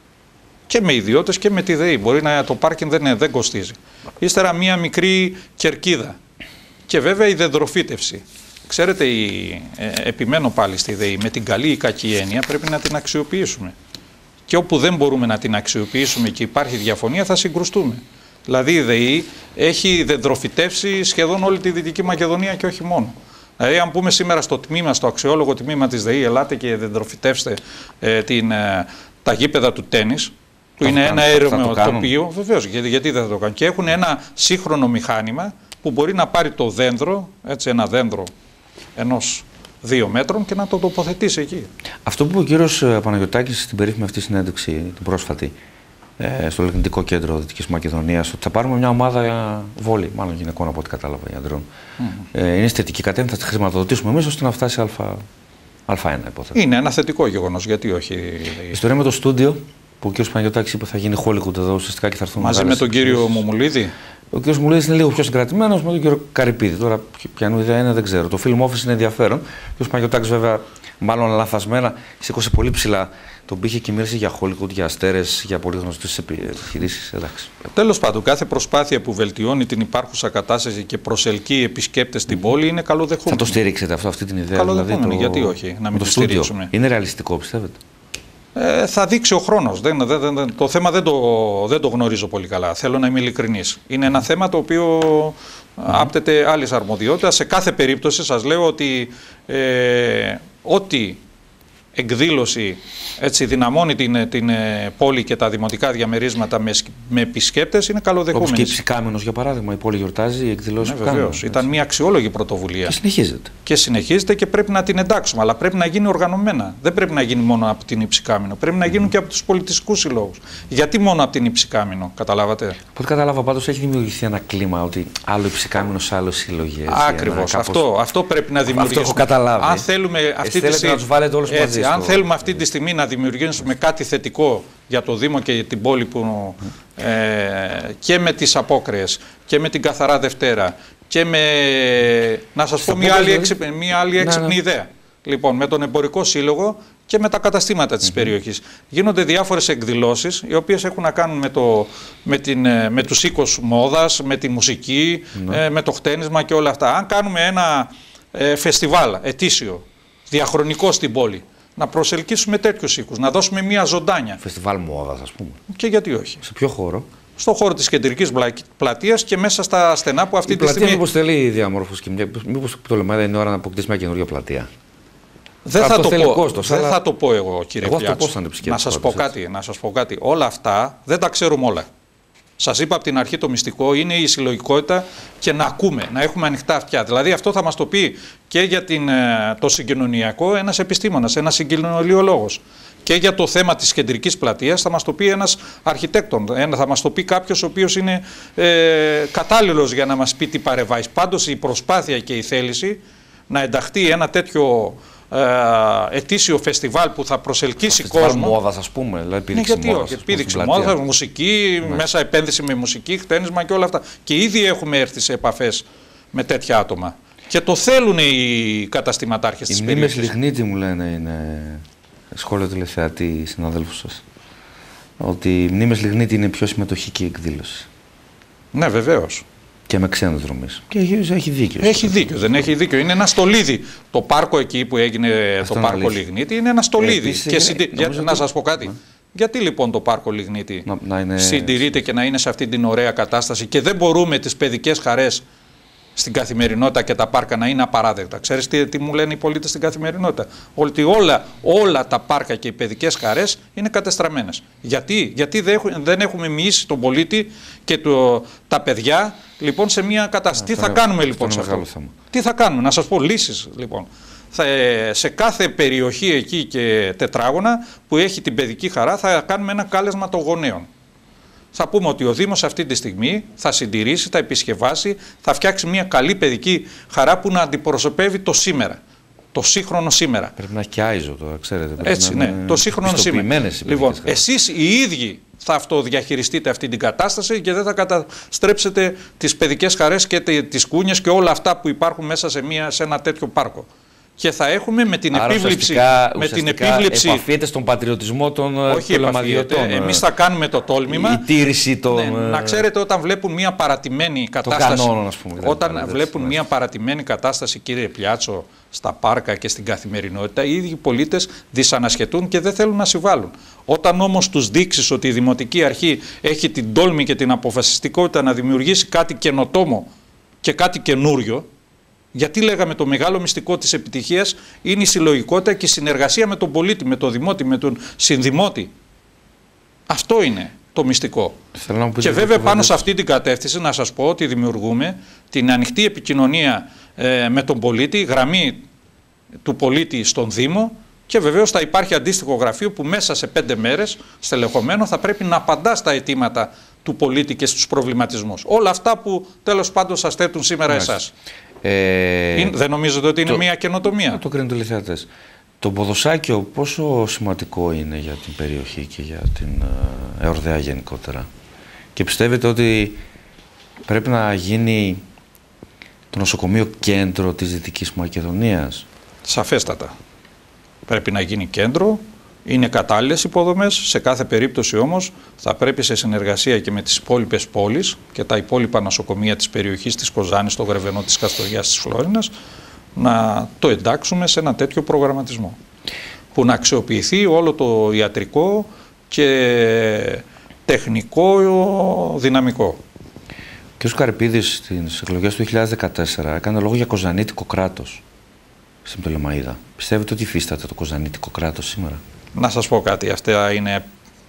και με ιδιώτες και με τη ΔΕΗ. Μπορεί να το πάρκινγκ δεν, δεν κοστίζει. Ύστερα μια μικρή κερκίδα. Και βέβαια η δεντροφύτευση. Ξέρετε, η, ε, επιμένω πάλι στη ΔΕΗ, με την καλή ή κακή έννοια πρέπει να την αξιοποιήσουμε. Και όπου δεν μπορούμε να την αξιοποιήσουμε και υπάρχει διαφωνία θα συγκρουστούμε. Δηλαδή η ΔΕΗ έχει δεντροφυτεύσει σχεδόν όλη τη Δυτική Μακεδονία και όχι μόνο. Δηλαδή αν πούμε σήμερα στο τμήμα, στο αξιόλογο τμήμα της ΔΕΗ, ελάτε και δεντροφυτεύστε ε, την, ε, τα γήπεδα του τένις, που είναι ένα έρημο τοπίο, βεβαίως, γιατί, γιατί δεν θα το κάνουν. Και έχουν ένα σύγχρονο μηχάνημα που μπορεί να πάρει το δέντρο, έτσι ένα δέντρο ενός δύο μέτρων και να το τοποθετήσει εκεί. Αυτό που είπε ο κύριος Παναγιωτάκης στην περίφημη αυτή συνέντευξη, την πρόσφατη, ε, στο Ερευνητικό Κέντρο Δυτικής Μακεδονίας, ότι θα πάρουμε μια ομάδα βόλεϊ, μάλλον γυναικών από ό,τι κατάλαβα, ή ανδρών. Mm. Ε, είναι θετική κατεύθυνση, θα τη χρηματοδοτήσουμε εμείς ώστε να φτάσει α, Α1, υπόθεση. Είναι ένα θετικό γεγονός, γιατί όχι. Η ιστορία με το στούντιο, που ο κ. Παναγιωτάκης είπε θα γίνει Hollywood εδώ ουσιαστικά και θα έρθουν. Μαζί με τον κύριο Μουμουλίδη. Ο κ. Μουμουλίδης είναι λίγο πιο συγκρατημένος με τον κύριο Καρυπίδη. Τώρα, ποιανού ιδέα είναι, δεν ξέρω. Το film office είναι ενδιαφέρον. Ο κ. Παναγιωτάκης, βέβαια, μάλλον λαθασμένα, σήκωσε πολύ ψηλά. Τον πήγε και μίλησε για Hollywood, για αστέρες, για πολύ γνωστές επιχειρήσεις. Τέλος πάντων, κάθε προσπάθεια που βελτιώνει την υπάρχουσα κατάσταση και προσελκύει επισκέπτες στην πόλη είναι καλοδεχόμενη. Θα το στηρίξετε αυτό, αυτή την ιδέα? Καλοδεχόμενη, δηλαδή, γιατί όχι, να μην το, το στηρίξουμε. Είναι ρεαλιστικό, πιστεύετε? Ε, θα δείξει ο χρόνος. Δεν, δεν, δεν, το θέμα δεν το, δεν το γνωρίζω πολύ καλά. Θέλω να είμαι ειλικρινής. Είναι ένα θέμα το οποίο mm. άπτεται άλλης αρμοδιότητας. Σε κάθε περίπτωση σας λέω ότι ε, ό,τι εκδήλωση έτσι, δυναμώνει την, την πόλη και τα δημοτικά διαμερίσματα με, με επισκέπτες είναι καλοδεχόμενη. Όπως και η Ψικάμενος, για παράδειγμα, η πόλη γιορτάζει, η εκδηλώση ναι, βεβαίως. Ήταν μια αξιόλογη πρωτοβουλία. Και συνεχίζεται. Και συνεχίζεται και πρέπει να την εντάξουμε. Αλλά πρέπει να γίνει οργανωμένα. Δεν πρέπει να γίνει μόνο από την Υψικάμενο. Πρέπει να γίνουν mm. και από τους πολιτιστικούς συλλόγους. Γιατί μόνο από την Υψικάμενο, καταλάβατε? Από ό,τι κατάλαβα, πάντως έχει δημιουργηθεί ένα κλίμα ότι άλλο Υψικάμενος, άλλο συλλογές. Ακριβώς. Κάπως... Αυτό, αυτό πρέπει να δημιουργήσουμε. Αυτό έχω καταλάβει. Αν θέλουμε αυτή τη στιγμή. Αν θέλουμε αυτή τη στιγμή να δημιουργήσουμε κάτι θετικό για το Δήμο και για την πόλη που, ε, και με τις απόκρεες και με την Καθαρά Δευτέρα και με, να σας πω μια άλλη, έξυπνη, μια άλλη έξυπνη ναι, ναι. ιδέα. Λοιπόν, με τον Εμπορικό Σύλλογο και με τα καταστήματα της mm-hmm. περιοχής. Γίνονται διάφορες εκδηλώσεις οι οποίες έχουν να κάνουν με, το, με, την, με τους οίκους μόδας, με τη μουσική, mm-hmm. ε, με το χτένισμα και όλα αυτά. Αν κάνουμε ένα ε, φεστιβάλ ετήσιο, διαχρονικό στην πόλη, να προσελκύσουμε τέτοιους οίκους, να δώσουμε μια ζωντάνια. Φεστιβάλ μόδας, ας πούμε. Και γιατί όχι. Σε ποιο χώρο? Στο χώρο της κεντρικής πλατείας και μέσα στα στενά που αυτή η τη στιγμή. Η πλατεία μήπως θέλει διαμόρφωση και μήπως το λέμε είναι ώρα να αποκτήσει μια καινούργια πλατεία? Δεν, θα το, πω, κόστος, δεν αλλά... θα το πω εγώ, κύριε Πιάτσο. Να σας πω κάτι, να σας πω κάτι. Όλα αυτά δεν τα ξέρουμε όλα. Σας είπα από την αρχή το μυστικό είναι η συλλογικότητα και να ακούμε, να έχουμε ανοιχτά αυτιά. Δηλαδή αυτό θα μας το πει και για την, το συγκοινωνιακό ένας επιστήμονας, ένας συγκοινωνιολόγος. Και για το θέμα της κεντρικής πλατείας θα μας το πει ένας αρχιτέκτον, θα μας το πει κάποιος ο οποίος είναι ε, κατάλληλος για να μας πει τι παρεμβάσει. Πάντως η προσπάθεια και η θέληση να ενταχθεί ένα τέτοιο ε, ετήσιο φεστιβάλ που θα προσελκύσει κόσμο. Φεστιβάλ μόδας, ας πούμε. Δηλαδή, επίδειξη ναι, γιατί μόδας, όχι. Επίδειξη μόδας, μουσική, ναι. μέσα επένδυση με μουσική, χτένισμα και όλα αυτά. Και ήδη έχουμε έρθει σε επαφές με τέτοια άτομα. Και το θέλουν οι καταστηματάρχες της περιοχής. Οι μνήμες Λιγνίτη μου λένε είναι σχόλιο τηλεθεατή συναδέλφου σας. Ότι οι μνήμες Λιγνίτη είναι πιο συμμετοχική εκδήλωση. Ναι, βεβαίως. Και με ξένους δρομείς. Και έχει δίκιο. Έχει δίκιο, δεν έχει δίκιο. Είναι ένα στολίδι. Το πάρκο εκεί που έγινε αυτό το πάρκο Λιγνίτη είναι ένα στολίδι. Ε, και συντι... Για... Να σας πω κάτι. Ναι. Γιατί λοιπόν το πάρκο Λιγνίτη να, να είναι... συντηρείται και να είναι σε αυτή την ωραία κατάσταση και δεν μπορούμε τις παιδικές χαρές στην καθημερινότητα και τα πάρκα να είναι απαράδεκτα? Ξέρεις τι, τι μου λένε οι πολίτες στην καθημερινότητα? Ότι όλα, όλα τα πάρκα και οι παιδικές χαρές είναι κατεστραμμένες. Γιατί, Γιατί δεν έχουμε μοιήσει τον πολίτη και το, τα παιδιά λοιπόν σε μια κατάσταση. Τι θα κάνουμε λοιπόν σε αυτό? Τι θα κάνουμε? Να σας πω λύσεις λοιπόν. Θα, σε κάθε περιοχή εκεί και τετράγωνα που έχει την παιδική χαρά θα κάνουμε ένα κάλεσμα των γονέων. Θα πούμε ότι ο Δήμος αυτή τη στιγμή θα συντηρήσει, θα επισκευάσει, θα φτιάξει μια καλή παιδική χαρά που να αντιπροσωπεύει το σήμερα. Το σύγχρονο σήμερα. Πρέπει να έχει και άιζο τώρα, ξέρετε. Έτσι, ναι, το σύγχρονο σήμερα. Λοιπόν, εσείς οι ίδιοι θα αυτοδιαχειριστείτε αυτή την κατάσταση και δεν θα καταστρέψετε τις παιδικές χαρές και τις κούνιες και όλα αυτά που υπάρχουν μέσα σε, μια, σε ένα τέτοιο πάρκο. Και θα έχουμε με την Άρα επίβλεψη. Ουσιαστικά, με την ουσιαστικά επίβλεψη. Επαφιέται στον πατριωτισμό των λαμαδιωτών. Εμείς θα κάνουμε το τόλμημα. Η τήρηση των. Ναι, να ξέρετε, όταν βλέπουν μια παρατημένη κατάσταση. Κανόνων, ας πούμε, όταν δηλαδή, βλέπουν έτσι, μια παρατημένη κατάσταση, κύριε Πιάτσο, στα πάρκα και στην καθημερινότητα, οι ίδιοι πολίτες δυσανασχετούν και δεν θέλουν να συμβάλλουν. Όταν όμως τους δείξεις ότι η Δημοτική Αρχή έχει την τόλμη και την αποφασιστικότητα να δημιουργήσει κάτι καινοτόμο και κάτι καινούριο. Γιατί λέγαμε το μεγάλο μυστικό της επιτυχίας είναι η συλλογικότητα και η συνεργασία με τον πολίτη, με τον δημότη, με τον συνδημότη. Αυτό είναι το μυστικό. Και βέβαια πάνω σε αυτή την κατεύθυνση να σας πω ότι δημιουργούμε την ανοιχτή επικοινωνία ε, με τον πολίτη, γραμμή του πολίτη στον Δήμο, Και βεβαίως θα υπάρχει αντίστοιχο γραφείο που μέσα σε πέντε μέρες στελεχωμένο θα πρέπει να απαντά στα αιτήματα του πολίτη και στους προβληματισμούς. Όλα αυτά που τέλος πάντων σας θέτουν σήμερα εσάς. Ε, είναι, δεν νομίζετε ότι είναι το, μια καινοτομία? Το κρίνουν τηλεθεατές. Το ποδοσάκιο πόσο σημαντικό είναι για την περιοχή και για την ε, Εορδαία γενικότερα? Και πιστεύετε ότι πρέπει να γίνει το νοσοκομείο κέντρο της Δυτικής Μακεδονίας? Σαφέστατα. Πρέπει να γίνει κέντρο, είναι κατάλληλες υποδομές, σε κάθε περίπτωση όμως θα πρέπει σε συνεργασία και με τις υπόλοιπες πόλεις και τα υπόλοιπα νοσοκομεία της περιοχής της Κοζάνης, στο Γρεβενό, της Καστοριάς, της Φλόρινας, να το εντάξουμε σε ένα τέτοιο προγραμματισμό που να αξιοποιηθεί όλο το ιατρικό και τεχνικό δυναμικό. Ο κ. Καρυπίδης στις εκλογές του δύο χιλιάδες δεκατέσσερα έκανε λόγο για κοζανίτικο κράτος στην Πτολεμαΐδα. Πιστεύετε ότι υφίσταται το κοζανίτικο κράτος σήμερα? Να σας πω κάτι, αυτά είναι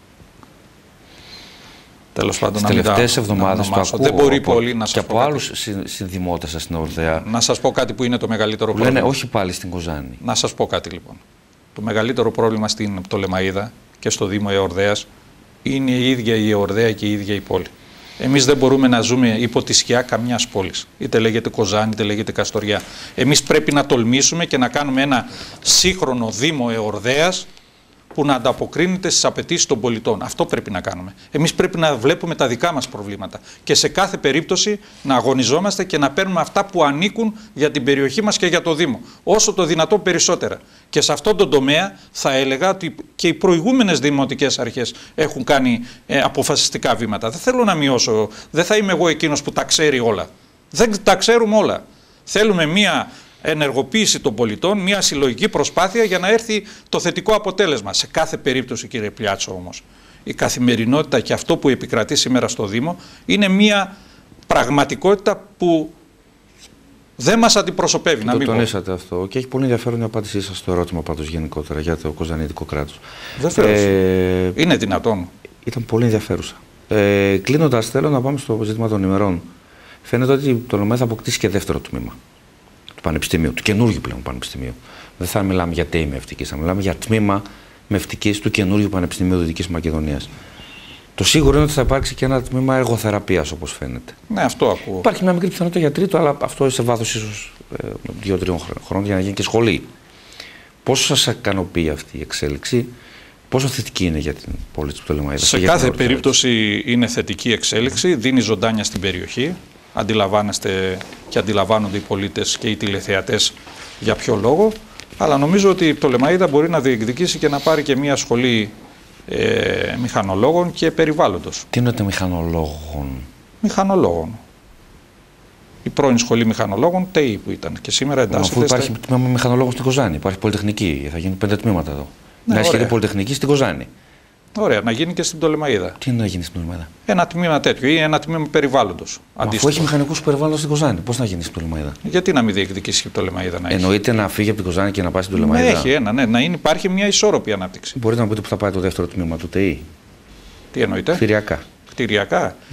τέλος πάντων τις τελευταίες εβδομάδες το ακούω δεν μπορεί πολύ να σας και από άλλους συνδημότες στην Εορδαία. Να σας πω κάτι που είναι το μεγαλύτερο λένε, πρόβλημα. όχι πάλι στην Κοζάνη. Να σας πω κάτι λοιπόν. Το μεγαλύτερο πρόβλημα στην Πτολεμαΐδα και στο Δήμο Εορδαίας είναι η ίδια η Εορδαία και η ίδια η πόλη. Εμείς δεν μπορούμε να ζούμε υπό τη σκιά καμιάς πόλης. Είτε λέγεται Κοζάνη, είτε λέγεται Καστοριά. Εμείς πρέπει να τολμήσουμε και να κάνουμε ένα σύγχρονο Δήμο Εορδαίας που να ανταποκρίνεται στις απαιτήσεις των πολιτών. Αυτό πρέπει να κάνουμε. Εμείς πρέπει να βλέπουμε τα δικά μας προβλήματα και σε κάθε περίπτωση να αγωνιζόμαστε και να παίρνουμε αυτά που ανήκουν για την περιοχή μας και για το Δήμο. Όσο το δυνατόν περισσότερα. Και σε αυτόν τον τομέα θα έλεγα ότι και οι προηγούμενες δημοτικές αρχές έχουν κάνει ε, αποφασιστικά βήματα. Δεν θέλω να μειώσω, δεν θα είμαι εγώ εκείνος που τα ξέρει όλα. Δεν τα ξέρουμε όλα. Θέλουμε μία ενεργοποίηση των πολιτών, μια συλλογική προσπάθεια για να έρθει το θετικό αποτέλεσμα. Σε κάθε περίπτωση, κύριε Πλιάτσο, όμως, η καθημερινότητα και αυτό που επικρατεί σήμερα στο Δήμο είναι μια πραγματικότητα που δεν μας αντιπροσωπεύει. Το τονίσατε αυτό και έχει πολύ ενδιαφέρον η απάντησή σας στο ερώτημα πάντως γενικότερα για το κοζανίτικο κράτος. Βεβαίως. Ε, είναι δυνατόν. Ήταν πολύ ενδιαφέρουσα. Ε, κλείνοντας, θέλω να πάμε στο ζήτημα των ημερών. Φαίνεται ότι το ΛΟΜΕ θα αποκτήσει και δεύτερο τμήμα του Πανεπιστημίου, του καινούργιου πλέον Πανεπιστημίου. Δεν θα μιλάμε για ΤΕΙ μευτικής, θα μιλάμε για τμήμα μευτικής του καινούργιου Πανεπιστημίου Δυτικής Μακεδονίας. Το σίγουρο είναι ότι θα υπάρξει και ένα τμήμα εργοθεραπείας, όπως φαίνεται. Ναι, αυτό ακούω. Υπάρχει μια μικρή πιθανότητα για τρίτο, αλλά αυτό σε βάθος ίσως δύο-τριών χρόνων για να γίνει και σχολή. Πόσο σας ικανοποιεί αυτή η εξέλιξη, πόσο θετική είναι για την πόλη της Πτολεμαΐδας? Σε κάθε περίπτωση είναι θετική εξέλιξη, δίνει ζωντάνια στην περιοχή. Αντιλαμβάνεστε και αντιλαμβάνονται οι πολίτες και οι τηλεθεατές για ποιο λόγο, αλλά νομίζω ότι η Πτολεμαΐδα μπορεί να διεκδικήσει και να πάρει και μια σχολή ε, μηχανολόγων και περιβάλλοντος. Τι εννοείται μηχανολόγων? Μηχανολόγων. Η πρώην σχολή μηχανολόγων, ΤΕΙ που ήταν και σήμερα εντάσσεται. Αφού υπάρχει στα... τμήμα μηχανολόγων στην Κοζάνη, υπάρχει πολυτεχνική, θα γίνουν πέντε τμήματα εδώ. Ναι, να ισχύει πολυτεχνική στην Κοζάνη. Ωραία, να γίνει και στην Πτολεμαΐδα. Τι να γίνει στην Πτολεμαΐδα? Ένα τμήμα τέτοιο ή ένα τμήμα περιβάλλοντος. Αφού έχει μηχανικούς περιβάλλοντος στην Κοζάνη, πώς να γίνει στην Πτολεμαΐδα? Γιατί να μην διεκδικήσει η Πτολεμαΐδα να έχει? Εννοείται να φύγει από την Κοζάνη και να πάει στην Πτολεμαΐδα? Ναι, έχει ένα, ναι, να είναι, υπάρχει μια ισόρροπη ανάπτυξη. Μπορείτε να πείτε που θα πάει το δεύτερο τμήμα του ΤΕΙ? Τι εννοείται? Κτηριακά. Κτηριακά. Ναι.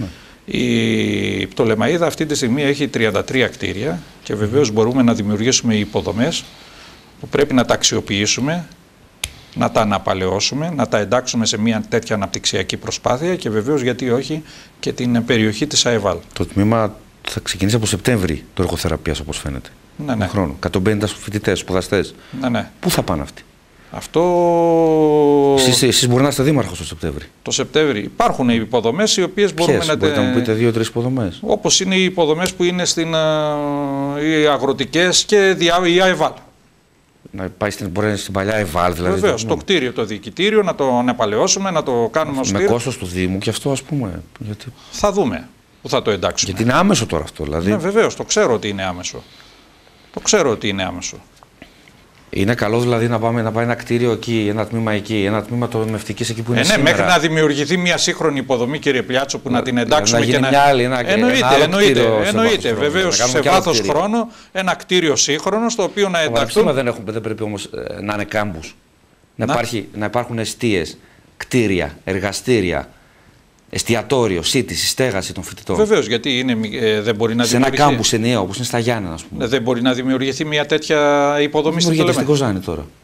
Η Πτολεμαΐδα αυτή τη στιγμή έχει τριάντα τρία κτίρια και βεβαίως μπορούμε να δημιουργήσουμε υποδομές που πρέπει να τα αξιοποιήσουμε, να τα αναπαλαιώσουμε, να τα εντάξουμε σε μια τέτοια αναπτυξιακή προσπάθεια και βεβαίως γιατί όχι και την περιοχή της ΑΕΒΑΛ. Το τμήμα θα ξεκινήσει από Σεπτέμβρη το εργοθεραπείας, όπως φαίνεται. Ναι, ναι. Χρόνο. εκατόν πενήντα φοιτητές, σπουδαστές. Ναι, ναι. Πού θα πάνε αυτοί? Αυτό... Εσείς, εσείς μπορεί να είστε δήμαρχος το Σεπτέμβρη. Το Σεπτέμβρη. Υπάρχουν υποδομές οι οποίες μπορούμε Ποιες? να... Μπορείτε να μου πείτε δύο-τρεις υποδομές? Όπως είναι οι υποδομές που είναι στην, οι αγροτικές και η ΑΕΒΑΛ. Να πάει στην, μπορεί, στην παλιά ΕΒΑΛ, δηλαδή. Βεβαίως, το κτίριο, το διοικητήριο, να το αναπαλαιώσουμε, να το κάνουμε ως με κόστος του Δήμου και αυτό, ας πούμε. Γιατί... Θα δούμε που θα το εντάξουμε. Γιατί είναι άμεσο τώρα αυτό, δηλαδή. Ναι, βεβαίως, το ξέρω ότι είναι άμεσο. Το ξέρω ότι είναι άμεσο. Είναι καλό δηλαδή να, πάμε, να πάει ένα κτίριο εκεί, ένα τμήμα εκεί, ένα τμήμα το μευτικής εκεί που είναι ε, ναι, σήμερα. Μέχρι να δημιουργηθεί μια σύγχρονη υποδομή, κύριε Πλιάτσο, που να, να την εντάξουμε να και να. Μια άλλη, ένα, εννοείται, ένα εννοείται, εννοείται. Βεβαίως σε βάθος χρόνου ένα κτίριο σύγχρονο στο οποίο να ενταχθούν. Τα δεν, έχουν, δεν πρέπει όμως να είναι κάμπους. Να, να. Υπάρχει, να υπάρχουν εστίες, κτίρια, εργαστήρια, εστιατόριο, σύντηση, στέγαση των φοιτητών. Βεβαίως, γιατί είναι, ε, δεν μπορεί να σε δημιουργηθεί. Σε ένα κάμπους ενιαίο, όπως είναι στα Γιάννενα, ας πούμε. Δεν μπορεί να δημιουργηθεί μια τέτοια υποδομή στην Πτολεμαΐδα. στην Κοζάνη τώρα.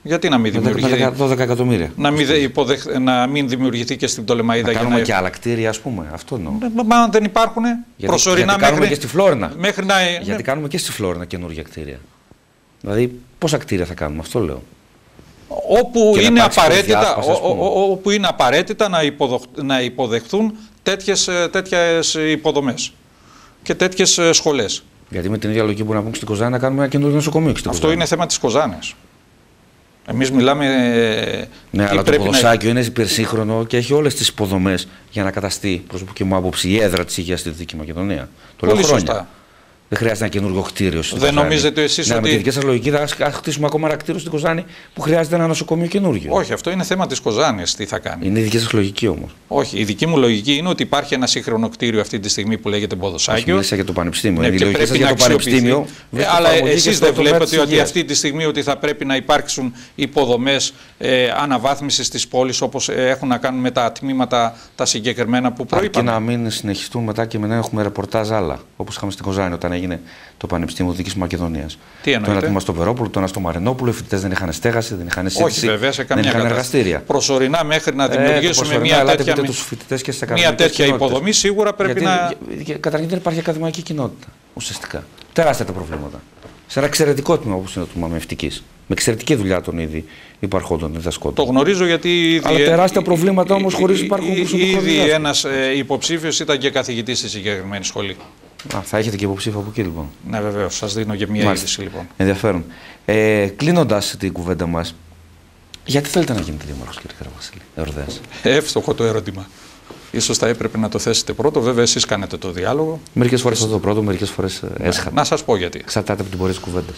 Γιατί να μην δημιουργηθεί. δώδεκα εκατομμύρια. Να μην, υποδεχ... να μην δημιουργηθεί και στην Πτολεμαΐδα. Να κάνουμε να... και άλλα κτίρια, ας πούμε. Αυτό εννοώ. Μα δεν υπάρχουν. Γιατί, προσωρινά γιατί μέχρι... κάνουμε και στη Φλόρινα. Μέχρι να... Γιατί κάνουμε και στη Φλόρινα καινούργια κτίρια. Δηλαδή, πόσα κτίρια θα κάνουμε, αυτό λέω. Όπου είναι, απαραίτητα, ο, ο, ο, όπου είναι απαραίτητα να, υποδοχ... να υποδεχθούν τέτοιες, τέτοιες υποδομές και τέτοιες σχολές. Γιατί με την ίδια λογική μπορούμε να πούμε στην Κοζάνη να κάνουμε ένα καινούργιο νοσοκομείο. Αυτό Κοζάνη. είναι θέμα της Κοζάνης. Εμείς μιλάμε. Ναι, αλλά το ποδοσάκιο να... είναι υπερσύγχρονο και έχει όλες τις υποδομές για να καταστεί, προσωπική μου άποψη, η έδρα της υγείας στη Δυτική Μακεδονία. Το λέω χρόνια. Σωστά. Δεν χρειάζεται ένα καινούργιο κτίριο. Δεν νομίζετε εσείς ναι, ότι. Με τη δική σας λογική θα χτίσουμε ακόμα ένα κτίριο στην Κοζάνη που χρειάζεται ένα νοσοκομείο καινούργιο. Όχι, αυτό είναι θέμα της Κοζάνης. Τι θα κάνει. Είναι η δική σας λογική όμως. Όχι, η δική μου λογική είναι ότι υπάρχει ένα σύγχρονο κτίριο αυτή τη στιγμή που λέγεται Ποδοσάκιο. Μέσα για το Πανεπιστήμιο. Ναι, είναι η λογική σας για το Πανεπιστήμιο. Ε, αλλά εσείς δεν βλέπετε ότι αυτή τη στιγμή ότι θα πρέπει να υπάρξουν υποδομές ε, αναβάθμισης της πόλης όπως έχουν να κάνουν με τα τμήματα τα συγκεκριμένα που προείπαμε. Και να μην συνεχιστούν μετά και μετά έχουμε ρεπορτάζ άλλα όπως είχαμε στην Κοζάνη όταν έγινε το Πανεπιστήμιο Δυτικής Μακεδονίας. Τι εννοείται? Το ένα τμήμα στο Βερόπουλο, το ένα στο Μαρινόπουλο. Οι φοιτητές δεν είχαν στέγαση, δεν είχαν σύντηση. Όχι, βέβαια, σε καμία δεν είχαν εργαστήρια. Προσωρινά μέχρι να δημιουργήσουμε ε, μια τέτοια, και μια τέτοια υποδομή, σίγουρα πρέπει γιατί, να. Για, καταρχήν δεν υπάρχει ακαδημαϊκή κοινότητα ουσιαστικά. Τεράστια τα προβλήματα. Σε ένα εξαιρετικό τμήμα όπως είναι το τμήμα Μευτικής. Με εξαιρετική δουλειά των ήδη υπαρχόντων διδασκόντων. Το γνωρίζω γιατί. Αλλά ήδη, τεράστια προβλήματα όμως χωρίς υπάρχουν προσωπικό. Ήδη ένας ε, υποψήφιος ήταν και καθηγητής στη συγκεκριμένη σχολή. Α, θα έχετε και υποψήφιο από εκεί λοιπόν. Ναι, βεβαίως. Σας δίνω και μία είδηση λοιπόν. Ενδιαφέρον. Ε, Κλείνοντας την κουβέντα μας, γιατί θέλετε να γίνετε δήμαρχος, κύριε Καραβασίλη, Εορδέας? Εύστοχο το ερώτημα. Ίσως θα έπρεπε να το θέσετε πρώτο. Βέβαια, εσείς κάνετε το διάλογο. Μερικές φορές θα το πρώτο, μερικές φορές έσχατα. Να σας πω γιατί. Εξαρτάται από την πορεία της κουβέντας.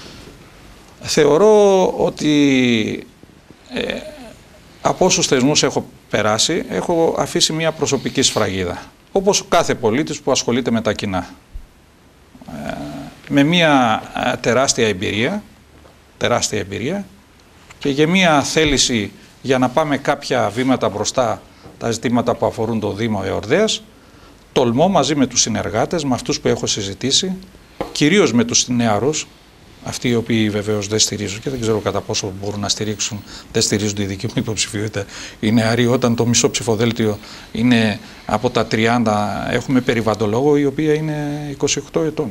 Θεωρώ ότι ε, από όσους θεσμούς έχω περάσει, έχω αφήσει μια προσωπική σφραγίδα. Όπως κάθε πολίτης που ασχολείται με τα κοινά. Ε, με μια τεράστια εμπειρία, τεράστια εμπειρία και για μια θέληση για να πάμε κάποια βήματα μπροστά τα ζητήματα που αφορούν το Δήμο Εορδέας, τολμώ μαζί με τους συνεργάτες, με αυτούς που έχω συζητήσει, κυρίως με τους νεαρούς, αυτοί οι οποίοι βεβαίως δεν στηρίζουν και δεν ξέρω κατά πόσο μπορούν να στηρίξουν, δεν στηρίζουν τη δική μου υποψηφιότητα. Οι νεαροί, όταν το μισό ψηφοδέλτιο είναι από τα τριάντα, έχουμε περιβαλλοντολόγο η οποία είναι είκοσι οκτώ ετών.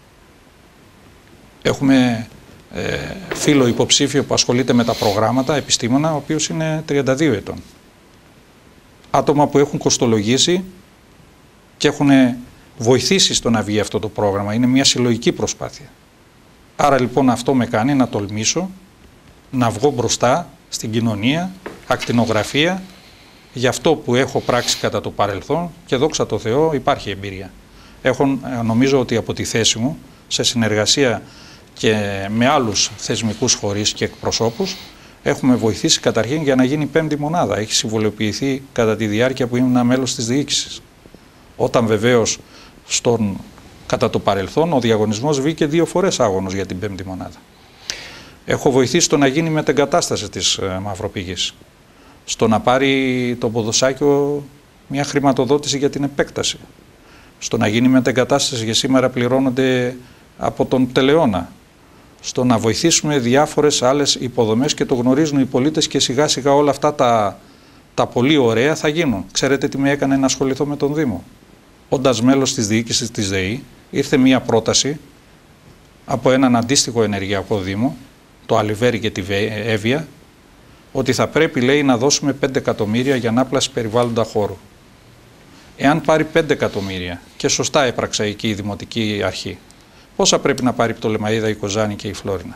Έχουμε ε, φίλο υποψήφιο που ασχολείται με τα προγράμματα, επιστήμονα, ο οποίος είναι τριάντα δύο ετών. Άτομα που έχουν κοστολογήσει και έχουν βοηθήσει στο να βγει αυτό το πρόγραμμα. Είναι μια συλλογική προσπάθεια. Άρα λοιπόν αυτό με κάνει να τολμήσω, να βγω μπροστά στην κοινωνία, ακτινογραφία, για αυτό που έχω πράξει κατά το παρελθόν και δόξα τω Θεώ υπάρχει εμπειρία. Έχω, νομίζω ότι από τη θέση μου, σε συνεργασία και με άλλους θεσμικούς φορείς και εκπροσώπους, έχουμε βοηθήσει καταρχήν για να γίνει πέμπτη μονάδα. Έχει συμβολιοποιηθεί κατά τη διάρκεια που ήμουν μέλος της διοίκησης. Όταν βεβαίως στον, κατά το παρελθόν ο διαγωνισμός βγήκε δύο φορές άγωνος για την πέμπτη μονάδα. Έχω βοηθήσει στο να γίνει μετεγκατάσταση της ε, Μαυροπηγής. Στο να πάρει το Ποδοσάκιο μια χρηματοδότηση για την επέκταση. Στο να γίνει μετεγκατάσταση και σήμερα πληρώνονται από τον Τελεώνα. Στο να βοηθήσουμε διάφορες άλλες υποδομές και το γνωρίζουν οι πολίτες και σιγά σιγά όλα αυτά τα, τα πολύ ωραία θα γίνουν. Ξέρετε τι με έκανε να ασχοληθώ με τον Δήμο? Όντας μέλος της διοίκησης της ΔΕΗ, ήρθε μία πρόταση από έναν αντίστοιχο ενεργειακό Δήμο, το Αλιβέρι και τη Εύβοια, ότι θα πρέπει, λέει, να δώσουμε πέντε εκατομμύρια για ανάπλαση περιβάλλοντα χώρου. Εάν πάρει πέντε εκατομμύρια, και σωστά έπραξε εκεί η Δημοτική Αρχή, πόσα πρέπει να πάρει η Πτολεμαΐδα, η Κοζάνη και η Φλόρινα?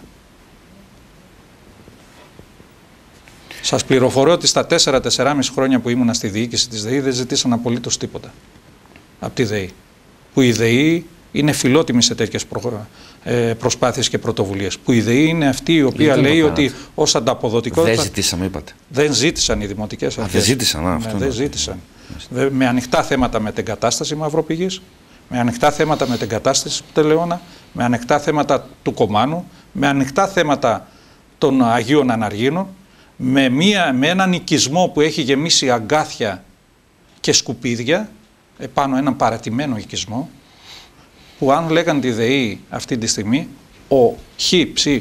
Σας πληροφορώ ότι στα τέσσερα τεσσεράμισι χρόνια που ήμουνα στη διοίκηση της ΔΕΗ δεν ζητήσαν απολύτως τίποτα από τη ΔΕΗ. Που η ΔΕΗ είναι φιλότιμη σε τέτοιες προ... ε, προσπάθειες και πρωτοβουλίες. Που η ΔΕΗ είναι αυτή η οποία λέει ότι ως ανταποδοτικότητα. Δεν ζητήσαμε, είπατε. Δεν ζήτησαν οι δημοτικές αρχές. Δεν ζήτησαν, α, αυτό ναι, δεν ζήτησαν. Ναι. Με ανοιχτά θέματα με την κατάσταση Μαυροπηγής, με ανοιχτά θέματα με την κατάσταση του Τελεώνα, με ανοιχτά θέματα του Κομάνου, με ανοιχτά θέματα των Αγίων Αναργίνων, με, μια, με έναν οικισμό που έχει γεμίσει αγκάθια και σκουπίδια, επάνω έναν παρατημένο οικισμό, που αν λέγαν τη ΔΕΗ αυτή τη στιγμή, ο χ, ψ,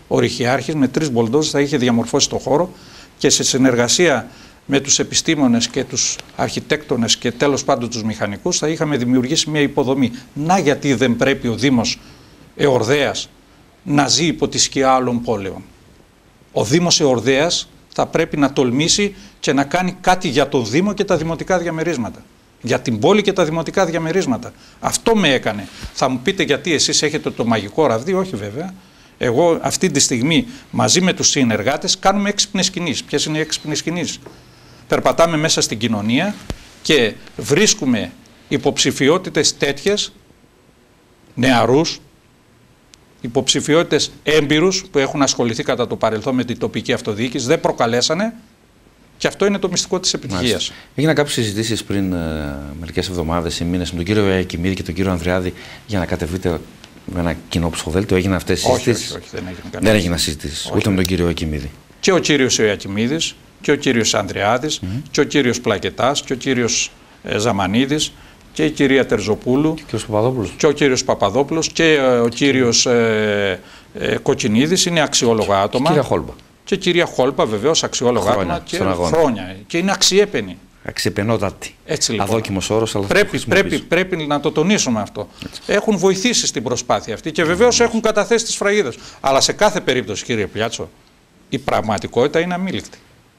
ο Ρηχιάρχης με τρεις μπολντόζες θα είχε διαμορφώσει το χώρο και σε συνεργασία με τους επιστήμονες και τους αρχιτέκτονες και τέλος πάντων τους μηχανικούς θα είχαμε δημιουργήσει μια υποδομή. Να γιατί δεν πρέπει ο Δήμος Εορδαίας να ζει υπό τη σκιά άλλων πόλεων. Ο Δήμος Εορδαίας θα πρέπει να τολμήσει και να κάνει κάτι για τον Δήμο και τα δημοτικά διαμερίσματα. Για την πόλη και τα δημοτικά διαμερίσματα. Αυτό με έκανε. Θα μου πείτε γιατί εσείς έχετε το μαγικό ραβδί. Όχι βέβαια. Εγώ αυτή τη στιγμή μαζί με τους συνεργάτες κάνουμε έξυπνες κινήσεις. Ποιες είναι οι έξυπνες κινήσεις? Περπατάμε μέσα στην κοινωνία και βρίσκουμε υποψηφιότητες τέτοιες, νεαρούς, υποψηφιότητες έμπειρους που έχουν ασχοληθεί κατά το παρελθόν με την τοπική αυτοδιοίκηση, δεν προκαλέσανε και αυτό είναι το μυστικό της επιτυχίας. Έγιναν κάποιες συζητήσεις πριν ε, μερικές εβδομάδες ή μήνες με τον κύριο Ιακημίδη και τον κύριο Ανδριάδη για να κατεβείτε με ένα κοινό ψηφοδέλτιο. Έγιναν αυτές οι συζητήσεις? Όχι, όχι, όχι, δεν έγιναν δεν έγιναν συζητήσεις ούτε με τον κύριο Ιακημίδη. Και ο κύριος Ιακημίδης και ο κύριος Ανδριάδης mm-hmm. και ο κύριος Πλακετάς και ο κύριος ε, Ζαμανίδης και η κυρία Τερζοπούλου και, και ο κύριος Παπαδόπουλος και ε, ο κύριος ε, ε, Κοκκινίδης είναι αξιόλογα άτομα. Και κυρία Χόλμπα. Και κυρία Χόλμπα βεβαίως αξιόλογα χρόνια, άτομα και χρόνια. Και είναι αξιέπαινοι. Αξιεπαινότατοι. Έτσι λοιπόν. Αδόκιμος όρος, αλλά πρέπει, πρέπει, πρέπει να το τονίσουμε αυτό. Έτσι. Έχουν βοηθήσει στην προσπάθεια αυτή και βεβαίως έχουν καταθέσει τις φραγίδες. Αλλά σε κάθε περίπτωση, κύριε Πιάτσο, η πραγματικότητα είναι αμήλικτη.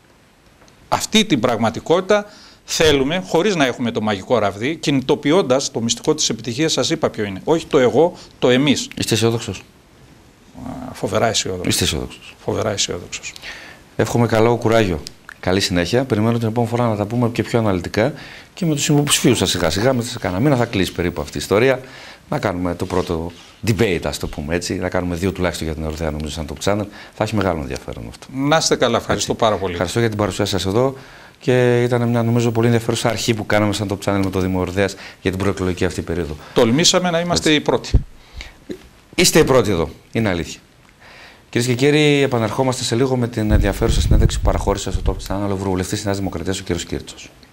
Αυτή την πραγματικότητα θέλουμε, χωρίς να έχουμε το μαγικό ραβδί, κινητοποιώντας το μυστικό της επιτυχίας. Σας είπα ποιο είναι. Όχι το εγώ, το εμείς. Είστε αισιόδοξος? Φοβερά αισιόδοξος. Είστε αισιόδοξος. Φοβερά αισιόδοξος. Εύχομαι καλό κουράγιο. Καλή συνέχεια. Περιμένω την επόμενη φορά να τα πούμε και πιο αναλυτικά και με τους υποψηφίους σας σιγά σιγά. Μέσα σε κανένα μήνα θα κλείσει περίπου αυτή η ιστορία. Να κάνουμε το πρώτο debate, ας το πούμε έτσι. Να κάνουμε δύο τουλάχιστον για την Εορδαία, νομίζω, σαν top channel. Θα έχει μεγάλο ενδιαφέρον αυτό. Να είστε καλά. Ευχαριστώ έτσι. πάρα πολύ. Ευχαριστώ για την παρουσία σας εδώ. Και ήταν μια νομίζω πολύ ενδιαφέρουσα αρχή που κάναμε σαν top channel με το Δήμο Εορδαίας για την προεκλογική αυτή περίοδο. Τολμήσαμε να είμαστε έτσι. οι πρώτοι. Είστε οι πρώτοι εδώ. Είναι αλήθεια. Κυρίες και κύριοι, επαναρχόμαστε σε λίγο με την ενδιαφέρουσα συνέντευξη που παραχώρησε στο top channel ο Ευρωβουλευτής της Νέας Δημοκρατίας, ο κ. Κίρτσος.